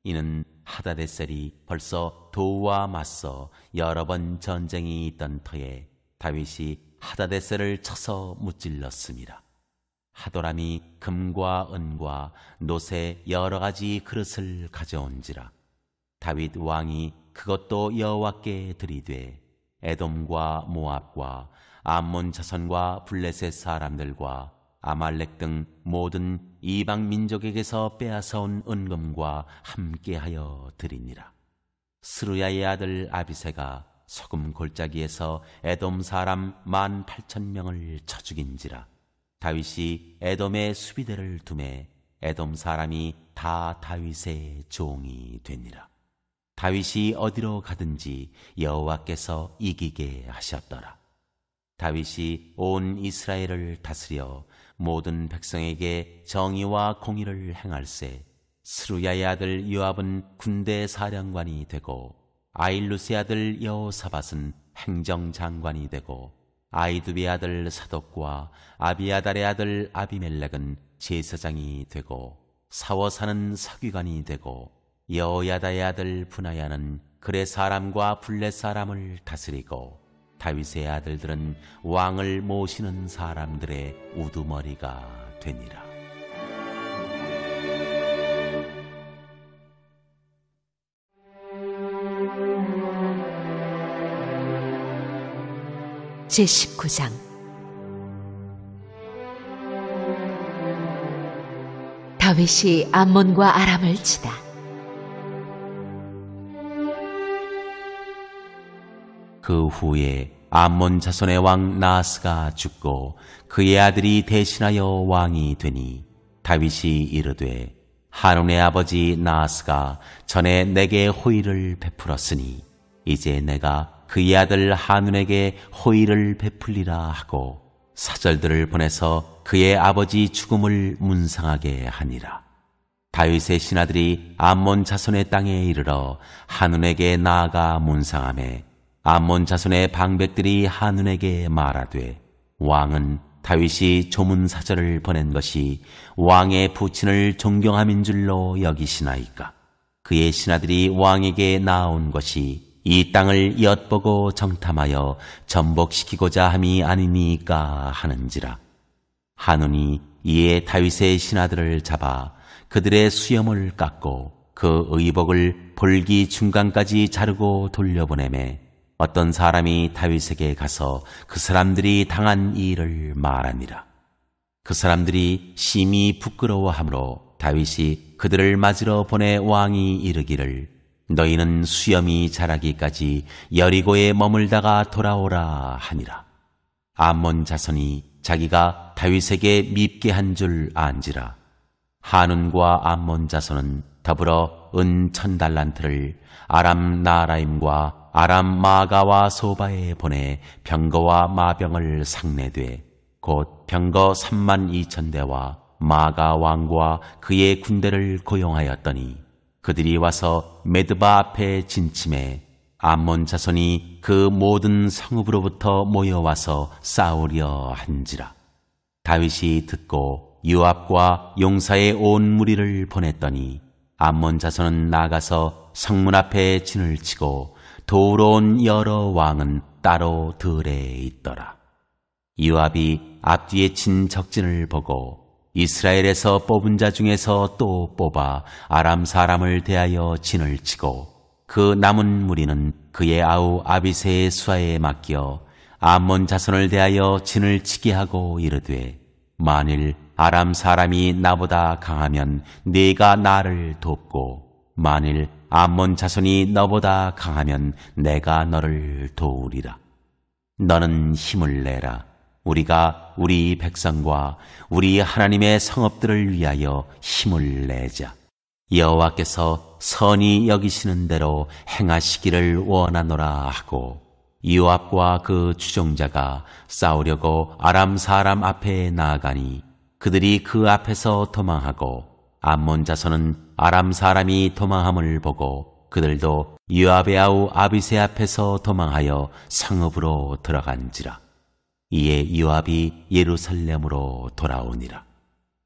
이는 하다데셀이 벌써 도우와 맞서 여러 번 전쟁이 있던 터에 다윗이 하다데셀을 쳐서 무찔렀습니다. 하도람이 금과 은과 놋의 여러 가지 그릇을 가져온지라. 다윗 왕이 그것도 여호와께 드리되 에돔과 모압과 암몬 자손과 블레셋 사람들과 아말렉 등 모든 이방 민족에게서 빼앗아온 은금과 함께하여 드리니라. 스루야의 아들 아비새가 소금 골짜기에서 에돔 사람 18,000명을 쳐 죽인지라. 다윗이 에돔의 수비대를 두매 에돔 사람이 다 다윗의 종이 되니라. 다윗이 어디로 가든지 여호와께서 이기게 하셨더라. 다윗이 온 이스라엘을 다스려 모든 백성에게 정의와 공의를 행할세. 스루야의 아들 요압은 군대 사령관이 되고 아일루스의 아들 여호사밧은 행정장관이 되고 아이두비의 아들 사독과 아비아달의 아들 아비멜렉은 제사장이 되고 사워사는 서기관이 되고 여호야다의 아들 분하야는 그레 사람과 블렛 사람을 다스리고 다윗의 아들들은 왕을 모시는 사람들의 우두머리가 되니라. 제19장. 다윗이 암몬과 아람을 치다. 그 후에 암몬 자손의 왕 나하스가 죽고 그의 아들이 대신하여 왕이 되니 다윗이 이르되 한운의 아버지 나하스가 전에 내게 호의를 베풀었으니 이제 내가 그의 아들 한운에게 호의를 베풀리라 하고 사절들을 보내서 그의 아버지 죽음을 문상하게 하니라. 다윗의 신하들이 암몬 자손의 땅에 이르러 한운에게 나아가 문상하매 암몬 자손의 방백들이 한운에게 말하되 왕은 다윗이 조문 사절을 보낸 것이 왕의 부친을 존경함인 줄로 여기시나이까. 그의 신하들이 왕에게 나아온 것이 이 땅을 엿보고 정탐하여 전복시키고자 함이 아니니까 하는지라. 한운이 이에 다윗의 신하들을 잡아 그들의 수염을 깎고 그 의복을 볼기 중간까지 자르고 돌려보내매 어떤 사람이 다윗에게 가서 그 사람들이 당한 일을 말하니라. 그 사람들이 심히 부끄러워하므로 다윗이 그들을 맞으러 보내 왕이 이르기를 너희는 수염이 자라기까지 여리고에 머물다가 돌아오라 하니라. 암몬 자손이 자기가 다윗에게 밉게 한 줄 안지라. 한운과 암몬 자손은 더불어 은 1000달란트를 아람 나라임과 아람 마가와 소바에 보내 병거와 마병을 상내되 곧 병거 32,000대와 마가 왕과 그의 군대를 고용하였더니 그들이 와서 메드바 앞에 진침해 암몬 자손이 그 모든 성읍으로부터 모여와서 싸우려 한지라. 다윗이 듣고 요압과 용사의 온 무리를 보냈더니 암몬 자손은 나가서 성문 앞에 진을 치고 도우러 온 여러 왕은 따로 들에 있더라. 요압이 앞뒤에 친 적진을 보고 이스라엘에서 뽑은 자 중에서 또 뽑아 아람 사람을 대하여 진을 치고 그 남은 무리는 그의 아우 아비새의 수하에 맡겨 암몬 자손을 대하여 진을 치게 하고 이르되 만일 아람 사람이 나보다 강하면 네가 나를 돕고 만일 암몬 자손이 너보다 강하면 내가 너를 도우리라. 너는 힘을 내라. 우리가 우리 백성과 우리 하나님의 성읍들을 위하여 힘을 내자. 여호와께서 선히 여기시는 대로 행하시기를 원하노라 하고 요압과 그 추종자가 싸우려고 아람 사람 앞에 나아가니 그들이 그 앞에서 도망하고 암몬 자손은 아람 사람이 도망함을 보고 그들도 요압의 아우 아비새 앞에서 도망하여 성읍으로 들어간지라. 이에 요압이 예루살렘으로 돌아오니라.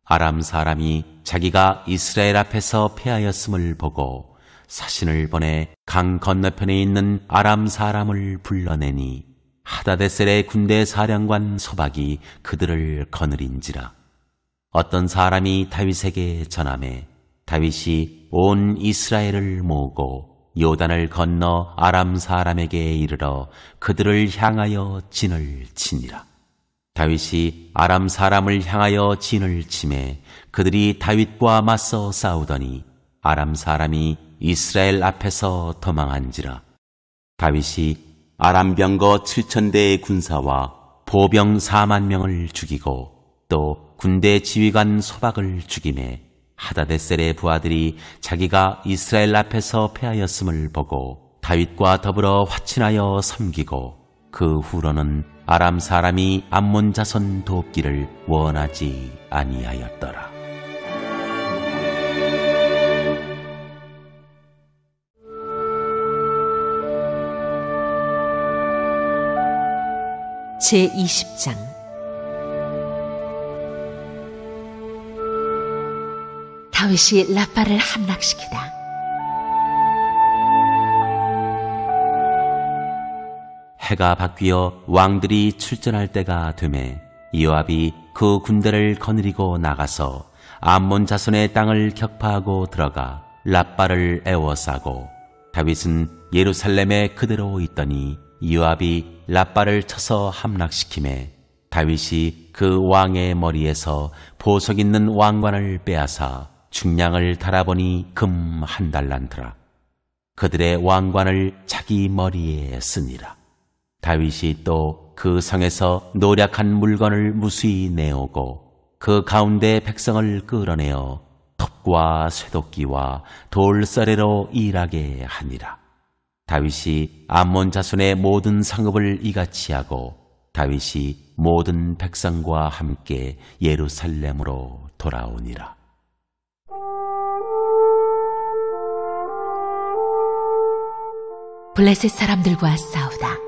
아람 사람이 자기가 이스라엘 앞에서 패하였음을 보고 사신을 보내 강 건너편에 있는 아람 사람을 불러내니 하다데셀의 군대 사령관 소박이 그들을 거느린지라. 어떤 사람이 다윗에게 전하매 다윗이 온 이스라엘을 모으고 요단을 건너 아람 사람에게 이르러 그들을 향하여 진을 치니라. 다윗이 아람 사람을 향하여 진을 치매 그들이 다윗과 맞서 싸우더니 아람 사람이 이스라엘 앞에서 도망한지라. 다윗이 아람 병거 7,000대의 군사와 보병 40,000명을 죽이고 또 군대 지휘관 소박을 죽이매 하다데셀의 부하들이 자기가 이스라엘 앞에서 패하였음을 보고 다윗과 더불어 화친하여 섬기고 그 후로는 아람 사람이 암몬 자손 돕기를 원하지 아니하였더라. 제20장 다윗이 라빠를 함락시키다. 해가 바뀌어 왕들이 출전할 때가 되매 요압이 그 군대를 거느리고 나가서 암몬 자손의 땅을 격파하고 들어가 라빠를 에워싸고 다윗은 예루살렘에 그대로 있더니 요압이 라빠를 쳐서 함락시키매 다윗이 그 왕의 머리에서 보석 있는 왕관을 빼앗아 중량을 달아보니 금 1달란트라. 그들의 왕관을 자기 머리에 쓰니라. 다윗이 또 그 성에서 노략한 물건을 무수히 내오고 그 가운데 백성을 끌어내어 톱과 쇠도끼와 돌서래로 일하게 하니라. 다윗이 암몬 자손의 모든 상급을 이같이 하고 다윗이 모든 백성과 함께 예루살렘으로 돌아오니라. 블레셋 사람들과 싸우다.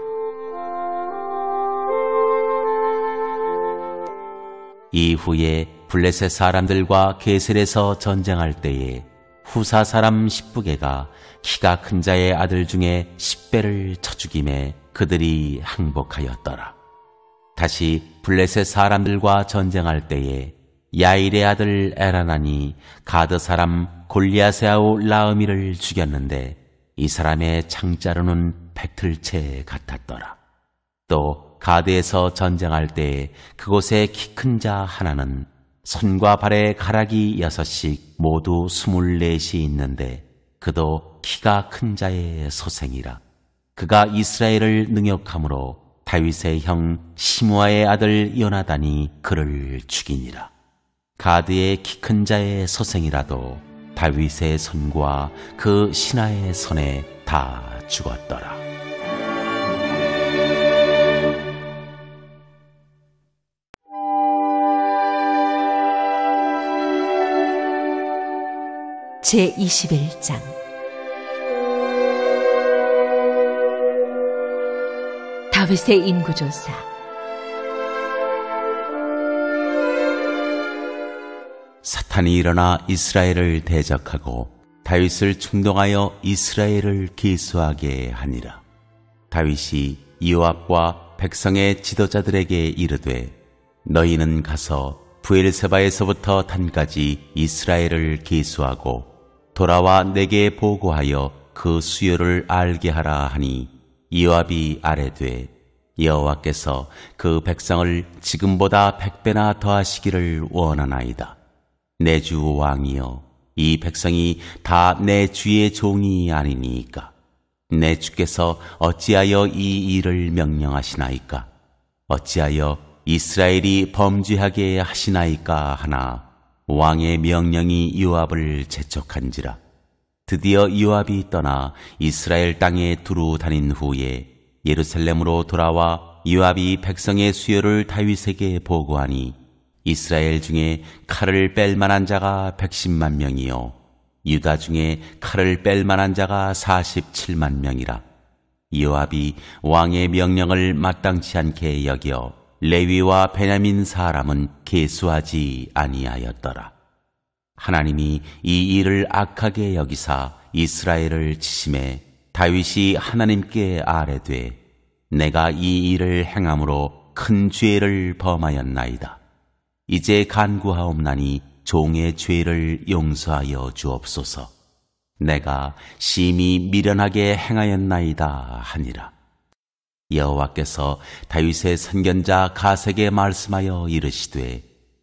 이후에 블레셋 사람들과 게셀에서 전쟁할 때에 후사 사람 십부게가 키가 큰 자의 아들 중에 10배를 쳐 죽임에 그들이 항복하였더라. 다시 블레셋 사람들과 전쟁할 때에 야일의 아들 에라난이 가드 사람 골리앗의 아우 라으미를 죽였는데 이 사람의 창자루는 백틀채 같았더라. 또 가드에서 전쟁할 때에 그곳에 키 큰 자 하나는 손과 발에 가락이 6씩 모두 24이 있는데 그도 키가 큰 자의 소생이라. 그가 이스라엘을 능욕함으로 다윗의 형 시므아의 아들 요나단이 그를 죽이니라. 가드의 키 큰 자의 소생이라도 다윗의 손과 그 신하의 손에 다 죽었더라. 제21장 다윗의 인구조사. 사탄이 일어나 이스라엘을 대적하고 다윗을 충동하여 이스라엘을 기수하게 하니라. 다윗이 요압과 백성의 지도자들에게 이르되 너희는 가서 브엘세바에서부터 단까지 이스라엘을 기수하고 돌아와 내게 보고하여 그 수요를 알게 하라 하니 요압이 아뢰되 여호와께서 그 백성을 지금보다 100배나 더하시기를 원하나이다. 내 주 왕이여, 이 백성이 다 내 주의 종이 아니니이까. 내 주께서 어찌하여 이 일을 명령하시나이까? 어찌하여 이스라엘이 범죄하게 하시나이까 하나 왕의 명령이 요압을 재촉한지라. 드디어 요압이 떠나 이스라엘 땅에 두루 다닌 후에 예루살렘으로 돌아와 요압이 백성의 수요를 다윗에게 보고하니 이스라엘 중에 칼을 뺄 만한 자가 110만 명이요 유다 중에 칼을 뺄 만한 자가 47만 명이라. 요압이 왕의 명령을 마땅치 않게 여겨 레위와 베냐민 사람은 계수하지 아니하였더라. 하나님이 이 일을 악하게 여기사 이스라엘을 치심해 다윗이 하나님께 아뢰되 내가 이 일을 행함으로 큰 죄를 범하였나이다. 이제 간구하옵나니 종의 죄를 용서하여 주옵소서. 내가 심히 미련하게 행하였나이다 하니라. 여호와께서 다윗의 선견자 가세에게 말씀하여 이르시되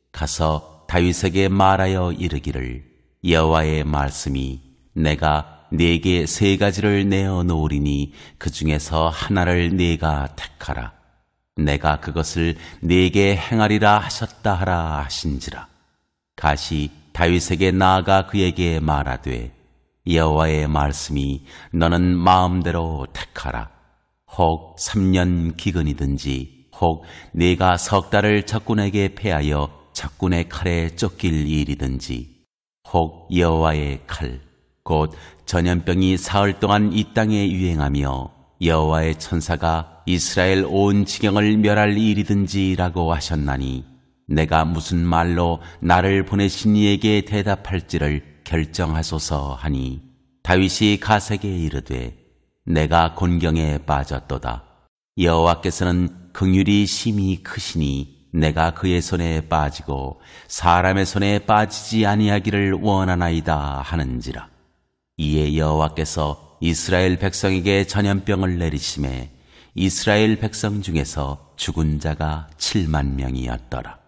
가서 다윗에게 말하여 이르기를 여호와의 말씀이 내가 네게 3가지를 내어 놓으리니 그 중에서 하나를 네가 택하라. 내가 그것을 네게 행하리라 하셨다 하라 하신지라. 갓이 다윗에게 나아가 그에게 말하되 여호와의 말씀이 너는 마음대로 택하라. 혹 3년 기근이든지 혹 네가 10달을 적군에게 패하여 적군의 칼에 쫓길 일이든지 혹 여호와의 칼 곧 전염병이 사흘 동안 이 땅에 유행하며 여호와의 천사가 이스라엘 온 지경을 멸할 일이든지라고 하셨나니 내가 무슨 말로 나를 보내신 이에게 대답할지를 결정하소서 하니 다윗이 가세에게 이르되 내가 곤경에 빠졌도다. 여호와께서는 긍휼이 심히 크시니 내가 그의 손에 빠지고 사람의 손에 빠지지 아니하기를 원하나이다 하는지라. 이에 여호와께서 이스라엘 백성에게 전염병을 내리심에 이스라엘 백성 중에서 죽은 자가 7만 명이었더라.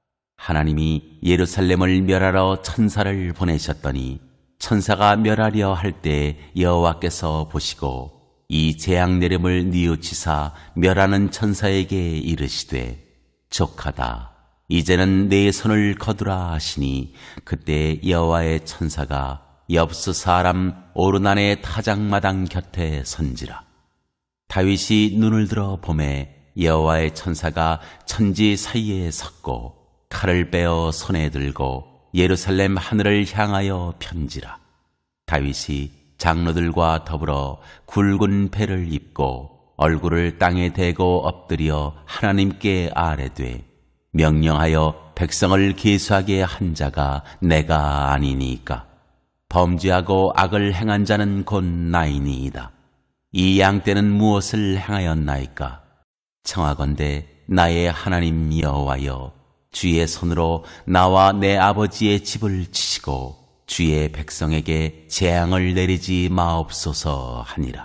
하나님이 예루살렘을 멸하러 천사를 보내셨더니 천사가 멸하려 할 때 여호와께서 보시고 이 재앙 내림을 뉘우치사 멸하는 천사에게 이르시되 족하다. 이제는 내 손을 거두라 하시니 그때 여호와의 천사가 엽스 사람 오르난의 타작마당 곁에 선지라. 다윗이 눈을 들어 보매 여호와의 천사가 천지 사이에 섰고 칼을 빼어 손에 들고 예루살렘 하늘을 향하여 편지라. 다윗이 장로들과 더불어 굵은 배를 입고 얼굴을 땅에 대고 엎드려 하나님께 아뢰되 명령하여 백성을 계수하게 한 자가 내가 아니니까. 범죄하고 악을 행한 자는 곧 나이니이다. 이 양떼는 무엇을 행하였나이까? 청하건대 나의 하나님 여호와여, 주의 손으로 나와 내 아버지의 집을 치시고 주의 백성에게 재앙을 내리지 마옵소서 하니라.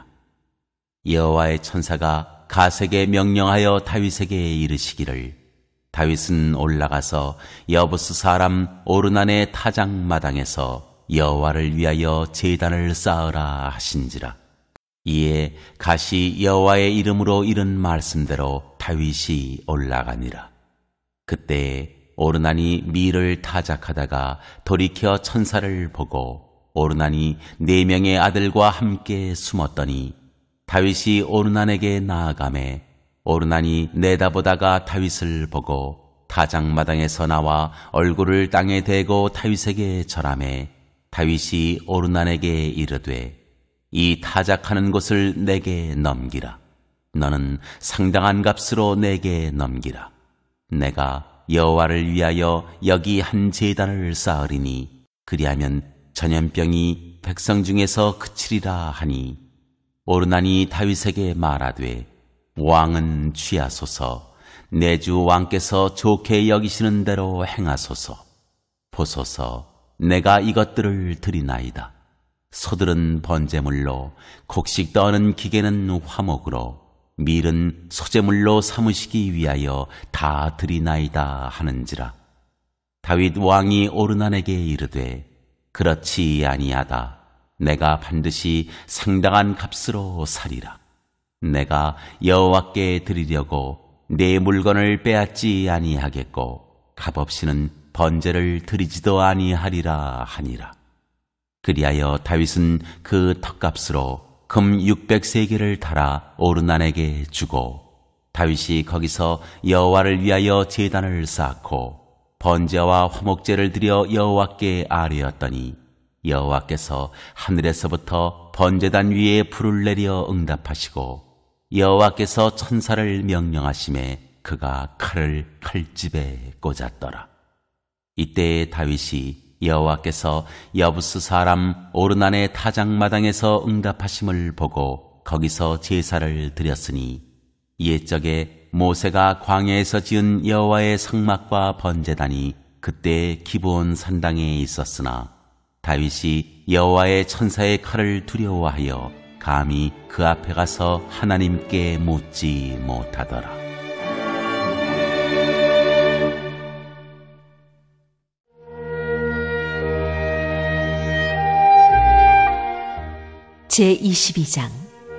여호와의 천사가 가세에게 명령하여 다윗에게 이르시기를 다윗은 올라가서 여부스 사람 오르난의 타작마당에서 여호와를 위하여 제단을 쌓으라 하신지라. 이에 갓이 여호와의 이름으로 이른 말씀대로 다윗이 올라가니라. 그때 오르난이 밀을 타작하다가 돌이켜 천사를 보고 오르난이 4명의 아들과 함께 숨었더니 다윗이 오르난에게 나아가매 오르난이 내다보다가 다윗을 보고 타작마당에서 나와 얼굴을 땅에 대고 다윗에게 절하매 다윗이 오르난에게 이르되 이 타작하는 곳을 내게 넘기라. 너는 상당한 값으로 내게 넘기라. 내가 여호와를 위하여 여기 한 제단을 쌓으리니 그리하면 전염병이 백성 중에서 그치리라 하니 오르난이 다윗에게 말하되 왕은 취하소서. 내 주 왕께서 좋게 여기시는 대로 행하소서. 보소서, 내가 이것들을 드리나이다. 소들은 번제물로, 곡식 떠는 기계는 화목으로, 밀은 소제물로 삼으시기 위하여 다 드리나이다 하는지라. 다윗 왕이 오르난에게 이르되 그렇지 아니하다. 내가 반드시 상당한 값으로 사리라. 내가 여호와께 드리려고 내 물건을 빼앗지 아니하겠고 값없이는 번제를 드리지도 아니하리라 하니라. 그리하여 다윗은 그 턱값으로 금 600세겔을 달아 오르난에게 주고 다윗이 거기서 여호와를 위하여 제단을 쌓고 번제와 화목제를 드려 여호와께 아뢰었더니 여호와께서 하늘에서부터 번제단 위에 불을 내려 응답하시고 여호와께서 천사를 명령하심에 그가 칼을 칼집에 꽂았더라. 이때 다윗이 여호와께서 여부스 사람 오르난의 타작마당에서 응답하심을 보고 거기서 제사를 드렸으니 옛적에 모세가 광야에서 지은 여호와의 성막과 번제단이 그때 기브온 산당에 있었으나 다윗이 여호와의 천사의 칼을 두려워하여 감히 그 앞에 가서 하나님께 묻지 못하더라. 제22장.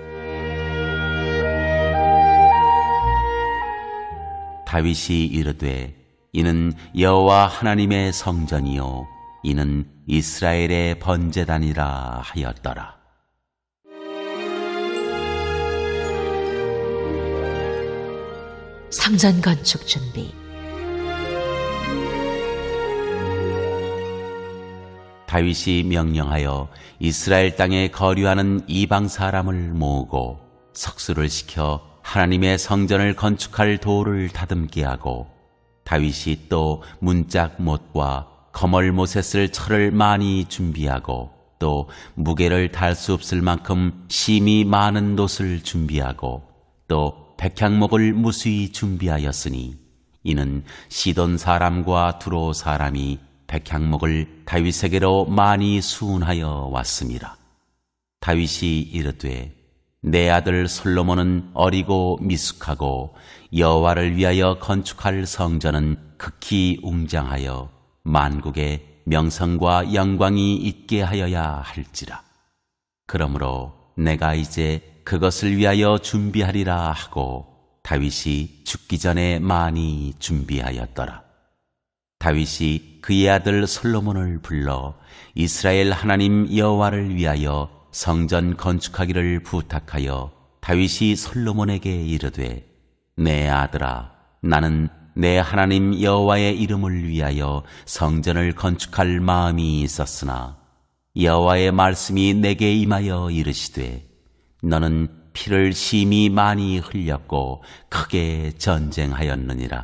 다윗이 이르되 이는 여호와 하나님의 성전이요 이는 이스라엘의 번제단이라 하였더라. 성전 건축 준비. 다윗이 명령하여 이스라엘 땅에 거류하는 이방 사람을 모으고 석수를 시켜 하나님의 성전을 건축할 돌을 다듬게 하고 다윗이 또 문짝 못과 거멀못에 쓸 철을 많이 준비하고 또 무게를 달 수 없을 만큼 심이 많은 놋을 준비하고 또 백향목을 무수히 준비하였으니 이는 시돈 사람과 두로 사람이 백향목을 다윗에게로 많이 수운하여 왔습니다. 다윗이 이르되 내 아들 솔로몬은 어리고 미숙하고 여호와를 위하여 건축할 성전은 극히 웅장하여 만국의 명성과 영광이 있게 하여야 할지라. 그러므로 내가 이제 그것을 위하여 준비하리라 하고 다윗이 죽기 전에 많이 준비하였더라. 다윗이 그의 아들 솔로몬을 불러 이스라엘 하나님 여호와를 위하여 성전 건축하기를 부탁하여 다윗이 솔로몬에게 이르되 내 아들아 나는 내 하나님 여호와의 이름을 위하여 성전을 건축할 마음이 있었으나 여호와의 말씀이 내게 임하여 이르시되 너는 피를 심히 많이 흘렸고 크게 전쟁하였느니라.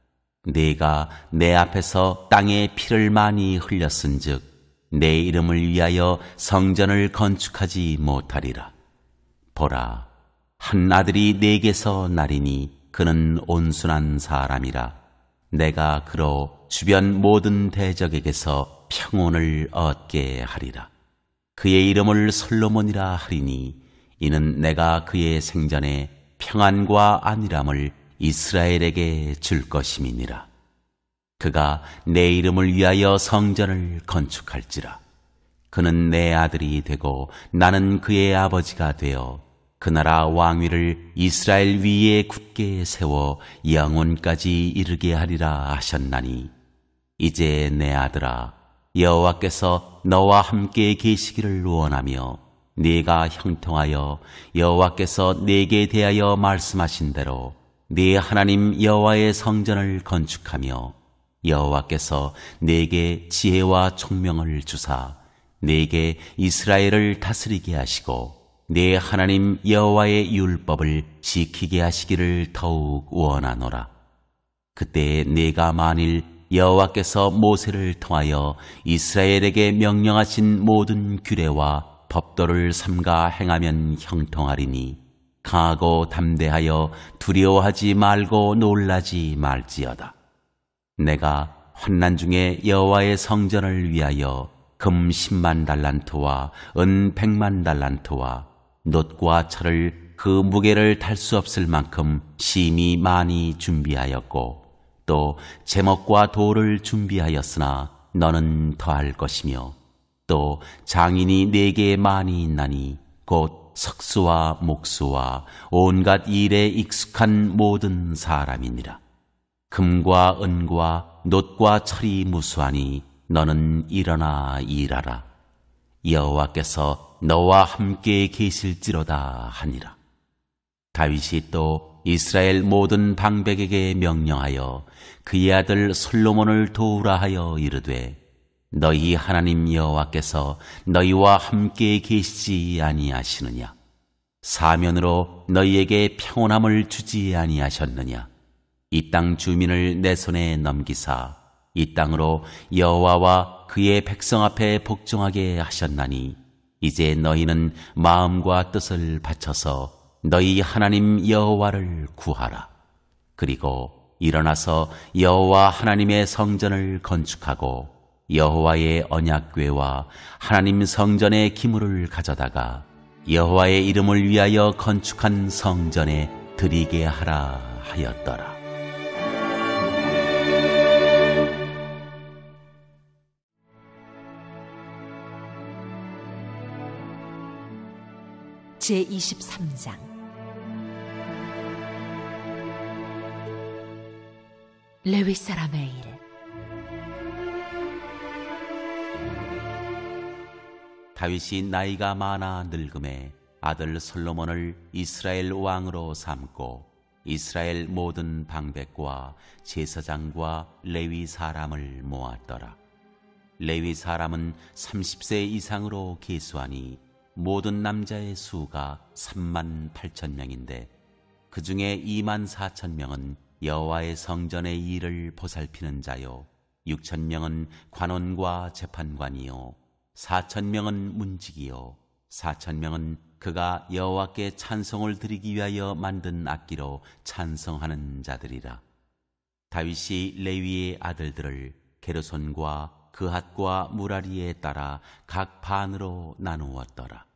네가 내 앞에서 땅에 피를 많이 흘렸은즉 내 이름을 위하여 성전을 건축하지 못하리라. 보라, 한 아들이 내게서 나리니 그는 온순한 사람이라. 내가 그로 주변 모든 대적에게서 평온을 얻게 하리라. 그의 이름을 솔로몬이라 하리니 이는 내가 그의 생전에 평안과 안일함을 이스라엘에게 줄 것임이니라. 그가 내 이름을 위하여 성전을 건축할지라. 그는 내 아들이 되고 나는 그의 아버지가 되어 그 나라 왕위를 이스라엘 위에 굳게 세워 영원까지 이르게 하리라 하셨나니 이제 내 아들아 여호와께서 너와 함께 계시기를 원하며 네가 형통하여 여호와께서 네게 대하여 말씀하신 대로 네 하나님 여호와의 성전을 건축하며 여호와께서 네게 지혜와 총명을 주사 네게 이스라엘을 다스리게 하시고 네 하나님 여호와의 율법을 지키게 하시기를 더욱 원하노라. 그때 네가 만일 여호와께서 모세를 통하여 이스라엘에게 명령하신 모든 규례와 법도를 삼가 행하면 형통하리니 강하고 담대하여 두려워하지 말고 놀라지 말지어다. 내가 환난 중에 여호와의 성전을 위하여 금 10만 달란트와 은 100만 달란트와 놋과 철을 그 무게를 달 수 없을 만큼 심히 많이 준비하였고 또 제목과 돌을 준비하였으나 너는 더할 것이며 또 장인이 네게 많이 있나니 곧 석수와 목수와 온갖 일에 익숙한 모든 사람이니라. 금과 은과 놋과 철이 무수하니 너는 일어나 일하라. 여호와께서 너와 함께 계실지로다 하니라. 다윗이 또 이스라엘 모든 방백에게 명령하여 그의 아들 솔로몬을 도우라 하여 이르되 너희 하나님 여호와께서 너희와 함께 계시지 아니하시느냐? 사면으로 너희에게 평온함을 주지 아니하셨느냐? 이 땅 주민을 내 손에 넘기사 이 땅으로 여호와와 그의 백성 앞에 복종하게 하셨나니 이제 너희는 마음과 뜻을 바쳐서 너희 하나님 여호와를 구하라. 그리고 일어나서 여호와 하나님의 성전을 건축하고 여호와의 언약궤와 하나님 성전의 기물을 가져다가 여호와의 이름을 위하여 건축한 성전에 드리게 하라 하였더라. 제23장 레위 사람의 일. 다윗이 나이가 많아 늙음에 아들 솔로몬을 이스라엘 왕으로 삼고 이스라엘 모든 방백과 제사장과 레위 사람을 모았더라. 레위 사람은 30세 이상으로 계수하니 모든 남자의 수가 38,000명인데 그 중에 24,000명은 여호와의 성전의 일을 보살피는 자요 6,000명은 관원과 재판관이요 4,000명은 문지기요 4,000명은 그가 여호와께 찬송을 드리기 위하여 만든 악기로 찬송하는 자들이라. 다윗이 레위의 아들들을 게르손과 그핫과 무라리에 따라 각 반으로 나누었더라.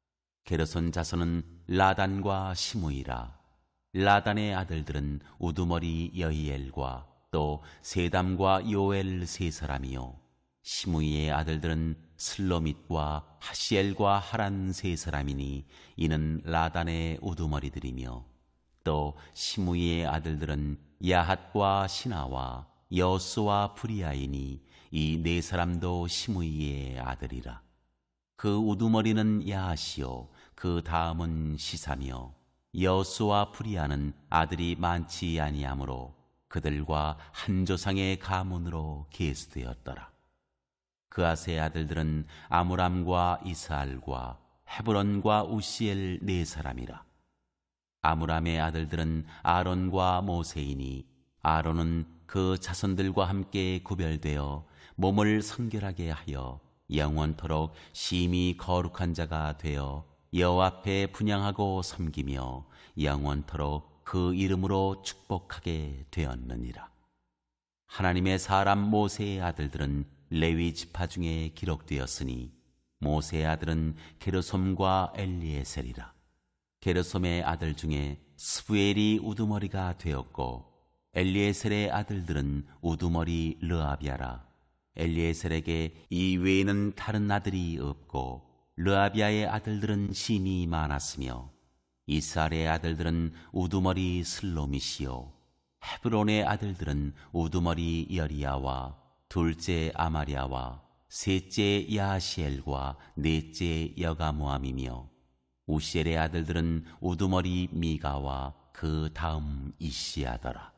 게르손 자손은 라단과 시므이라. 라단의 아들들은 우두머리 여이엘과 또 세담과 요엘 세 사람이요 시므이의 아들들은 슬로밋과 하시엘과 하란 세 사람이니 이는 라단의 우두머리들이며 또 시므이의 아들들은 야핫과 시나와 여수와 브리아이니 이 네 사람도 시므이의 아들이라. 그 우두머리는 야하시요 그 다음은 시사며 여수와 브리아는 아들이 많지 아니하므로 그들과 한 조상의 가문으로 계수되었더라. 그앗의 아들들은 아므람과 이스알과 헤브론과 우시엘 네 사람이라. 아므람의 아들들은 아론과 모세이니 아론은 그 자손들과 함께 구별되어 몸을 성결하게 하여 영원토록 심히 거룩한 자가 되어 여호와 앞에 분향하고 섬기며 영원토록 그 이름으로 축복하게 되었느니라. 하나님의 사람 모세의 아들들은 레위 지파 중에 기록되었으니 모세의 아들은 게르솜과 엘리에셀이라. 게르솜의 아들 중에 스부엘이 우두머리가 되었고 엘리에셀의 아들들은 우두머리 르아비아라. 엘리에셀에게 이 외에는 다른 아들이 없고 르아비아의 아들들은 심이 많았으며 이스알의 아들들은 우두머리 슬로밋이요 헤브론의 아들들은 우두머리 여리야와 둘째 아마리아와 셋째 야시엘과 넷째 여가모함이며 우시엘의 아들들은 우두머리 미가와 그 다음 이시야더라.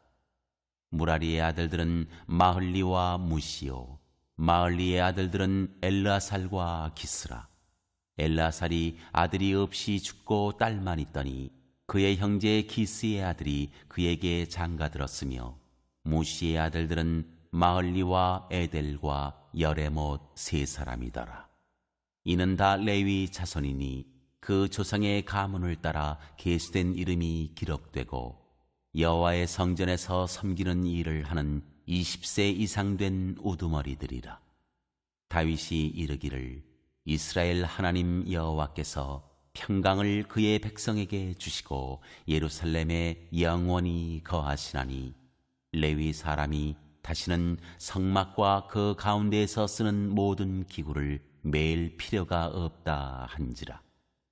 무라리의 아들들은 마흘리와 무시요 마흘리의 아들들은 엘르아살과 기스라. 엘르아살이 아들이 없이 죽고 딸만 있더니 그의 형제 기스의 아들이 그에게 장가들었으며 무시의 아들들은 마흘리와 에델과 여레못 세 사람이더라. 이는 다 레위 자손이니 그 조상의 가문을 따라 계수된 이름이 기록되고 여호와의 성전에서 섬기는 일을 하는 20세 이상 된 우두머리들이라. 다윗이 이르기를 이스라엘 하나님 여호와께서 평강을 그의 백성에게 주시고 예루살렘에 영원히 거하시나니 레위 사람이 다시는 성막과 그 가운데에서 쓰는 모든 기구를 매일 필요가 없다 한지라.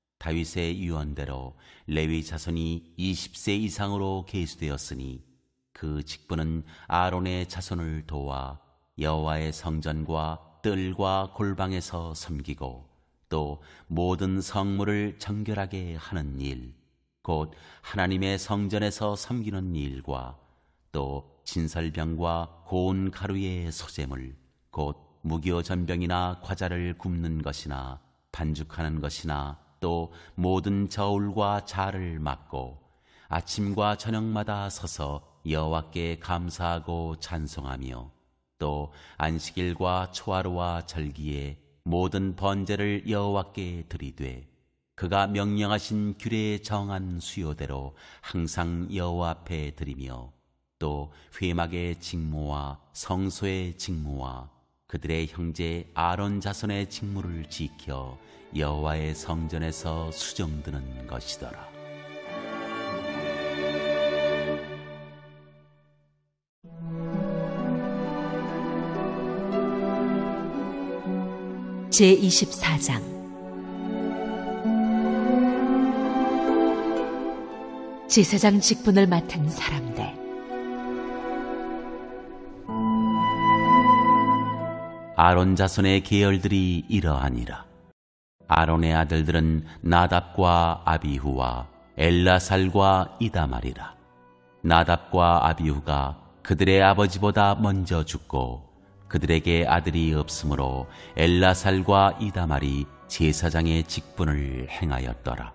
다윗의 유언대로 레위 자손이 20세 이상으로 계수되었으니 그 직분은 아론의 자손을 도와 여호와의 성전과 뜰과 골방에서 섬기고 또 모든 성물을 정결하게 하는 일, 곧 하나님의 성전에서 섬기는 일과 또 진설병과 고운 가루의 소재물, 곧 무교 전병이나 과자를 굽는 것이나 반죽하는 것이나 또 모든 저울과 자를 맡고 아침과 저녁마다 서서 여호와께 감사하고 찬송하며 또 안식일과 초하루와 절기에 모든 번제를 여호와께 드리되 그가 명령하신 규례에 정한 수요대로 항상 여호와 앞에 드리며 또 회막의 직무와 성소의 직무와 그들의 형제 아론 자손의 직무를 지켜 여호와의 성전에서 수정드는 것이더라. 제24장 제사장 직분을 맡은 사람들. 아론 자손의 계열들이 이러하니라. 아론의 아들들은 나답과 아비후와 엘라살과 이다말이라. 나답과 아비후가 그들의 아버지보다 먼저 죽고 그들에게 아들이 없으므로 엘라살과 이다말이 제사장의 직분을 행하였더라.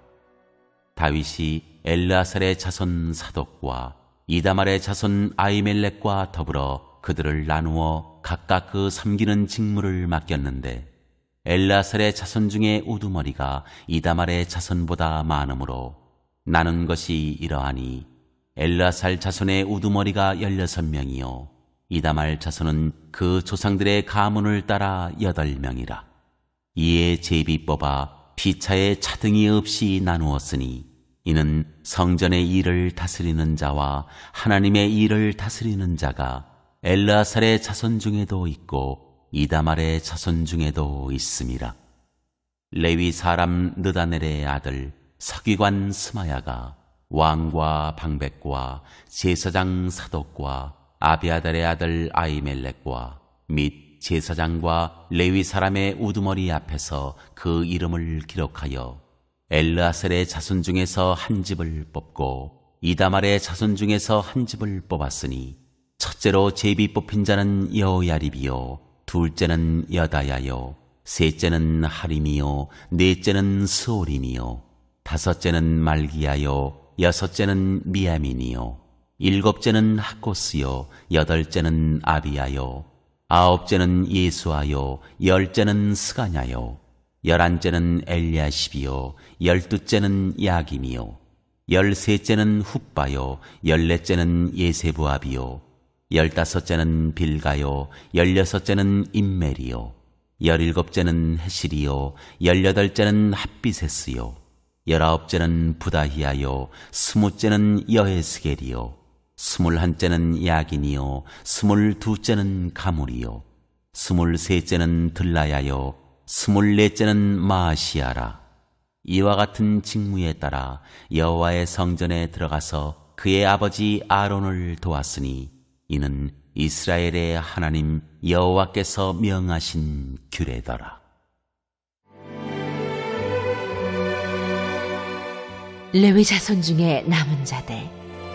다윗이 엘라살의 자손 사독과 이다말의 자손 아히멜렉과 더불어 그들을 나누어 각각 그 섬기는 직무를 맡겼는데 엘라살의 자손 중에 우두머리가 이다말의 자손보다 많으므로 나눈 것이 이러하니 엘라살 자손의 우두머리가 16명이요 이다말 자손은 그 조상들의 가문을 따라 8명이라. 이에 제비 뽑아 피차에 차등이 없이 나누었으니 이는 성전의 일을 다스리는 자와 하나님의 일을 다스리는 자가 엘라살의 자손 중에도 있고 이다말의 자손 중에도 있음이라. 레위 사람 느다넬의 아들 서기관 스마야가 왕과 방백과 제사장 사독과 아비아달의 아들 아히멜렉과 및 제사장과 레위 사람의 우두머리 앞에서 그 이름을 기록하여 엘르아셀의 자손 중에서 한 집을 뽑고 이다말의 자손 중에서 한 집을 뽑았으니 첫째로 제비 뽑힌 자는 여호야립이요 둘째는 여다야요 셋째는 하림이요 넷째는 스오림이요 다섯째는 말기야요 여섯째는 미야민이요 일곱째는 학고스요 여덟째는 아비야요 아홉째는 예수아요 열째는 스가냐요 열한째는 엘리야십이요 열두째는 야김이요 열셋째는 훗바요 열넷째는 예세부압이요 열다섯째는 빌가요 열여섯째는 임멜이요 열일곱째는 헤실이요 열여덟째는 핫비세스요 열아홉째는 부다히야요 스무째는 여헤스겔이요 스물한째는 야긴이요 스물두째는 가물이요 스물셋째는 들라야요 스물넷째는 마아시아라. 이와 같은 직무에 따라 여호와의 성전에 들어가서 그의 아버지 아론을 도왔으니 이는 이스라엘의 하나님 여호와께서 명하신 규례더라. 레위 자손 중에 남은 자들.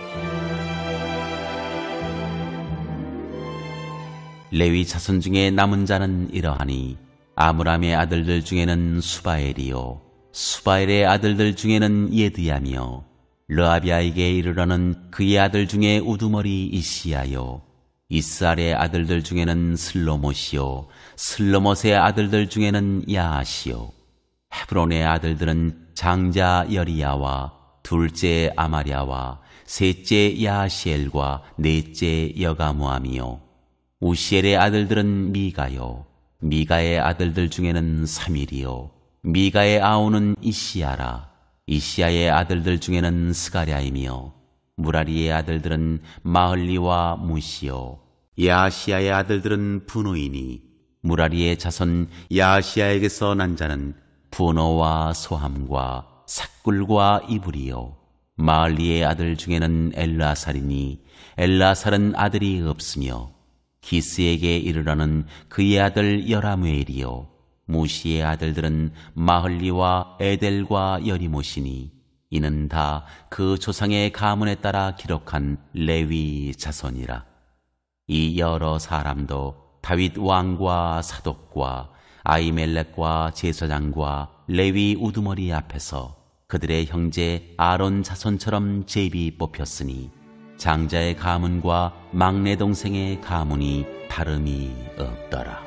레위 자손 중에 남은 자는 이러하니 아므람의 아들들 중에는 수바엘이요 수바엘의 아들들 중에는 예드야며 르아비아에게 이르러는 그의 아들 중에 우두머리 이시야요 이스알의 아들들 중에는 슬로못이요 슬로못의 아들들 중에는 야아시요 헤브론의 아들들은 장자 여리야와 둘째 아마랴와 셋째 야시엘과 넷째 여가무함이요 우시엘의 아들들은 미가요 미가의 아들들 중에는 사밀이요 미가의 아우는 이시야라 이시야의 아들들 중에는 스가랴이며 무라리의 아들들은 마흘리와 무시요 야시야의 아들들은 분노이니 무라리의 자손 야시야에게서 난 자는 분노와 소함과 삭굴과 이불이요 마흘리의 아들 중에는 엘라살이니 엘라살은 아들이 없으며 기스에게 이르러는 그의 아들 여라무엘이요 무시의 아들들은 마흘리와 에델과 여리못이니 이는 다 그 조상의 가문에 따라 기록한 레위 자손이라. 이 여러 사람도 다윗 왕과 사독과 아히멜렉과 제사장과 레위 우두머리 앞에서 그들의 형제 아론 자손처럼 제비 뽑혔으니 장자의 가문과 막내 동생의 가문이 다름이 없더라.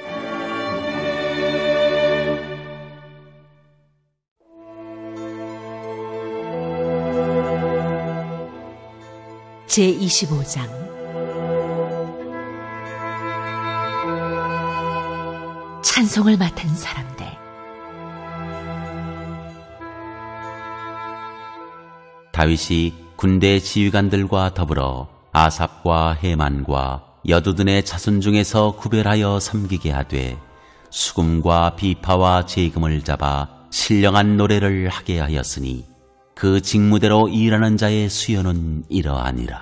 제25장 찬송을 맡은 사람들. 다윗이 군대 지휘관들과 더불어 아삽과 헤만과 여두둔의 자손 중에서 구별하여 섬기게 하되 수금과 비파와 제금을 잡아 신령한 노래를 하게 하였으니 그 직무대로 일하는 자의 수요는 이러하니라.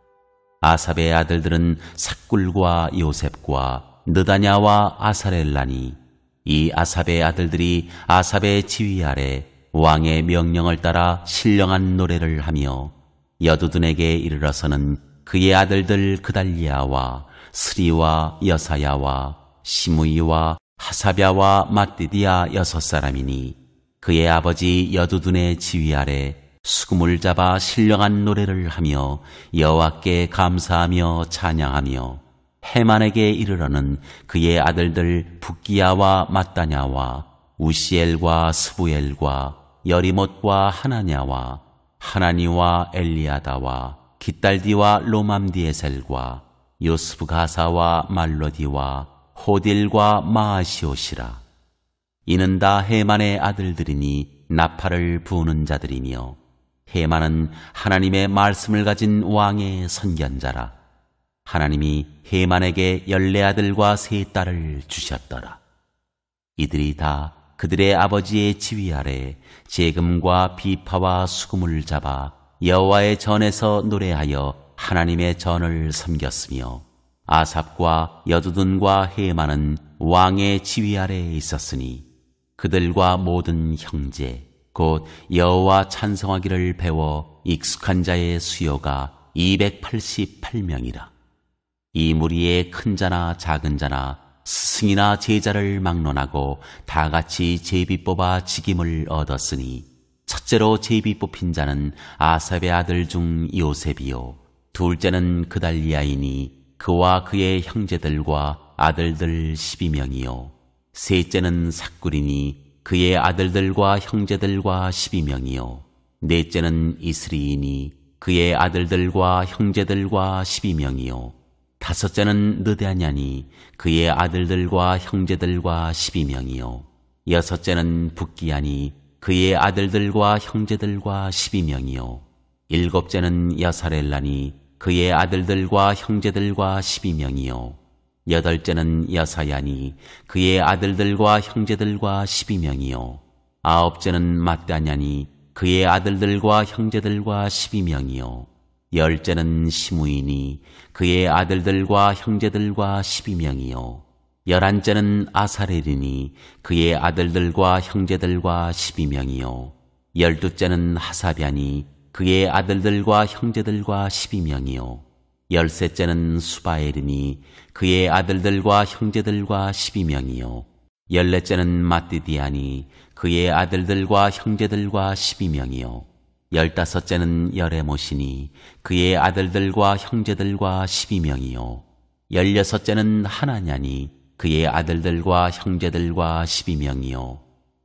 아삽의 아들들은 삭굴과 요셉과 느다냐와 아사렐라니, 이 아삽의 아들들이 아삽의 지휘 아래 왕의 명령을 따라 신령한 노래를 하며 여두둔에게 이르러서는 그의 아들들 그달리아와 스리와 여사야와 시므이와 하사랴와 마띠디아 6사람이니 그의 아버지 여두둔의 지휘 아래 수금을 잡아 신령한 노래를 하며 여호와께 감사하며 찬양하며 헤만에게 이르러는 그의 아들들 붓기야와 마따냐와 우시엘과 스부엘과 여리못과 하나냐와 하나니와 엘리아다와 깃달디와 로맘디에셀과 요스브가사와 말로디와 호딜과 마아시옷이라. 이는 다 헤만의 아들들이니 나팔을 부는 자들이며 헤만은 하나님의 말씀을 가진 왕의 선견자라. 하나님이 헤만에게 14아들과 3딸을 주셨더라. 이들이 다 그들의 아버지의 지휘 아래 제금과 비파와 수금을 잡아 여호와의 전에서 노래하여 하나님의 전을 섬겼으며 아삽과 여두둔과 헤만은 왕의 지휘 아래에 있었으니 그들과 모든 형제 곧 여호와 찬송하기를 배워 익숙한 자의 수요가 288명이라. 이 무리에 큰 자나 작은 자나 스승이나 제자를 막론하고 다 같이 제비 뽑아 직임을 얻었으니 첫째로 제비 뽑힌 자는 아삽의 아들 중 요셉이요 둘째는 그달리아이니 그와 그의 형제들과 아들들 12명이요 셋째는 삭굴이니 그의 아들들과 형제들과 12명이요 넷째는 이스리이니 그의 아들들과 형제들과 12명이요 다섯째는 느다냐니 그의 아들들과 형제들과 12명이요 여섯째는 붓기야니 그의 아들들과 형제들과 12명이요 일곱째는 여사렐라니 그의 아들들과 형제들과 12명이요 여덟째는 여사야니 그의 아들들과 형제들과 12명이요 아홉째는 마따냐니 그의 아들들과 형제들과 12명이요 열째는 시므이니 그의 아들들과 형제들과 12명이요 열한째는 아사렐이니 그의 아들들과 형제들과 12명이요 열두째는 하사랴니 그의 아들들과 형제들과 12명이요 열셋째는 수바엘이니 그의 아들들과 형제들과 12명이요 열넷째는 마띠디아니 그의 아들들과 형제들과 12명이요 열다섯째는 여레못이니 그의 아들들과 형제들과 12명이요 열여섯째는 하나냐니 그의 아들들과 형제들과 12명이요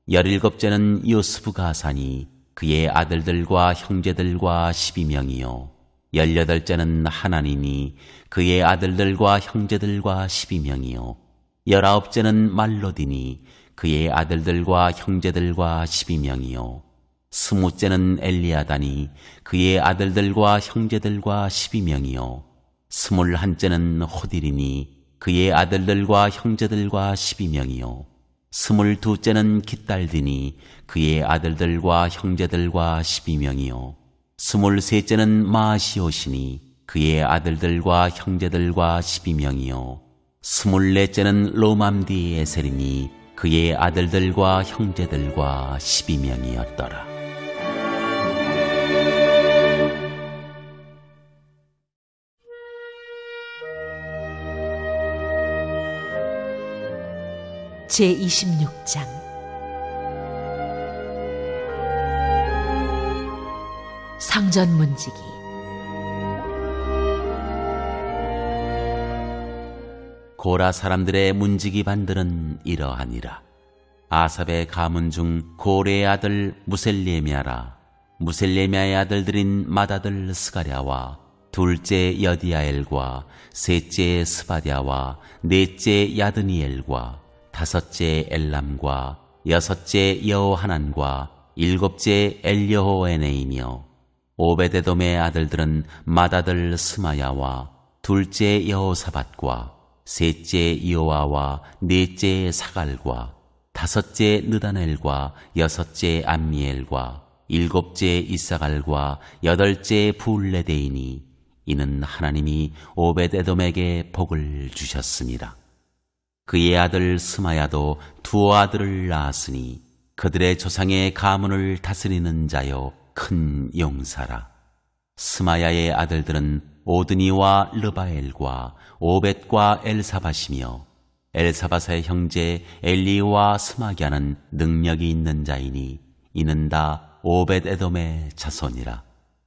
열일곱째는 요스브가사니 그의 아들들과 형제들과 12명이요 열여덟째는 하나니니 그의 아들들과 형제들과 12명이요 열아홉째는 말로디니 그의 아들들과 형제들과 12명이요 스무째는 엘리아다니 그의 아들들과 형제들과 12명이요 스물한째는 호딜이니 그의 아들들과 형제들과 12명이요 스물두째는 깃달디니 그의 아들들과 형제들과 12명이요 스물셋째는 마아시옷이니 그의 아들들과 형제들과 12명이요 스물넷째는 로맘디에셀이니 그의 아들들과 형제들과 12명이었더라. 제26장 성전 문지기. 고라 사람들의 문지기 반들은 이러하니라. 아삽의 가문 중 고레의 아들 무셀레미아라. 무셀레미아의 아들들인 맏아들 스가랴와 둘째 여디야엘과 셋째 스바랴와 넷째 야드니엘과 다섯째 엘람과 여섯째 여호하난과 일곱째 엘여호에네이며 오베데돔의 아들들은 맏아들 스마야와 둘째 여호사밧과 셋째 요아와 넷째 사갈과 다섯째 느다넬과 여섯째 암미엘과 일곱째 이사갈과 여덟째 불레데이니 이는 하나님이 오벳에돔에게 복을 주셨습니다. 그의 아들 스마야도 두 아들을 낳았으니 그들의 조상의 가문을 다스리는 자요 큰 용사라. 스마야의 아들들은 오드니와 르바엘과 오벳과 엘사밧이며 엘사밧의 형제 엘리와 스마갸는 능력이 있는 자이니 이는 다 오벳에돔의 자손이라.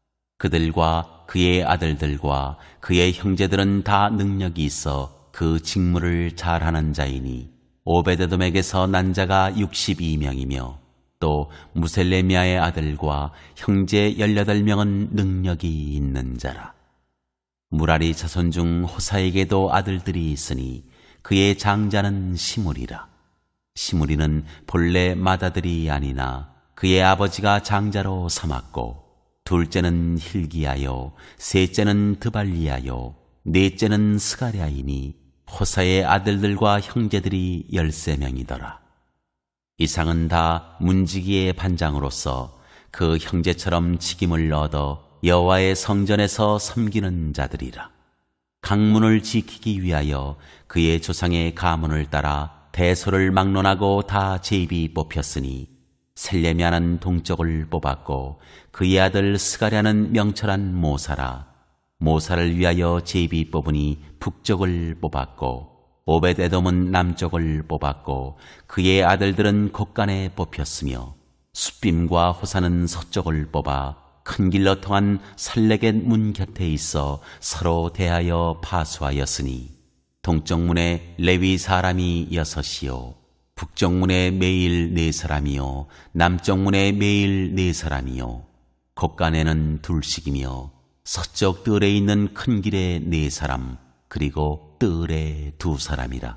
그들과 그의 아들들과 그의 형제들은 다 능력이 있어 그 직무를 잘하는 자이니 오벳에돔에게서 난 자가 62명이며 또 무셀레미아의 아들과 형제 18명은 능력이 있는 자라. 무라리 자손 중 호사에게도 아들들이 있으니 그의 장자는 시므리라. 시므리는 본래 맏아들이 아니나 그의 아버지가 장자로 삼았고 둘째는 힐기야요 셋째는 드발리야요 넷째는 스가랴이니 호사의 아들들과 형제들이 13명이더라. 이상은 다 문지기의 반장으로서 그 형제처럼 직임을 얻어 여호와의 성전에서 섬기는 자들이라. 강문을 지키기 위하여 그의 조상의 가문을 따라 대소를 막론하고 다 제비 뽑혔으니 셀레미아는 동쪽을 뽑았고 그의 아들 스가랴는 명철한 모사라. 모사를 위하여 제비 뽑으니 북쪽을 뽑았고 오벳에돔은 남쪽을 뽑았고 그의 아들들은 곳간에 뽑혔으며 숫빔과 호사는 서쪽을 뽑아 큰 길로 통한 살레겟 문 곁에 있어 서로 대하여 파수하였으니 동쪽 문에 레위 사람이 6이요 북쪽 문에 매일 4사람이요 남쪽 문에 매일 4사람이요 곳간에는 2씩이며 서쪽 뜰에 있는 큰 길에 4사람 그리고 뜰에 2사람이라.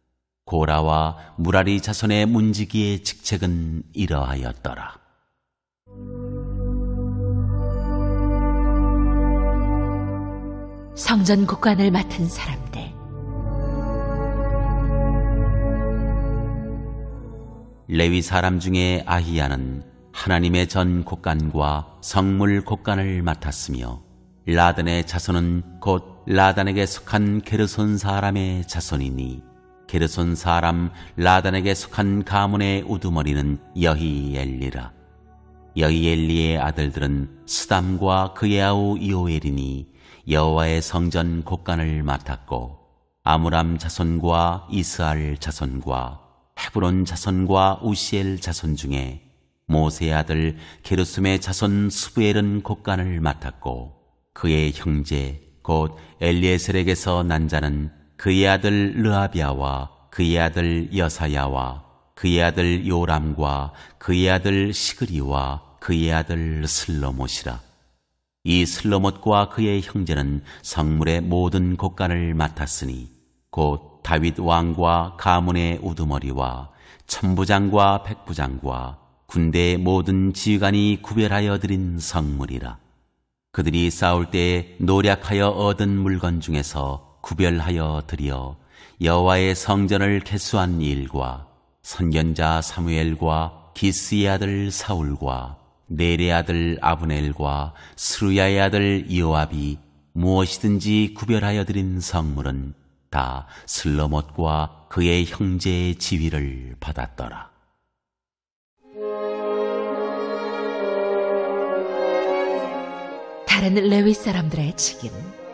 고라와 무라리 자손의 문지기의 직책은 이러하였더라. 성전 곳간을 맡은 사람들. 레위 사람 중에 아히야는 하나님의 전 곳간과 성물 곳간을 맡았으며 라단의 자손은 곧 라단에게 속한 게르손 사람의 자손이니 게르손 사람 라단에게 속한 가문의 우두머리는 여히엘리라. 여히엘리의 아들들은 스담과 그의 아우 요엘이니 여호와의 성전 곳간을 맡았고 아므람 자손과 이스알 자손과 헤브론 자손과 우시엘 자손 중에 모세의 아들 게르솜의 자손 스부엘은 곳간을 맡았고 그의 형제 곧 엘리에셀에게서 난 자는 그의 아들 르아비아와 그의 아들 여사야와 그의 아들 요람과 그의 아들 시그리와 그의 아들 슬로못이라. 이 슬로못과 그의 형제는 성물의 모든 곳간을 맡았으니 곧 다윗 왕과 가문의 우두머리와 천부장과 백부장과 군대의 모든 지휘관이 구별하여 드린 성물이라. 그들이 싸울 때에 노략하여 얻은 물건 중에서 구별하여 드려 여호와의 성전을 개수한 일과 선견자 사무엘과 기스의 아들 사울과 넬의 아들 아브넬과 스루야의 아들 요압이 무엇이든지 구별하여 드린 성물은 다 슬로못과 그의 형제의 지휘를 받았더라. 다른 레위 사람들의 직임.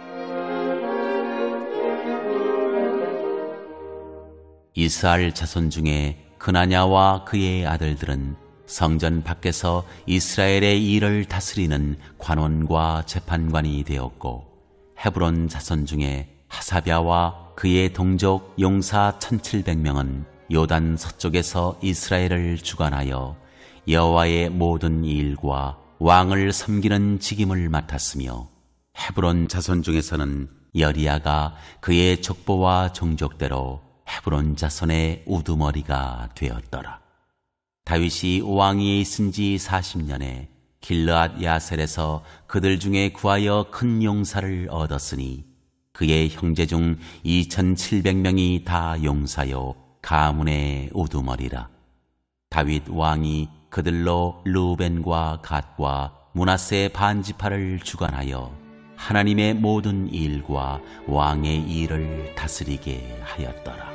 이스라엘 자손 중에 그나냐와 그의 아들들은 성전 밖에서 이스라엘의 일을 다스리는 관원과 재판관이 되었고 헤브론 자손 중에 하사랴와 그의 동족 용사 1700명은 요단 서쪽에서 이스라엘을 주관하여 여호와의 모든 일과 왕을 섬기는 직임을 맡았으며, 헤브론 자손 중에서는 여리야가 그의 족보와 종족대로 헤브론 자손의 우두머리가 되었더라. 다윗이 왕위에 있은 지 40년에 길르앗 야셀에서 그들 중에 구하여 큰 용사를 얻었으니 그의 형제 중 2700명이 다 용사요 가문의 우두머리라. 다윗 왕이 그들로 르우벤과 갓과 므낫세 반지파를 주관하여 하나님의 모든 일과 왕의 일을 다스리게 하였더라.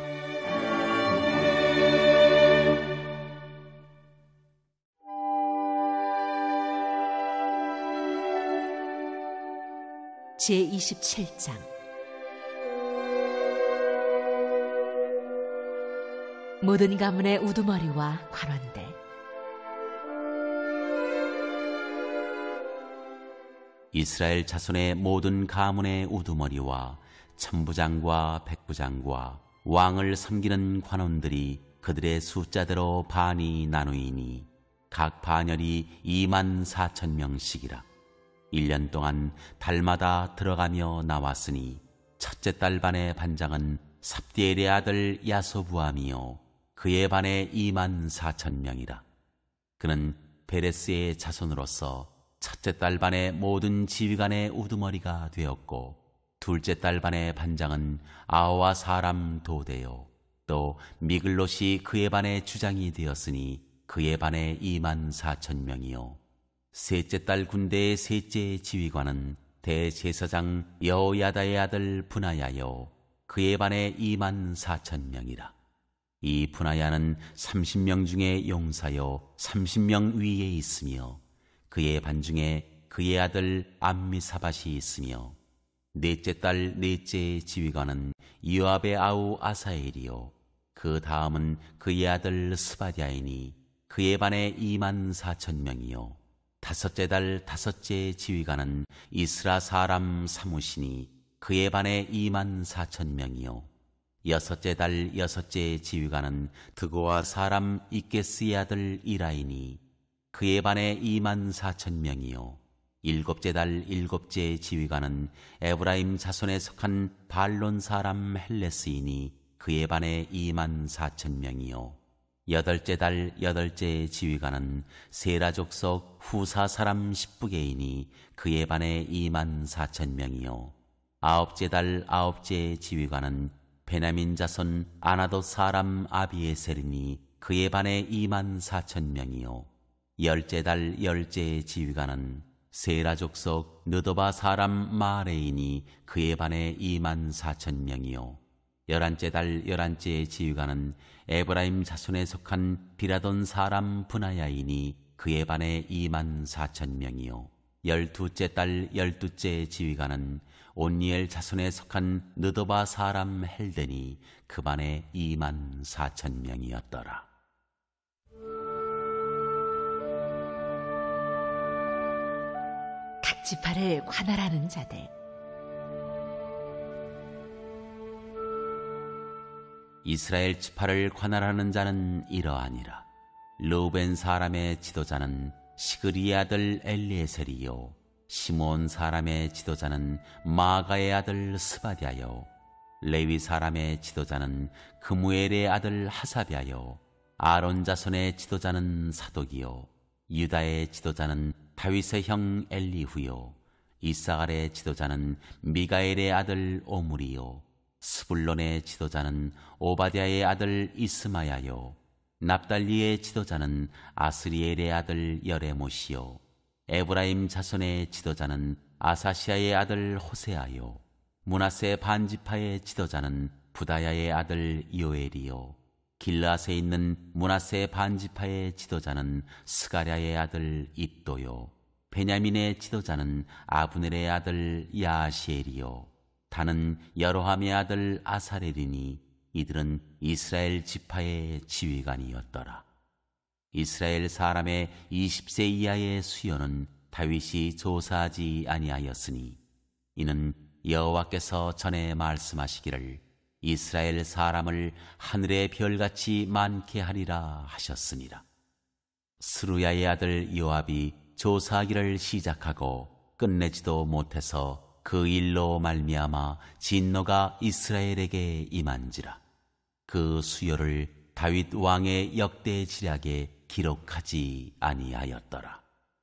제27장. 모든 가문의 우두머리와 관원들. 이스라엘 자손의 모든 가문의 우두머리와 천부장과 백부장과 왕을 섬기는 관원들이 그들의 숫자대로 반이 나누이니 각 반열이 24,000명씩이라. 1년 동안 달마다 들어가며 나왔으니 첫째 달 반의 반장은 삽디엘의 아들 야소부암이요 그의 반에 24,000명이라. 그는 베레스의 자손으로서 첫째 달 반의 모든 지휘관의 우두머리가 되었고, 둘째 달 반의 반장은 아와 사람 도대요 또 미글롯이 그의 반의 주장이 되었으니 그의 반에 24,000명이요 셋째 달 군대의 셋째 지휘관은 대제사장 여호야다의 아들 분하야요 그의 반에 24,000명이라. 이 분하야는 30명 중에 용사요 30명 위에 있으며 그의 반 중에 그의 아들 암미사밧이 있으며, 넷째 달 넷째 지휘관은 요압의 아우 아사엘이요 그 다음은 그의 아들 스바디아이니 그의 반에 24,000명이요 다섯째 달 다섯째 지휘관은 이스라 사람 사무시니 그의 반에 24,000명이요 여섯째 달 여섯째 지휘관은 드고와 사람 이게스의 아들 이라이니 그의 반에 24,000명이요 일곱째 달 일곱째 지휘관은 에브라임 자손에 속한 발론 사람 헬레스이니 그의 반에 24,000명이요 여덟째 달 여덟째 지휘관은 세라 족속 후사 사람 십부게이니 그의 반에 24,000명이요 아홉째 달 아홉째 지휘관은 베냐민 자손 아나돗 사람 아비에셀이니 그의 반에 24,000명이요 열째 달 열째 지휘관은 세라 족속 느도바 사람 마레이니 그의 반에 24,000명이요 열한째 달 열한째 지휘관은 에브라임 자손에 속한 비라돈 사람 분하야이니 그의 반에 24,000명이요 열두째 달 열두째 지휘관은 온니엘 자손에 속한 느도바 사람 헬덴이 그 반에 24,000명이었더라. 각 지파를 관할하는 자들. 이스라엘 지파를 관할하는 자는 이러하니라. 르우벤 사람의 지도자는 시그리의 아들 엘리에셀이요 시므온 사람의 지도자는 마가의 아들 스바디아요 레위 사람의 지도자는 그무엘의 아들 하사비아요 아론 자손의 지도자는 사독이요 유다의 지도자는 다윗의 형 엘리후요 이사갈의 지도자는 미가엘의 아들 오므리요 스불론의 지도자는 오바댜의 아들 이스마야요 납달리의 지도자는 아스리엘의 아들 여레못이요 에브라임 자손의 지도자는 아사시아의 아들 호세아요 므낫세 반지파의 지도자는 부다야의 아들 요엘이요 길르앗에 있는 므낫세 반지파의 지도자는 스가랴의 아들 입도요 베냐민의 지도자는 아브넬의 아들 야시엘이요 다는 여로함의 아들 아사렐이니 이들은 이스라엘 지파의 지휘관이었더라. 이스라엘 사람의 20세 이하의 수요는 다윗이 조사하지 아니하였으니 이는 여호와께서 전에 말씀하시기를 이스라엘 사람을 하늘의 별같이 많게 하리라 하셨습니다. 스루야의 아들 요압이 조사하기를 시작하고 끝내지도 못해서 그 일로 말미암아 진노가 이스라엘에게 임한지라. 그 수요를 다윗 왕의 역대 지략에 기록하지 아니하였더라.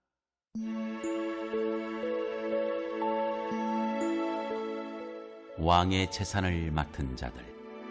왕의 재산을 맡은 자들.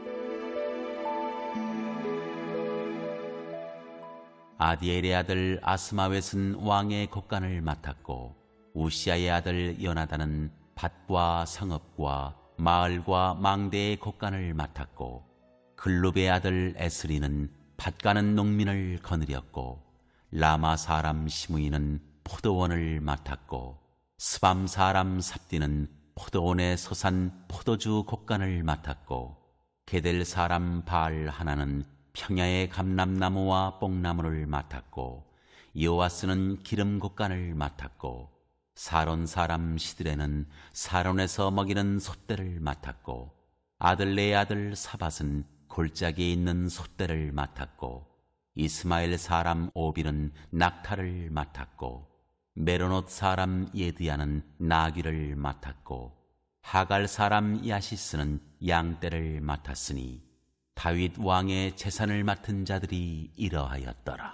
아디엘의 아들 아스마웻은 왕의 곡간을 맡았고 우시아의 아들 요나단은 밭과 성읍과 마을과 망대의 곡간을 맡았고 글룹의 아들 에스리는 밭가는 농민을 거느렸고 라마 사람 시므이는 포도원을 맡았고 스밤 사람 삽디는 포도원에 솟은 포도주 곡간을 맡았고 게델 사람 바알 하나는 평야의 감람나무와 뽕나무를 맡았고 요아스는 기름 곡간을 맡았고 사론 사람 시드레는 사론에서 먹이는 솥대를 맡았고 아들레의 아들 사밧은 골짜기에 있는 솥대를 맡았고 이스마엘 사람 오빌은 낙타를 맡았고 메로노트 사람 예드야는 나귀를 맡았고 하갈 사람 야시스는 양떼를 맡았으니 다윗 왕의 재산을 맡은 자들이 이러하였더라.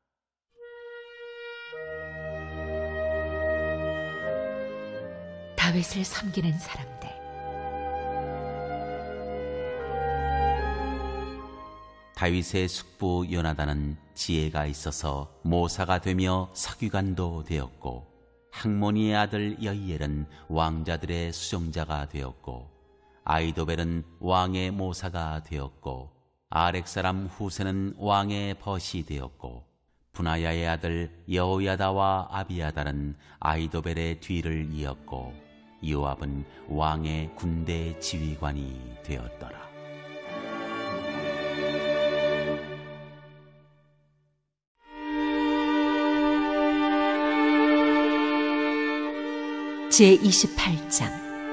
다윗을 섬기는 사람들. 다윗의 숙부 요나단은 지혜가 있어서 모사가 되며 서기관도 되었고 학모니의 아들 여이엘은 왕자들의 수종자가 되었고 아이도벨은 왕의 모사가 되었고 아렉 사람 후세는 왕의 벗이 되었고 분하야의 아들 여호야다와 아비아달은 아이도벨의 뒤를 이었고 요압은 왕의 군대 지휘관이 되었더라. 제28장.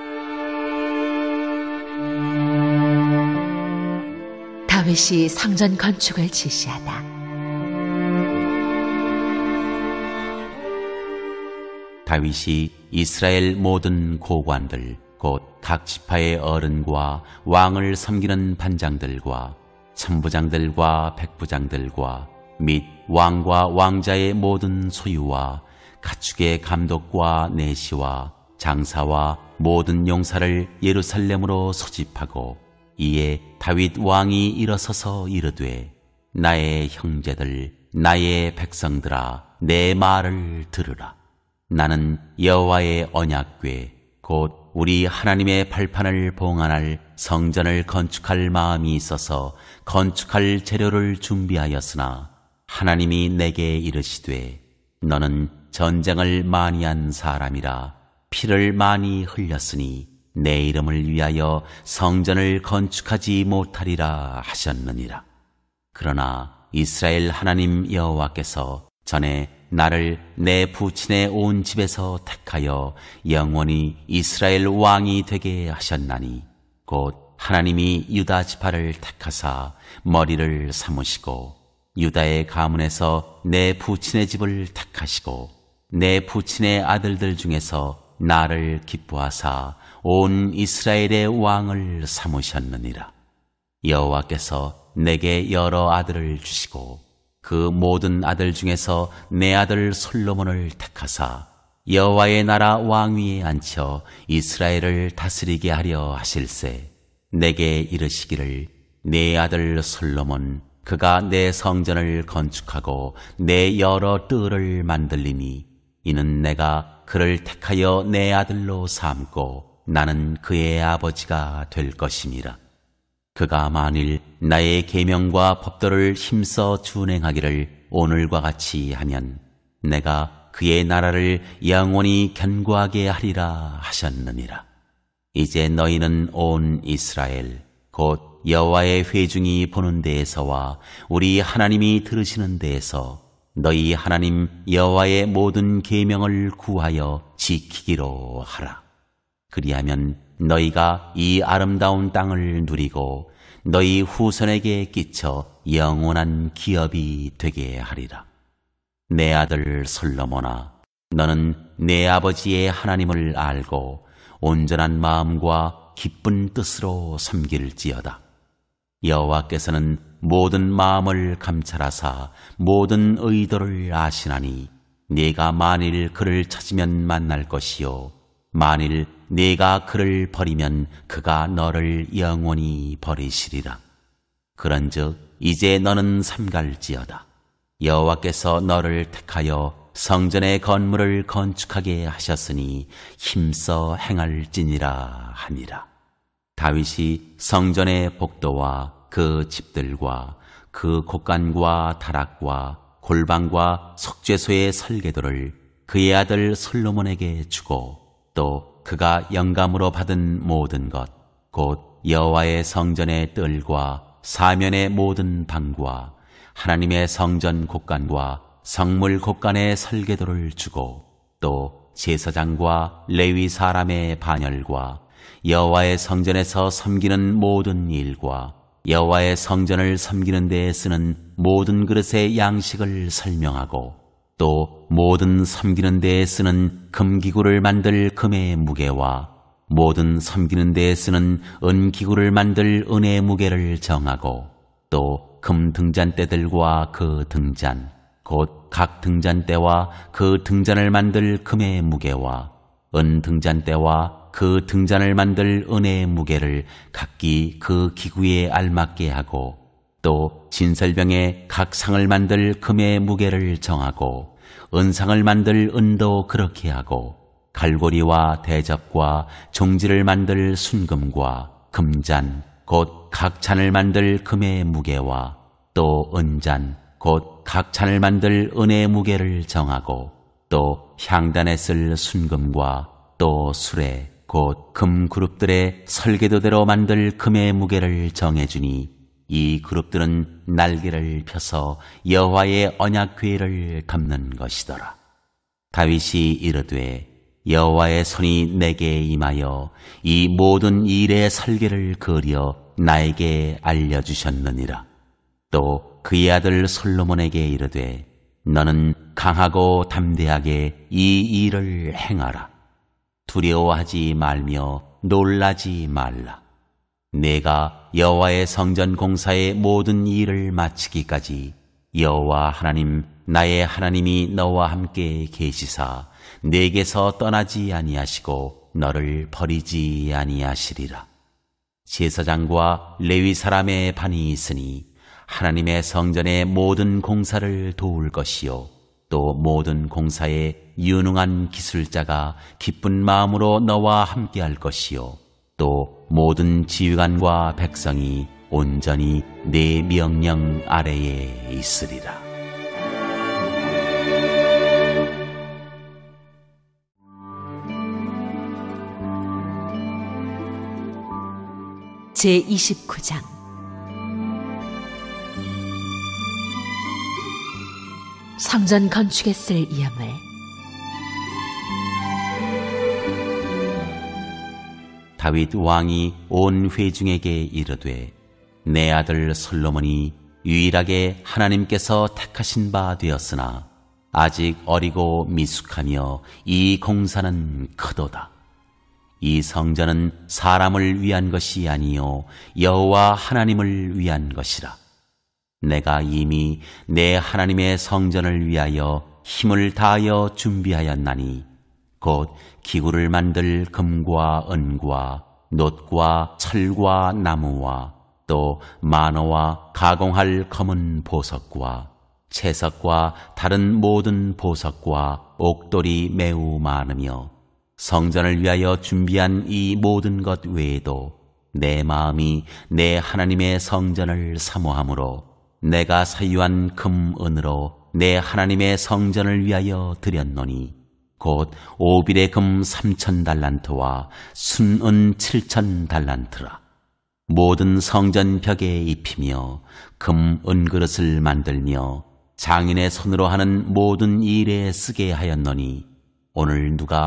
다윗이 성전 건축을 지시하다. 다윗이 이스라엘 모든 고관들 곧 각 지파의 어른과 왕을 섬기는 반장들과 천부장들과 백부장들과 및 왕과 왕자의 모든 소유와 가축의 감독과 내시와 장사와 모든 용사를 예루살렘으로 소집하고 이에 다윗 왕이 일어서서 이르되 나의 형제들 나의 백성들아 내 말을 들으라. 나는 여호와의 언약궤 곧 우리 하나님의 발판을 봉안할 성전을 건축할 마음이 있어서 건축할 재료를 준비하였으나 하나님이 내게 이르시되 너는 전쟁을 많이 한 사람이라 피를 많이 흘렸으니 내 이름을 위하여 성전을 건축하지 못하리라 하셨느니라. 그러나 이스라엘 하나님 여호와께서 전에 나를 내 부친의 온 집에서 택하여 영원히 이스라엘 왕이 되게 하셨나니 곧 하나님이 유다 지파를 택하사 머리를 삼으시고 유다의 가문에서 내 부친의 집을 택하시고 내 부친의 아들들 중에서 나를 기뻐하사 온 이스라엘의 왕을 삼으셨느니라. 여호와께서 내게 여러 아들을 주시고 그 모든 아들 중에서 내 아들 솔로몬을 택하사 여호와의 나라 왕위에 앉혀 이스라엘을 다스리게 하려 하실세. 내게 이르시기를 내 아들 솔로몬 그가 내 성전을 건축하고 내 여러 뜰을 만들리니 이는 내가 그를 택하여 내 아들로 삼고 나는 그의 아버지가 될 것임이라. 그가 만일 나의 계명과 법도를 힘써 준행하기를 오늘과 같이 하면 내가 그의 나라를 영원히 견고하게 하리라 하셨느니라. 이제 너희는 온 이스라엘 곧 여호와의 회중이 보는 데에서와 우리 하나님이 들으시는 데에서 너희 하나님 여호와의 모든 계명을 구하여 지키기로 하라. 그리하면 너희가 이 아름다운 땅을 누리고 너희 후손에게 끼쳐 영원한 기업이 되게 하리라. 내 아들 솔로몬아, 너는 내 아버지의 하나님을 알고 온전한 마음과 기쁜 뜻으로 섬길지어다. 여호와께서는 모든 마음을 감찰하사 모든 의도를 아시나니 네가 만일 그를 찾으면 만날 것이요 만일 네가 그를 버리면 그가 너를 영원히 버리시리라. 그런즉 이제 너는 삼갈지어다. 여호와께서 너를 택하여 성전의 건물을 건축하게 하셨으니 힘써 행할지니라 하니라. 다윗이 성전의 복도와 그 집들과 그 곳간과 다락과 골방과 석죄소의 설계도를 그의 아들 솔로몬에게 주고 또 그가 영감으로 받은 모든 것, 곧 여호와의 성전의 뜰과 사면의 모든 방과 하나님의 성전 곳간과 성물 곳간의 설계도를 주고 또 제사장과 레위 사람의 반열과 여호와의 성전에서 섬기는 모든 일과 여호와의 성전을 섬기는 데에 쓰는 모든 그릇의 양식을 설명하고 또 모든 섬기는 데에 쓰는 금기구를 만들 금의 무게와 모든 섬기는 데에 쓰는 은기구를 만들 은의 무게를 정하고 또 금 등잔대들과 그 등잔 곧 각 등잔대와 그 등잔을 만들 금의 무게와 은 등잔대와 그 등잔을 만들 은의 무게를 각기 그 기구에 알맞게 하고 또 진설병에 각 상을 만들 금의 무게를 정하고 은상을 만들 은도 그렇게 하고 갈고리와 대접과 종지를 만들 순금과 금잔 곧 각 잔을 만들 금의 무게와 또 은잔 곧 각 잔을 만들 은의 무게를 정하고 또 향단에 쓸 순금과 또 수레 곧 금 그룹들의 설계도대로 만들 금의 무게를 정해주니 이 그룹들은 날개를 펴서 여호와의 언약궤를 담는 것이더라. 다윗이 이르되 여호와의 손이 내게 임하여 이 모든 일의 설계를 그려 나에게 알려주셨느니라. 또 그의 아들 솔로몬에게 이르되 너는 강하고 담대하게 이 일을 행하라. 두려워하지 말며 놀라지 말라. 내가 여호와의 성전 공사의 모든 일을 마치기까지 여호와 하나님 나의 하나님이 너와 함께 계시사 내게서 떠나지 아니하시고 너를 버리지 아니하시리라. 제사장과 레위 사람의 반이 있으니 하나님의 성전의 모든 공사를 도울 것이요 또 모든 공사에 유능한 기술자가 기쁜 마음으로 너와 함께할 것이요 또 모든 지휘관과 백성이 온전히 내 명령 아래에 있으리라. 제29장 성전 건축에 쓸 이am을. 다윗 왕이 온 회중에게 이르되 내 아들 솔로몬이 유일하게 하나님께서 택하신 바 되었으나 아직 어리고 미숙하며 이 공사는 크도다. 이 성전은 사람을 위한 것이 아니요 여호와 하나님을 위한 것이라. 내가 이미 내 하나님의 성전을 위하여 힘을 다하여 준비하였나니 곧 기구를 만들 금과 은과 놋과 철과 나무와 또 만호와 가공할 검은 보석과 채석과 다른 모든 보석과 옥돌이 매우 많으며 성전을 위하여 준비한 이 모든 것 외에도 내 마음이 내 하나님의 성전을 사모하므로 내가 사유한 금, 은으로 내 하나님의 성전을 위하여 드렸노니 곧 오빌의 금 3,000달란트와 순은 7,000달란트라. 모든 성전 벽에 입히며 금, 은그릇을 만들며 장인의 손으로 하는 모든 일에 쓰게 하였노니 오늘 누가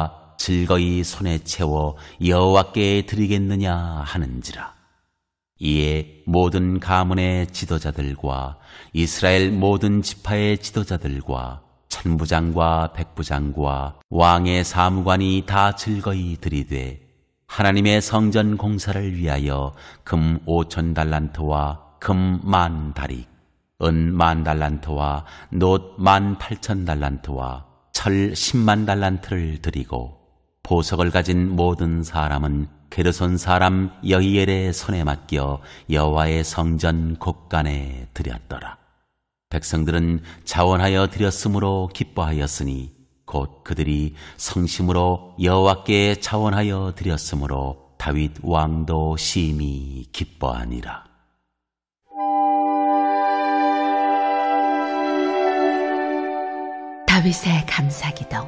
즐거이 손에 채워 여호와께 드리겠느냐 하는지라. 이에 모든 가문의 지도자들과 이스라엘 모든 지파의 지도자들과 천부장과 백부장과 왕의 사무관이 다 즐거이 들이되 하나님의 성전 공사를 위하여 금 5,000달란트와 금 10,000다리, 은 10,000달란트와 놋 18,000달란트와 철 100,000달란트를 드리고 보석을 가진 모든 사람은 게르손 사람 여히엘의 손에 맡겨 여호와의 성전 곳간에 드렸더라. 백성들은 자원하여 드렸으므로 기뻐하였으니 곧 그들이 성심으로 여호와께 자원하여 드렸으므로 다윗 왕도 심히 기뻐하니라. 다윗의 감사기도.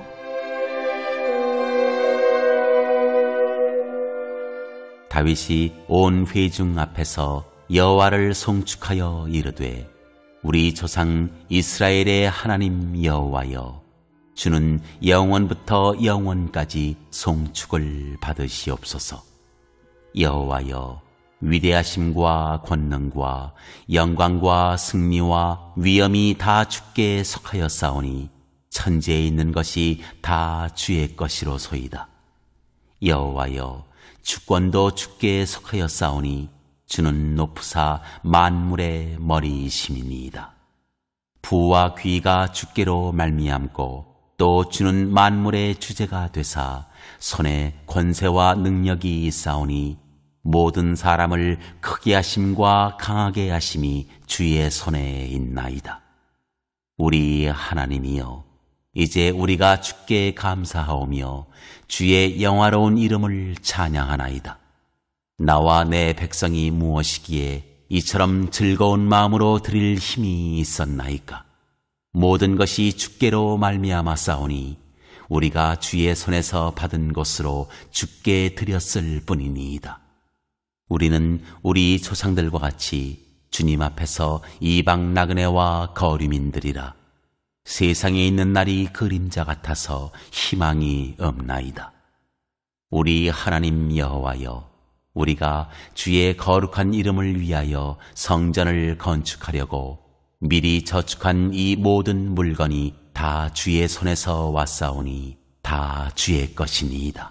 다윗이 온 회중 앞에서 여호와를 송축하여 이르되 우리 조상 이스라엘의 하나님 여호와여, 주는 영원부터 영원까지 송축을 받으시옵소서. 여호와여, 위대하심과 권능과 영광과 승리와 위엄이 다 주께 속하였사오니 천지에 있는 것이 다 주의 것이로소이다. 여호와여, 주권도 주께 속하였사오니 주는 높으사 만물의 머리이심이니이다. 부와 귀가 주께로 말미암고 또 주는 만물의 주제가 되사 손에 권세와 능력이 있사오니 모든 사람을 크게 하심과 강하게 하심이 주의 손에 있나이다. 우리 하나님이여, 이제 우리가 주께 감사하오며 주의 영화로운 이름을 찬양하나이다. 나와 내 백성이 무엇이기에 이처럼 즐거운 마음으로 드릴 힘이 있었나이까? 모든 것이 주께로 말미암았사오니 우리가 주의 손에서 받은 것으로 주께 드렸을 뿐이니이다. 우리는 우리 조상들과 같이 주님 앞에서 이방 나그네와 거류민들이라. 세상에 있는 날이 그림자 같아서 희망이 없나이다. 우리 하나님 여호와여, 우리가 주의 거룩한 이름을 위하여 성전을 건축하려고 미리 저축한 이 모든 물건이 다 주의 손에서 왔사오니 다 주의 것이니이다.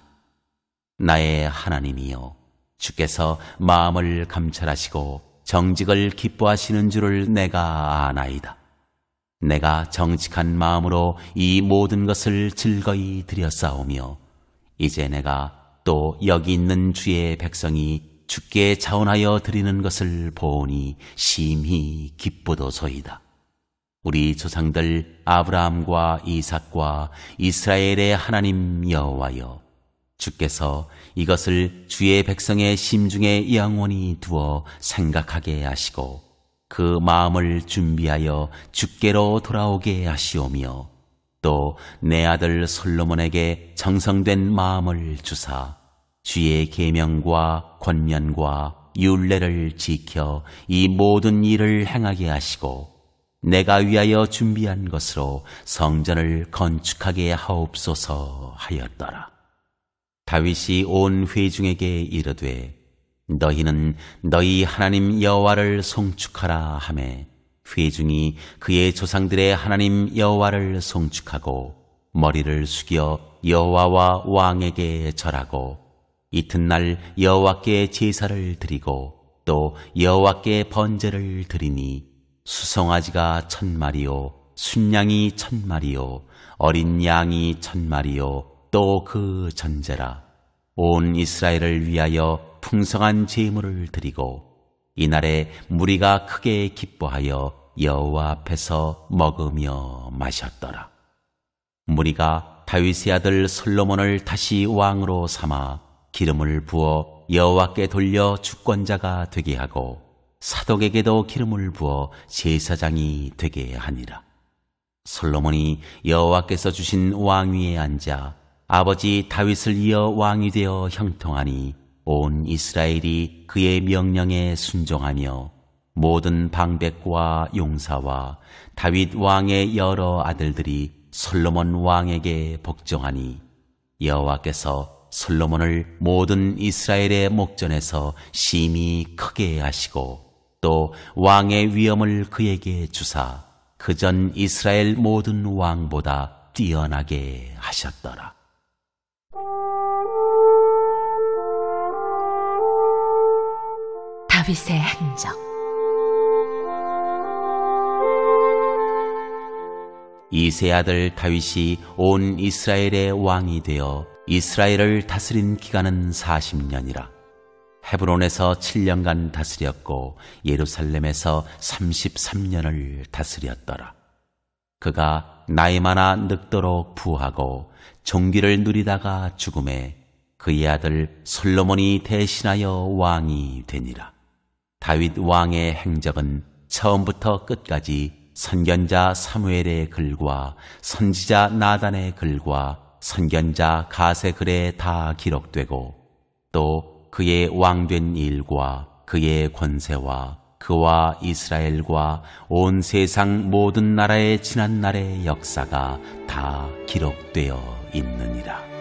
나의 하나님이여, 주께서 마음을 감찰하시고 정직을 기뻐하시는 줄을 내가 아나이다. 내가 정직한 마음으로 이 모든 것을 즐거이 드렸사오며 이제 내가 또 여기 있는 주의 백성이 주께 자원하여 드리는 것을 보오니 심히 기쁘도소이다. 우리 조상들 아브라함과 이삭과 이스라엘의 하나님 여호와여, 주께서 이것을 주의 백성의 심중에 영원히 두어 생각하게 하시고 그 마음을 준비하여 주께로 돌아오게 하시오며 또 내 아들 솔로몬에게 정성된 마음을 주사 주의 계명과 권면과 율례를 지켜 이 모든 일을 행하게 하시고 내가 위하여 준비한 것으로 성전을 건축하게 하옵소서 하였더라. 다윗이 온 회중에게 이르되 너희는 너희 하나님 여호와를 송축하라 하매 회중이 그의 조상들의 하나님 여호와를 송축하고 머리를 숙여 여호와와 왕에게 절하고 이튿날 여호와께 제사를 드리고 또 여호와께 번제를 드리니 수송아지가 1,000마리요 순양이 1,000마리요 어린 양이 1,000마리요 또 그 전제라. 온 이스라엘을 위하여 풍성한 제물을 드리고 이날에 무리가 크게 기뻐하여 여호와 앞에서 먹으며 마셨더라. 무리가 다윗의 아들 솔로몬을 다시 왕으로 삼아 기름을 부어 여호와께 돌려 주권자가 되게 하고 사독에게도 기름을 부어 제사장이 되게 하니라. 솔로몬이 여호와께서 주신 왕위에 앉아 아버지 다윗을 이어 왕이 되어 형통하니 온 이스라엘이 그의 명령에 순종하며 모든 방백과 용사와 다윗 왕의 여러 아들들이 솔로몬 왕에게 복종하니 여호와께서 솔로몬을 모든 이스라엘의 목전에서 심히 크게 하시고 또 왕의 위엄을 그에게 주사 그전 이스라엘 모든 왕보다 뛰어나게 하셨더라. 다윗의 행적. 이세 아들 다윗이 온 이스라엘의 왕이 되어 이스라엘을 다스린 기간은 40년이라. 헤브론에서 7년간 다스렸고 예루살렘에서 33년을 다스렸더라. 그가 나이 많아 늙도록 부하고 종기를 누리다가 죽음에 그의 아들 솔로몬이 대신하여 왕이 되니라. 다윗 왕의 행적은 처음부터 끝까지 선견자 사무엘의 글과 선지자 나단의 글과 선견자 갓의 글에 다 기록되고 또 그의 왕된 일과 그의 권세와 그와 이스라엘과 온 세상 모든 나라의 지난 날의 역사가 다 기록되어 있느니라.